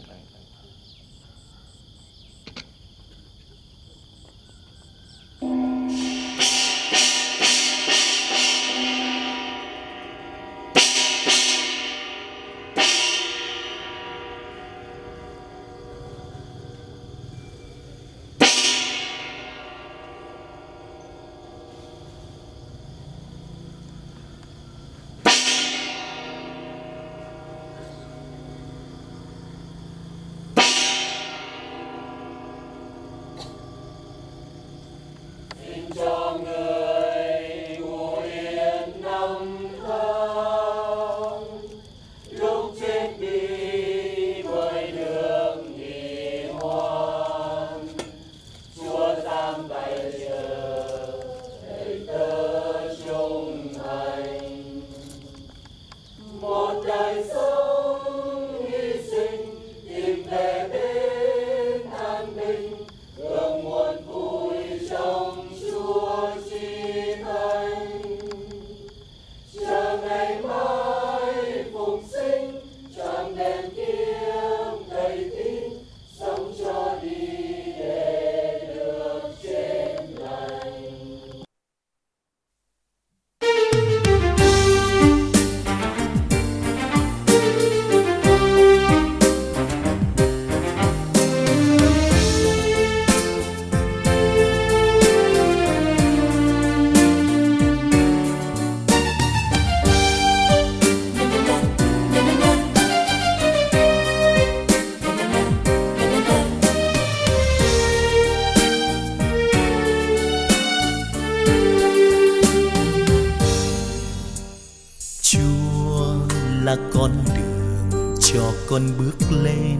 Speaker 13: là con đường cho con bước lên,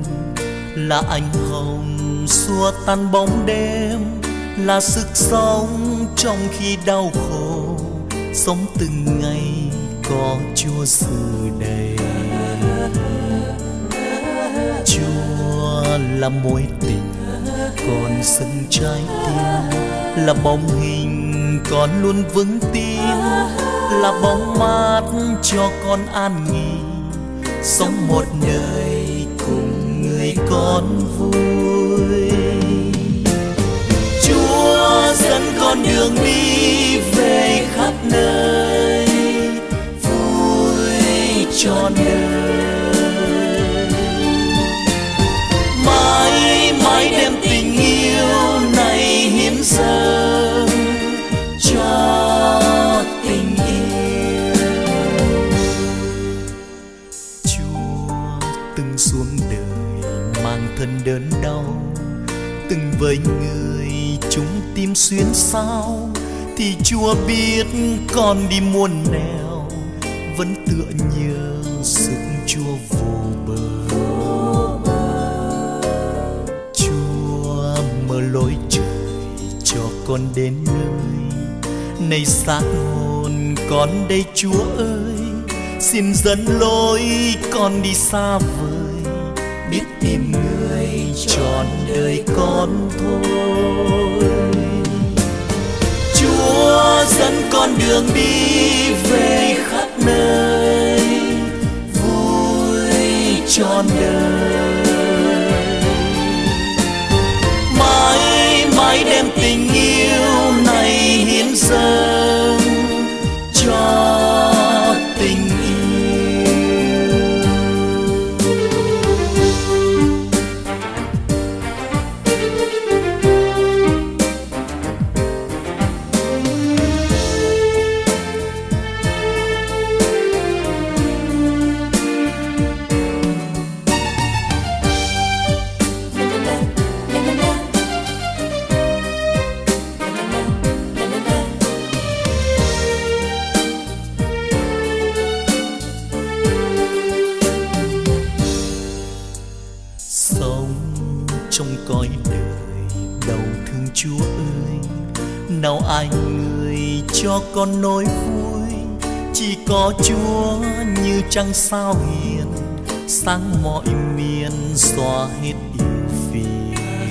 Speaker 13: là ánh hồng xua tan bóng đêm, là sức sống trong khi đau khổ, sống từng ngày có Chúa dự đầy. Chúa là mối tình còn sưng trái tim, là bóng hình con luôn vững tin, là bóng mát cho con an nghỉ, sống một đời cùng người con vui. Chúa dẫn con đường đi về khắp nơi, vui trọn đời. Mãi mãi đem tình yêu này hiến dâng cho tình yêu. Chúa từng xuống đời mang thân đớn đau, từng với người chúng tim xuyên sao, thì Chúa biết con đi muôn nẻo, vẫn tựa nhớ sức Chúa vô bờ. Chúa mở lối trời cho con đến nơi, này xác hồn con đây Chúa ơi, xin dẫn lối con đi xa vời, biết tìm người trọn đời con thôi. Chúa dẫn con đường đi về khắp nơi, vui trọn đời. tình yêu này hiến dâng cho tình nào ai người cho con nỗi vui, chỉ có Chúa như trăng sao hiền, sáng mọi miền xóa hết ưu phiền.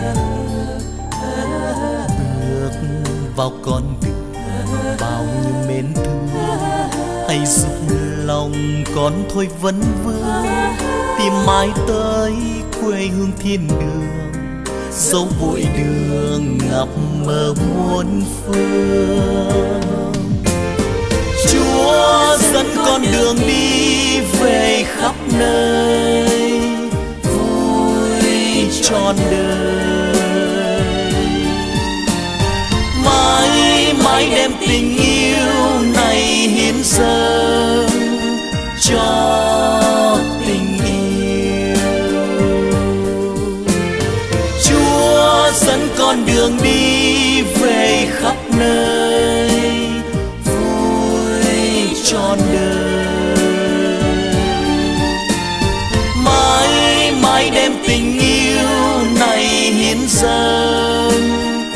Speaker 13: Bước vào con đường bao nhiêu mến thương, hãy giúp lòng con thôi vấn vương, tìm mãi tới quê hương thiên đường, dấu bụi đường ngập mờ muôn phương. Chúa dẫn con đường đi về khắp nơi, vui trọn đời. Mãi mãi đem tình yêu này hiến dâng cho tình yêu. Chúa dẫn con đường đi về khắp nơi, vui trọn đời. Mãi mãi đem tình yêu này hiến dâng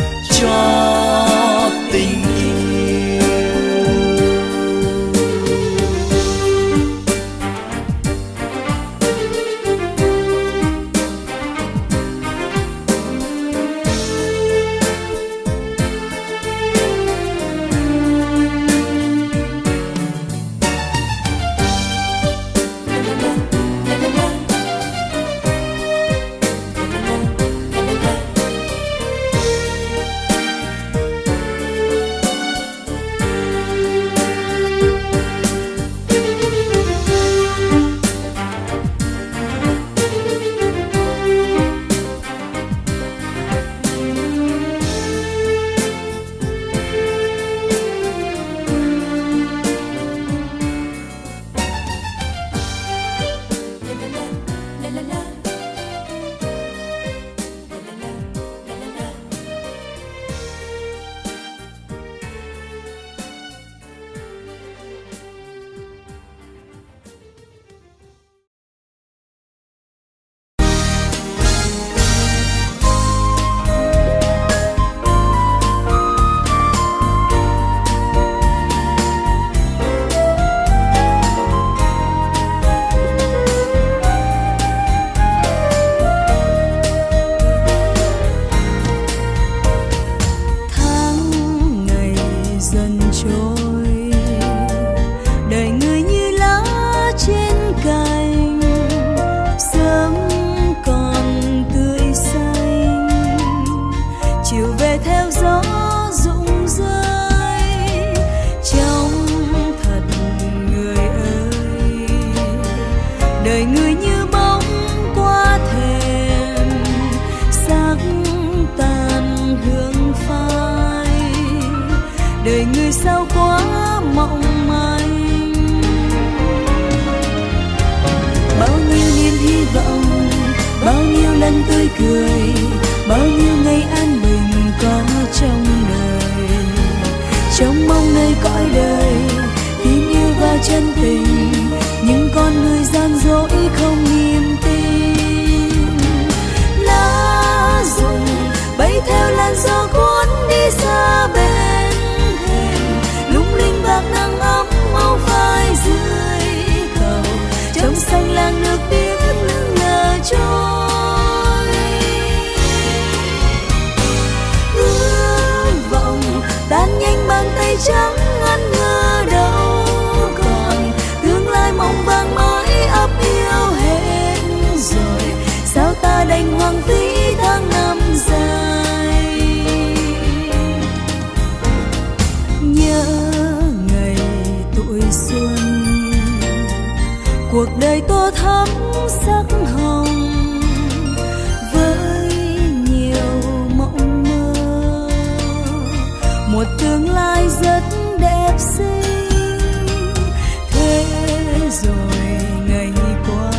Speaker 13: cho tình yêu.
Speaker 14: đời người sao quá mong manh. Bao nhiêu niềm hy vọng, bao nhiêu lần tươi cười, bao nhiêu ngày an bình có trong đời. Trong mong nơi cõi đời tin yêu và chân tình, nhưng con người gian dối không niềm tin. Lá rụng bay theo làn gió cuốn đi xa bên thềm, cuộc đời tô thắm sắc hồng với nhiều mộng mơ, một tương lai rất đẹp xinh. Thế rồi ngày qua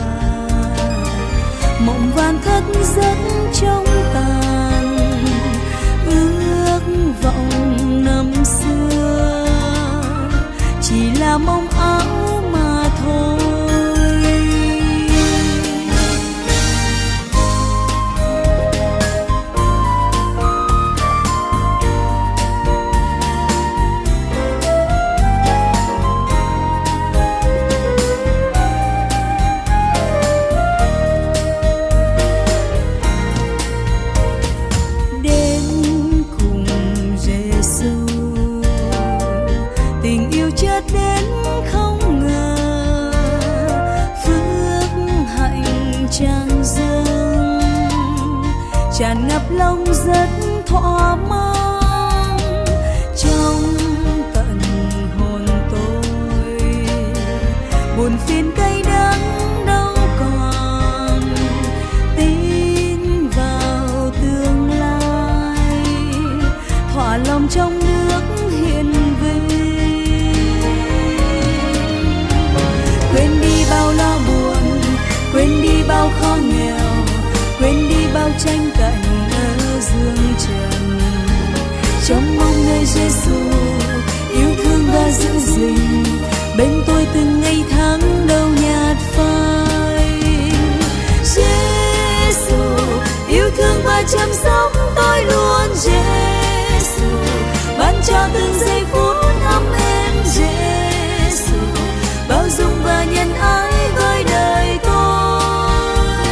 Speaker 14: mộng van thất rất trong tàn, ước vọng năm xưa chỉ là mong áo mà thôi. Đến không ngờ phước hạnh tràn dâng, tràn ngập lòng rất thỏa mãn. Trong tận hồn tôi buồn phiền cay đắng đâu còn, tin vào tương lai thỏa lòng trong nước hiền vinh. Quên đi bao lo buồn, quên đi bao khó nghèo, quên đi bao tranh cạnh ở dương trần. Trong mong nơi Giêsu yêu thương và giữ gìn bên tôi từng ngày tháng đâu nhạt phai. Giêsu yêu thương và chăm sóc tôi luôn. Giêsu ban cho từng giây phút ấm êm. Giêsu bao dung và nhân ái với đời tôi.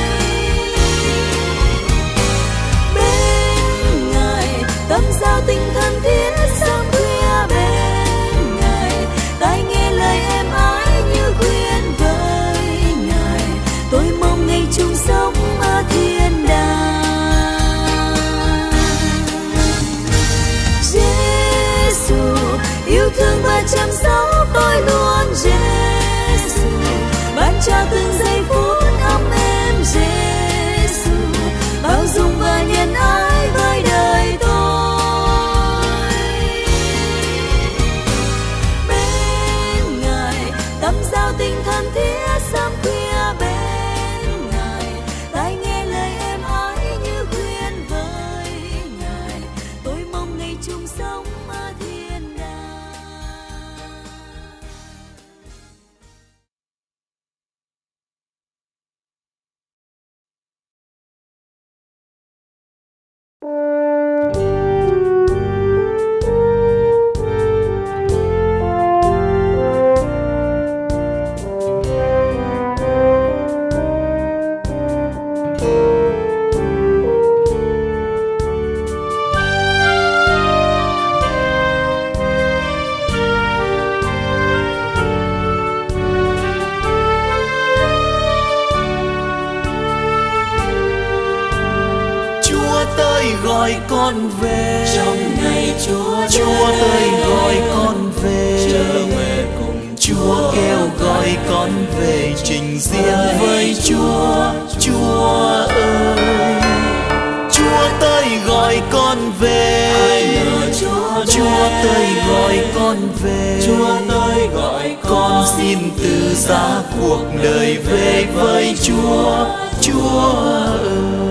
Speaker 14: Bên Ngài tâm giao tình thân thiết sáng khuya. Bên Ngài tai nghe lời êm ái như khuyên với Ngài. Tôi mong ngày chung sống ở thiên đàng. Giêsu yêu thương và chăm sóc tôi luôn. Giêsu ban cho từng giây phút ấm êm. Giêsu bao dung và nhân ái với đời tôi. Bên Ngài tâm giao tình thân thiết sớm khuya. Bên Ngài tai nghe lời êm ái như khuyên với Ngài. Tôi mong ngày chung sống ở thiên đàng.
Speaker 13: Gọi con về
Speaker 9: trong ngày
Speaker 13: Chúa tới gọi con về,
Speaker 9: trở về cùng
Speaker 13: Chúa kêu gọi con về trình diện với Chúa. Chúa ơi, Chúa tới gọi con về. Chúa tới gọi con về.
Speaker 9: Chúa tới gọi
Speaker 13: con xin từ giá cuộc đời về với Chúa. Chúa ơi,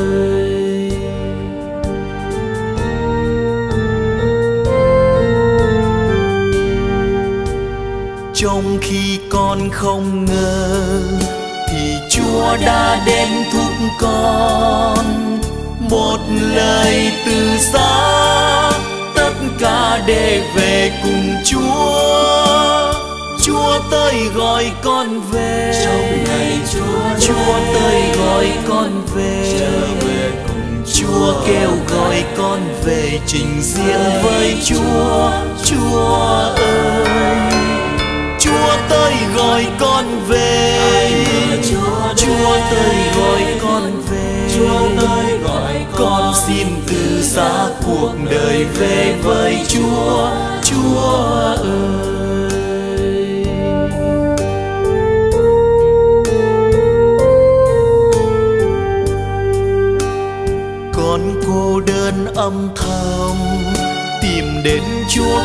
Speaker 13: trong khi con không ngờ thì Chúa đã đến thúc con. Một lời từ xa tất cả để về cùng Chúa. Chúa tới gọi con về
Speaker 9: trong ngày
Speaker 13: Chúa tới gọi con về,
Speaker 9: trở về cùng
Speaker 13: Chúa kêu gọi con về trình diện với Chúa. Chúa ơi, Chúa tới gọi con về. Chúa tới gọi con về.
Speaker 9: Chúa tới gọi
Speaker 13: con xin từ giá cuộc đời về với Chúa. Chúa ơi,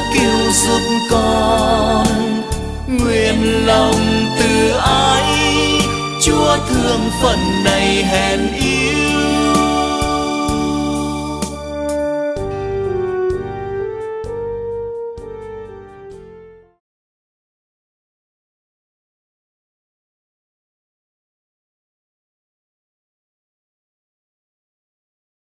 Speaker 13: cứu giúp con. Nguyện lòng từ ái Chúa thương phần này hèn yếu,